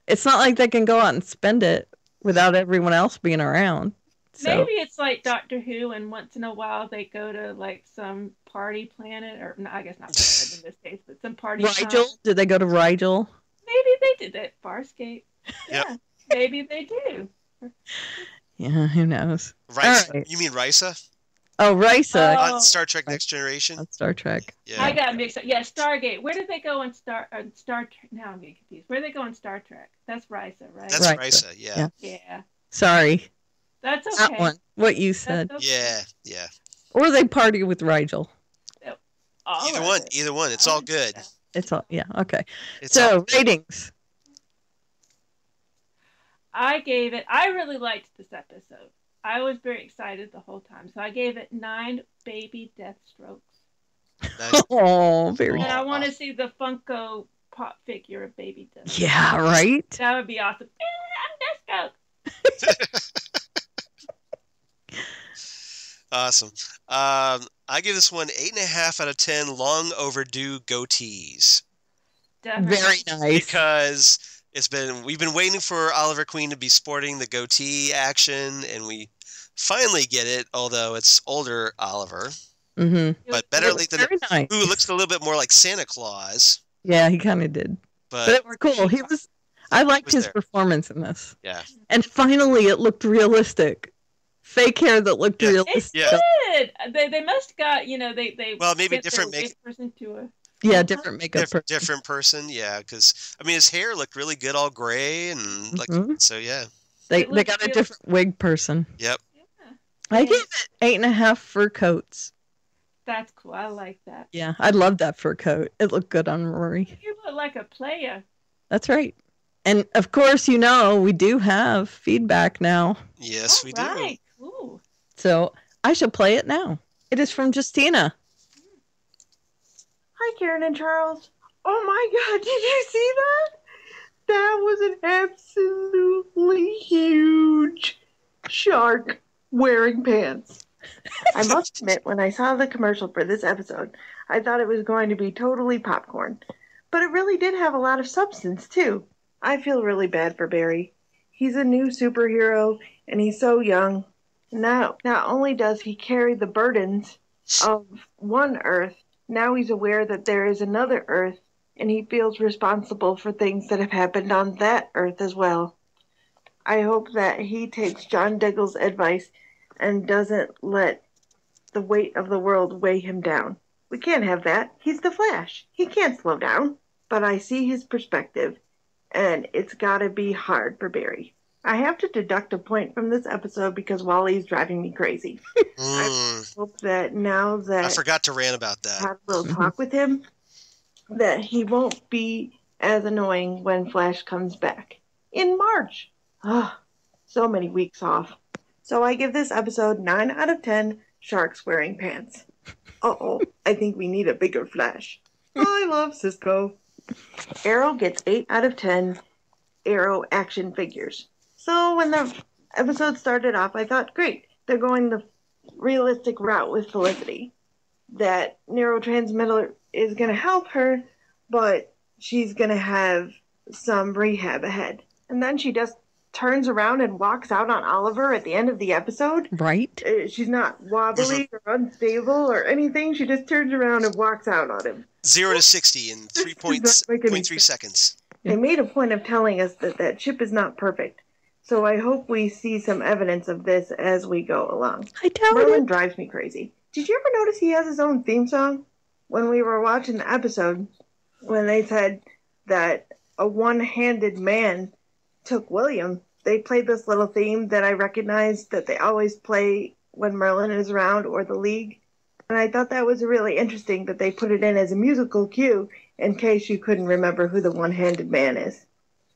it's not like they can go out and spend it without everyone else being around. So. Maybe it's like Doctor Who, and once in a while they go to like some party planet, or no, I guess not planet in this case, but some party. Rigel? Did they go to Rigel? Maybe they did that. Farscape. Yep. Yeah, maybe they do. Yeah, who knows? Risa? Right. You mean Risa? Oh, Risa. On Star Trek Next Generation? On Star Trek. Yeah. I got mixed up. Yeah, Stargate. Where did they go on Star Trek? Now I'm getting confused. Where did they go on Star Trek? That's Risa, right? That's Risa, yeah. Yeah. Sorry. That's okay. That one. What you said. Okay. Yeah. Or they party with Rigel. Either one. It's all good. It's all, yeah, okay. It's so, ratings. I really liked this episode. I was very excited the whole time. So I gave it 9 baby death strokes. Nice. Oh, very And I want to see the Funko Pop figure of baby death. Yeah, right? That would be awesome. I'm death stroke. Awesome. I give this one 8.5 out of 10 long overdue goatees. Definitely. Very nice. Because we've been waiting for Oliver Queen to be sporting the goatee action, and we finally get it, although it's older Oliver. Mm-hmm. But better late than nice. who looks a little bit more like Santa Claus. Yeah, he kind of did. But it was cool. I liked his performance in this. Yeah. And finally, it looked realistic. Fake hair that looked realistic. It did. They must got, they well, maybe different makeup person to a different makeup person. Different person, yeah, because I mean his hair looked really good, all gray and like so. Yeah, they got a different wig person. Yep. Yeah. I give it 8.5 fur coats. That's cool. I like that. Yeah, I love that fur coat. It looked good on Rory. You look like a player. That's right. And of course, we do have feedback now. Yes, we do. Right. Cool. So I shall play it now. It is from Justina. Hi, Karen and Charles. Oh my God, did you see that? That was an absolutely huge shark wearing pants. I must admit, when I saw the commercial for this episode, I thought it was going to be totally popcorn. But it really did have a lot of substance, too. I feel really bad for Barry. He's a new superhero, and he's so young. Now, not only does he carry the burdens of one Earth, now he's aware that there is another Earth, and he feels responsible for things that have happened on that Earth as well. I hope that he takes John Diggle's advice and doesn't let the weight of the world weigh him down. We can't have that. He's the Flash. He can't slow down. But I see his perspective, and it's gotta be hard for Barry. I have to deduct a point from this episode because Wally's driving me crazy. I hope that now that I forgot to rant about that. I had a little talk with him, that he won't be as annoying when Flash comes back in March. So many weeks off. So I give this episode 9 out of 10 sharks wearing pants. Uh-oh, I think we need a bigger Flash. I love Cisco. Arrow gets 8 out of 10 Arrow action figures. So when the episode started off, I thought, great, they're going the realistic route with Felicity. That neurotransmitter is going to help her, but she's going to have some rehab ahead. And then she just turns around and walks out on Oliver at the end of the episode. Right. She's not wobbly or unstable or anything. She just turns around and walks out on him. 0 to 60 in 3.3 seconds. They made a point of telling us that chip is not perfect. So I hope we see some evidence of this as we go along. Merlin drives me crazy. Did you ever notice he has his own theme song? When we were watching the episode, when they said that a one-handed man took William, they played this little theme that I recognized that they always play when Merlin is around or the League. And I thought that was really interesting that they put it in as a musical cue in case you couldn't remember who the one-handed man is.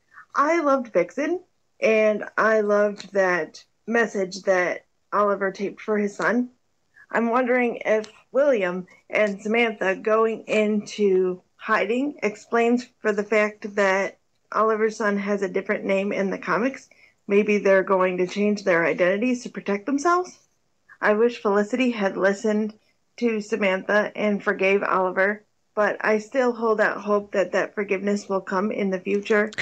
I loved Vixen, and I loved that message that Oliver taped for his son. I'm wondering if William and Samantha going into hiding explains for the fact that Oliver's son has a different name in the comics. Maybe they're going to change their identities to protect themselves. I wish Felicity had listened to Samantha and forgave Oliver, but I still hold out hope that forgiveness will come in the future.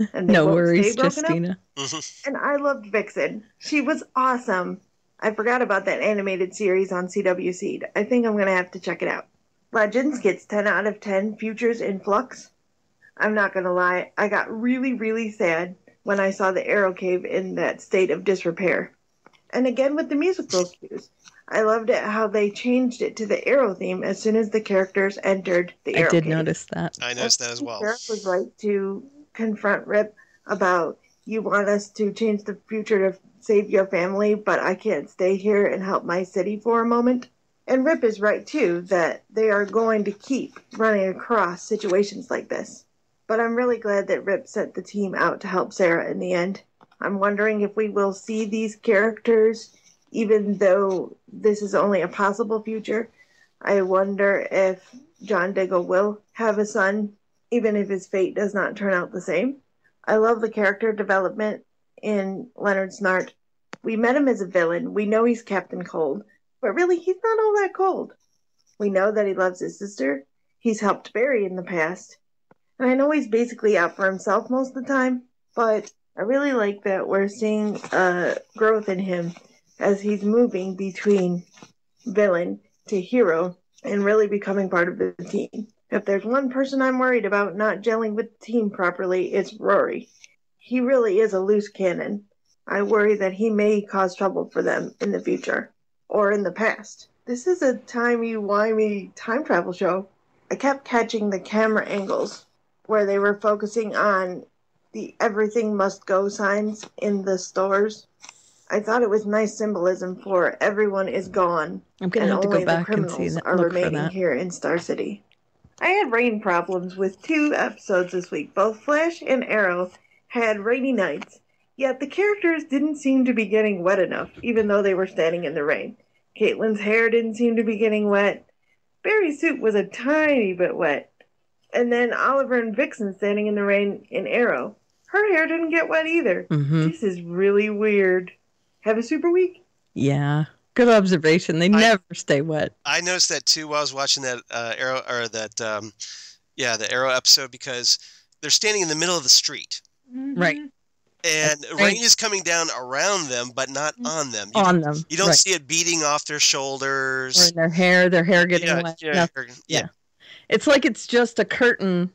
and they No both worries, stay broken up. Justina. And I loved Vixen. She was awesome. I forgot about that animated series on CW Seed. I think I'm going to have to check it out. Legends gets 10 out of 10 Futures in Flux. I'm not going to lie, I got really, really sad when I saw the Arrow Cave in that state of disrepair. And again with the musical cues. I loved it how they changed it to the Arrow theme as soon as the characters entered the Arrow I did Cave. notice that. I noticed that as well. Sarah was right to confront Rip about, you want us to change the future to save your family, but I can't stay here and help my city for a moment. And Rip is right too, that they are going to keep running across situations like this. But I'm really glad that Rip sent the team out to help Sarah in the end. I'm wondering if we will see these characters, even though this is only a possible future. I wonder if John Diggle will have a son, even if his fate does not turn out the same. I love the character development in Leonard Snart. We met him as a villain. We know he's Captain Cold, but really he's not all that cold. We know that he loves his sister. He's helped Barry in the past. And I know he's basically out for himself most of the time, but I really like that we're seeing growth in him as he's moving between villain to hero and really becoming part of the team. If there's one person I'm worried about not gelling with the team properly, it's Rory. He really is a loose cannon. I worry that he may cause trouble for them in the future, or in the past. This is a timey-wimey time travel show. I kept catching the camera angles where they were focusing on the everything must go signs in the stores. I thought it was nice symbolism for everyone is gone. I'm going to have to go back and see criminals that. are Look for remaining that. here in Star City. I had rain problems with 2 episodes this week. Both Flash and Arrow had rainy nights, yet the characters didn't seem to be getting wet enough, even though they were standing in the rain. Caitlin's hair didn't seem to be getting wet. Barry's suit was a tiny bit wet. And then Oliver and Vixen standing in the rain in Arrow. Her hair didn't get wet either. Mm-hmm. This is really weird. Have a super week? Yeah. Good observation. They never stay wet. I noticed that too while I was watching that Arrow, or that, the Arrow episode, because they're standing in the middle of the street. Mm-hmm. Right. And rain is coming down around them, but not on them. You don't see it beating off their shoulders. Or in their hair getting wet. Yeah. It's like it's just a curtain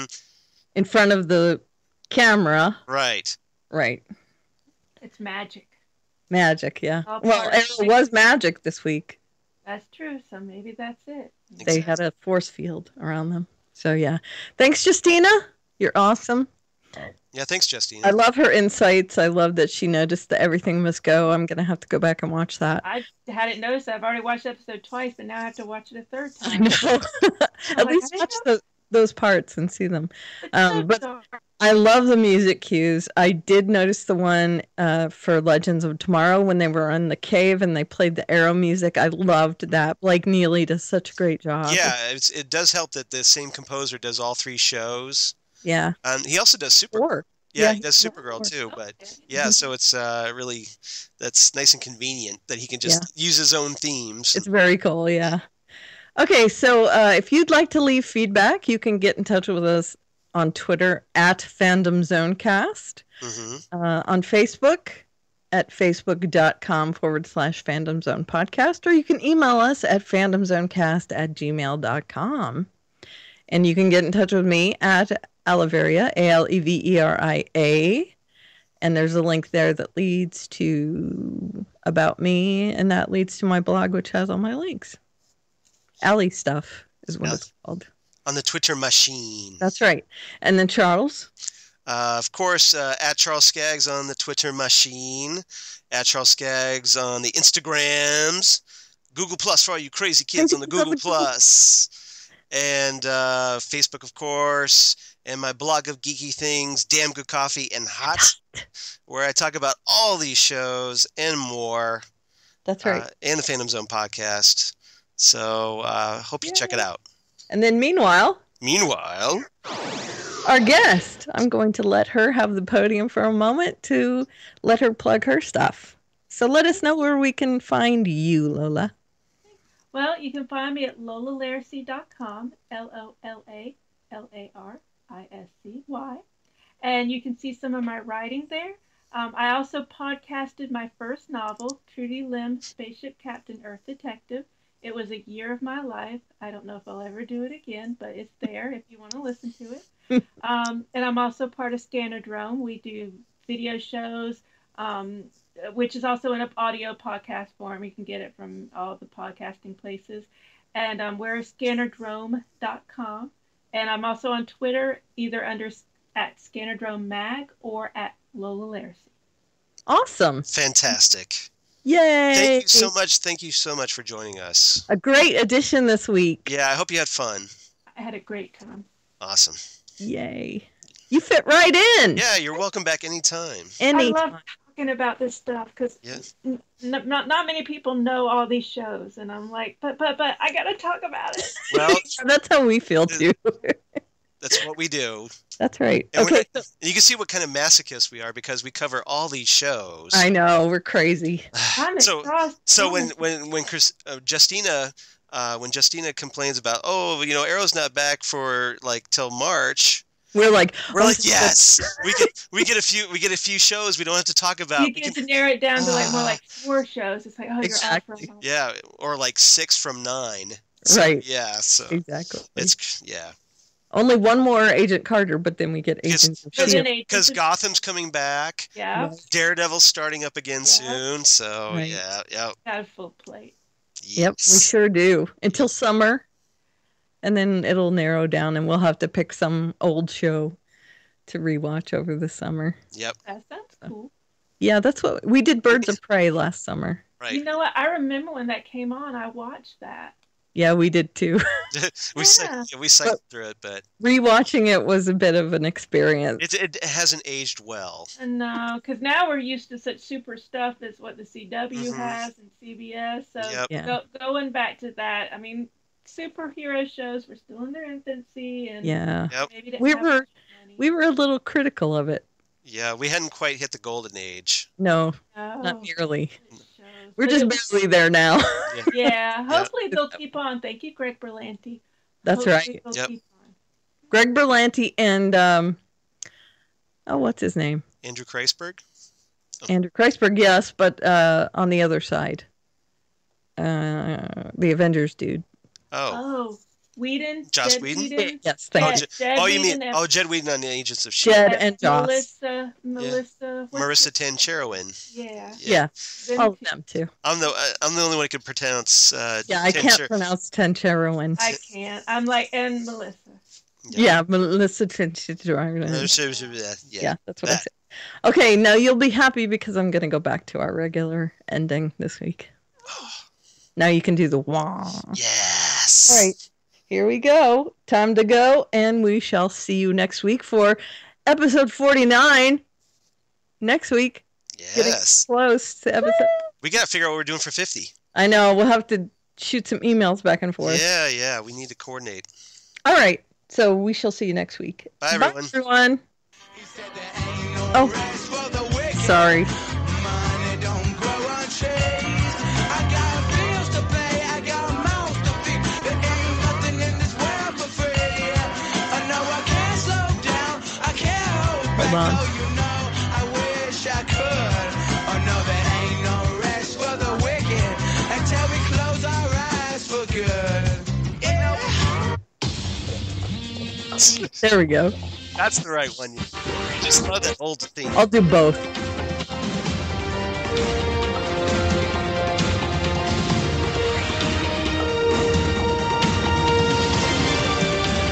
in front of the camera. Right. Right. It's magic. Magic, yeah. All Well, part of it was magic this week. That's true, so maybe that's it. They had a force field around them. So, yeah. Thanks, Justina. You're awesome. Yeah, thanks, Justine. I love her insights. I love that she noticed that everything must go. I'm going to have to go back and watch that. I hadn't noticed that. I've already watched the episode twice, but now I have to watch it a third time. I know. At least watch those parts and see them. But I love the music cues. I did notice the one for Legends of Tomorrow when they were in the cave and they played the Arrow music. I loved that. Blake Neely does such a great job. Yeah, it does help that the same composer does all 3 shows. Yeah. He also does Supergirl. Yeah, he does Supergirl too. But yeah, so it's really, that's nice and convenient that he can just use his own themes. It's very cool, yeah. Okay, so if you'd like to leave feedback, you can get in touch with us on Twitter at FandomZoneCast, on Facebook at facebook.com/FandomZonePodcast, or you can email us at fandomzonecast@gmail.com. And you can get in touch with me at Aleveria, Aleveria. And there's a link there that leads to About Me, and that leads to my blog, which has all my links. Alley Stuff is what it's called. On the Twitter machine. That's right. And then Charles? Of course, at Charles Skaggs on the Twitter machine. At Charles Skaggs on the Instagrams. Google Plus for all you crazy kids on the Google Plus. And Facebook, of course, and my blog of geeky things, Damn Good Coffee and Hot, where I talk about all these shows and more. That's right. And the Phantom Zone podcast. So hope you check it out. And then meanwhile, our guest, I'm going to let her have the podium for a moment to let her plug her stuff. So let us know where we can find you, Lola. Well, you can find me at LolaLariscy.com, LOLALARISCY. and you can see some of my writing there. I also podcasted my first novel, Trudy Lim, Spaceship Captain Earth Detective. It was a year of my life. I don't know if I'll ever do it again, but it's there if you want to listen to it. And I'm also part of ScannerDrome. We do video shows, which is also in an audio podcast form. You can get it from all the podcasting places. And we're ScannerDrome.com. And I'm also on Twitter, either at ScannerDrome Mag or at Lola Lariscy. Awesome. Fantastic. Yay. Thank you so much. Thank you so much for joining us. A great addition this week. Yeah, I hope you had fun. I had a great time. Awesome. Yay. You fit right in. Yeah, you're welcome back anytime. I love talking about this stuff because not many people know all these shows, and I'm like, but I gotta talk about it. Well, that's how we feel too. That's what we do. That's right. And okay. You can see what kind of masochists we are because we cover all these shows. I know, we're crazy. So when Justina complains about, Arrow's not back for till March. We're like yes, we get a few shows we don't have to talk about. You get to narrow it down to more like 4 shows. It's like, exactly. You're out for a Yeah, or 6 from 9. So, right. Yeah. So exactly. It's Only one more Agent Carter, but then we get Agents of S.H.I.E.L.D. Because Gotham's coming back. Yeah. Daredevil's starting up again soon. So right. yeah. Got a full plate. Yes. Yep, we sure do. Until summer. And then it'll narrow down and we'll have to pick some old show to rewatch over the summer. Yep. That sounds cool. Yeah, that's what we did. Birds of Prey last summer. Right. You know what? I remember when that came on. I watched that. Yeah, we did too. we cycled through it, but rewatching it was a bit of an experience. It hasn't aged well. No, because now we're used to such super stuff as what the CW has and CBS. So going back to that, I mean, superhero shows were still in their infancy, and maybe we were a little critical of it. Yeah, we hadn't quite hit the golden age. No. Not nearly. We're just barely there now. Yeah, hopefully they'll keep on. Thank you, Greg Berlanti. That's right. Keep on. Greg Berlanti and what's his name? Andrew Kreisberg. Andrew Kreisberg, yes, but on the other side, the Avengers dude. Oh, Whedon. Joss Whedon? Yes, thank you. You mean Jed Whedon on the Agents of S.H.I.E.L.D. Jed and Joss. Marissa Tancherowin. Yeah. All of them too. I'm the only one who can pronounce. I can't pronounce Tancherowin. I can't. I'm like, and Melissa. Yeah, Melissa Tancherowin. Yeah, that's what I said. Okay, now you'll be happy because I'm going to go back to our regular ending this week. Now you can do the wah. Yes. All right. Here we go. Time to go, and we shall see you next week for episode 49. Next week. Yes. Getting close to episode. We got to figure out what we're doing for 50. I know. We'll have to shoot some emails back and forth. Yeah. We need to coordinate. All right. So we shall see you next week. Bye, everyone. Bye, everyone. Oh, sorry. Hold on. I wish I could. Oh no, there ain't no rest for the wicked until we close our eyes for good. There we go. That's the right one. You just love that old theme. I'll do both.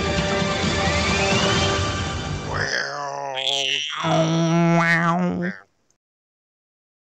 Wow.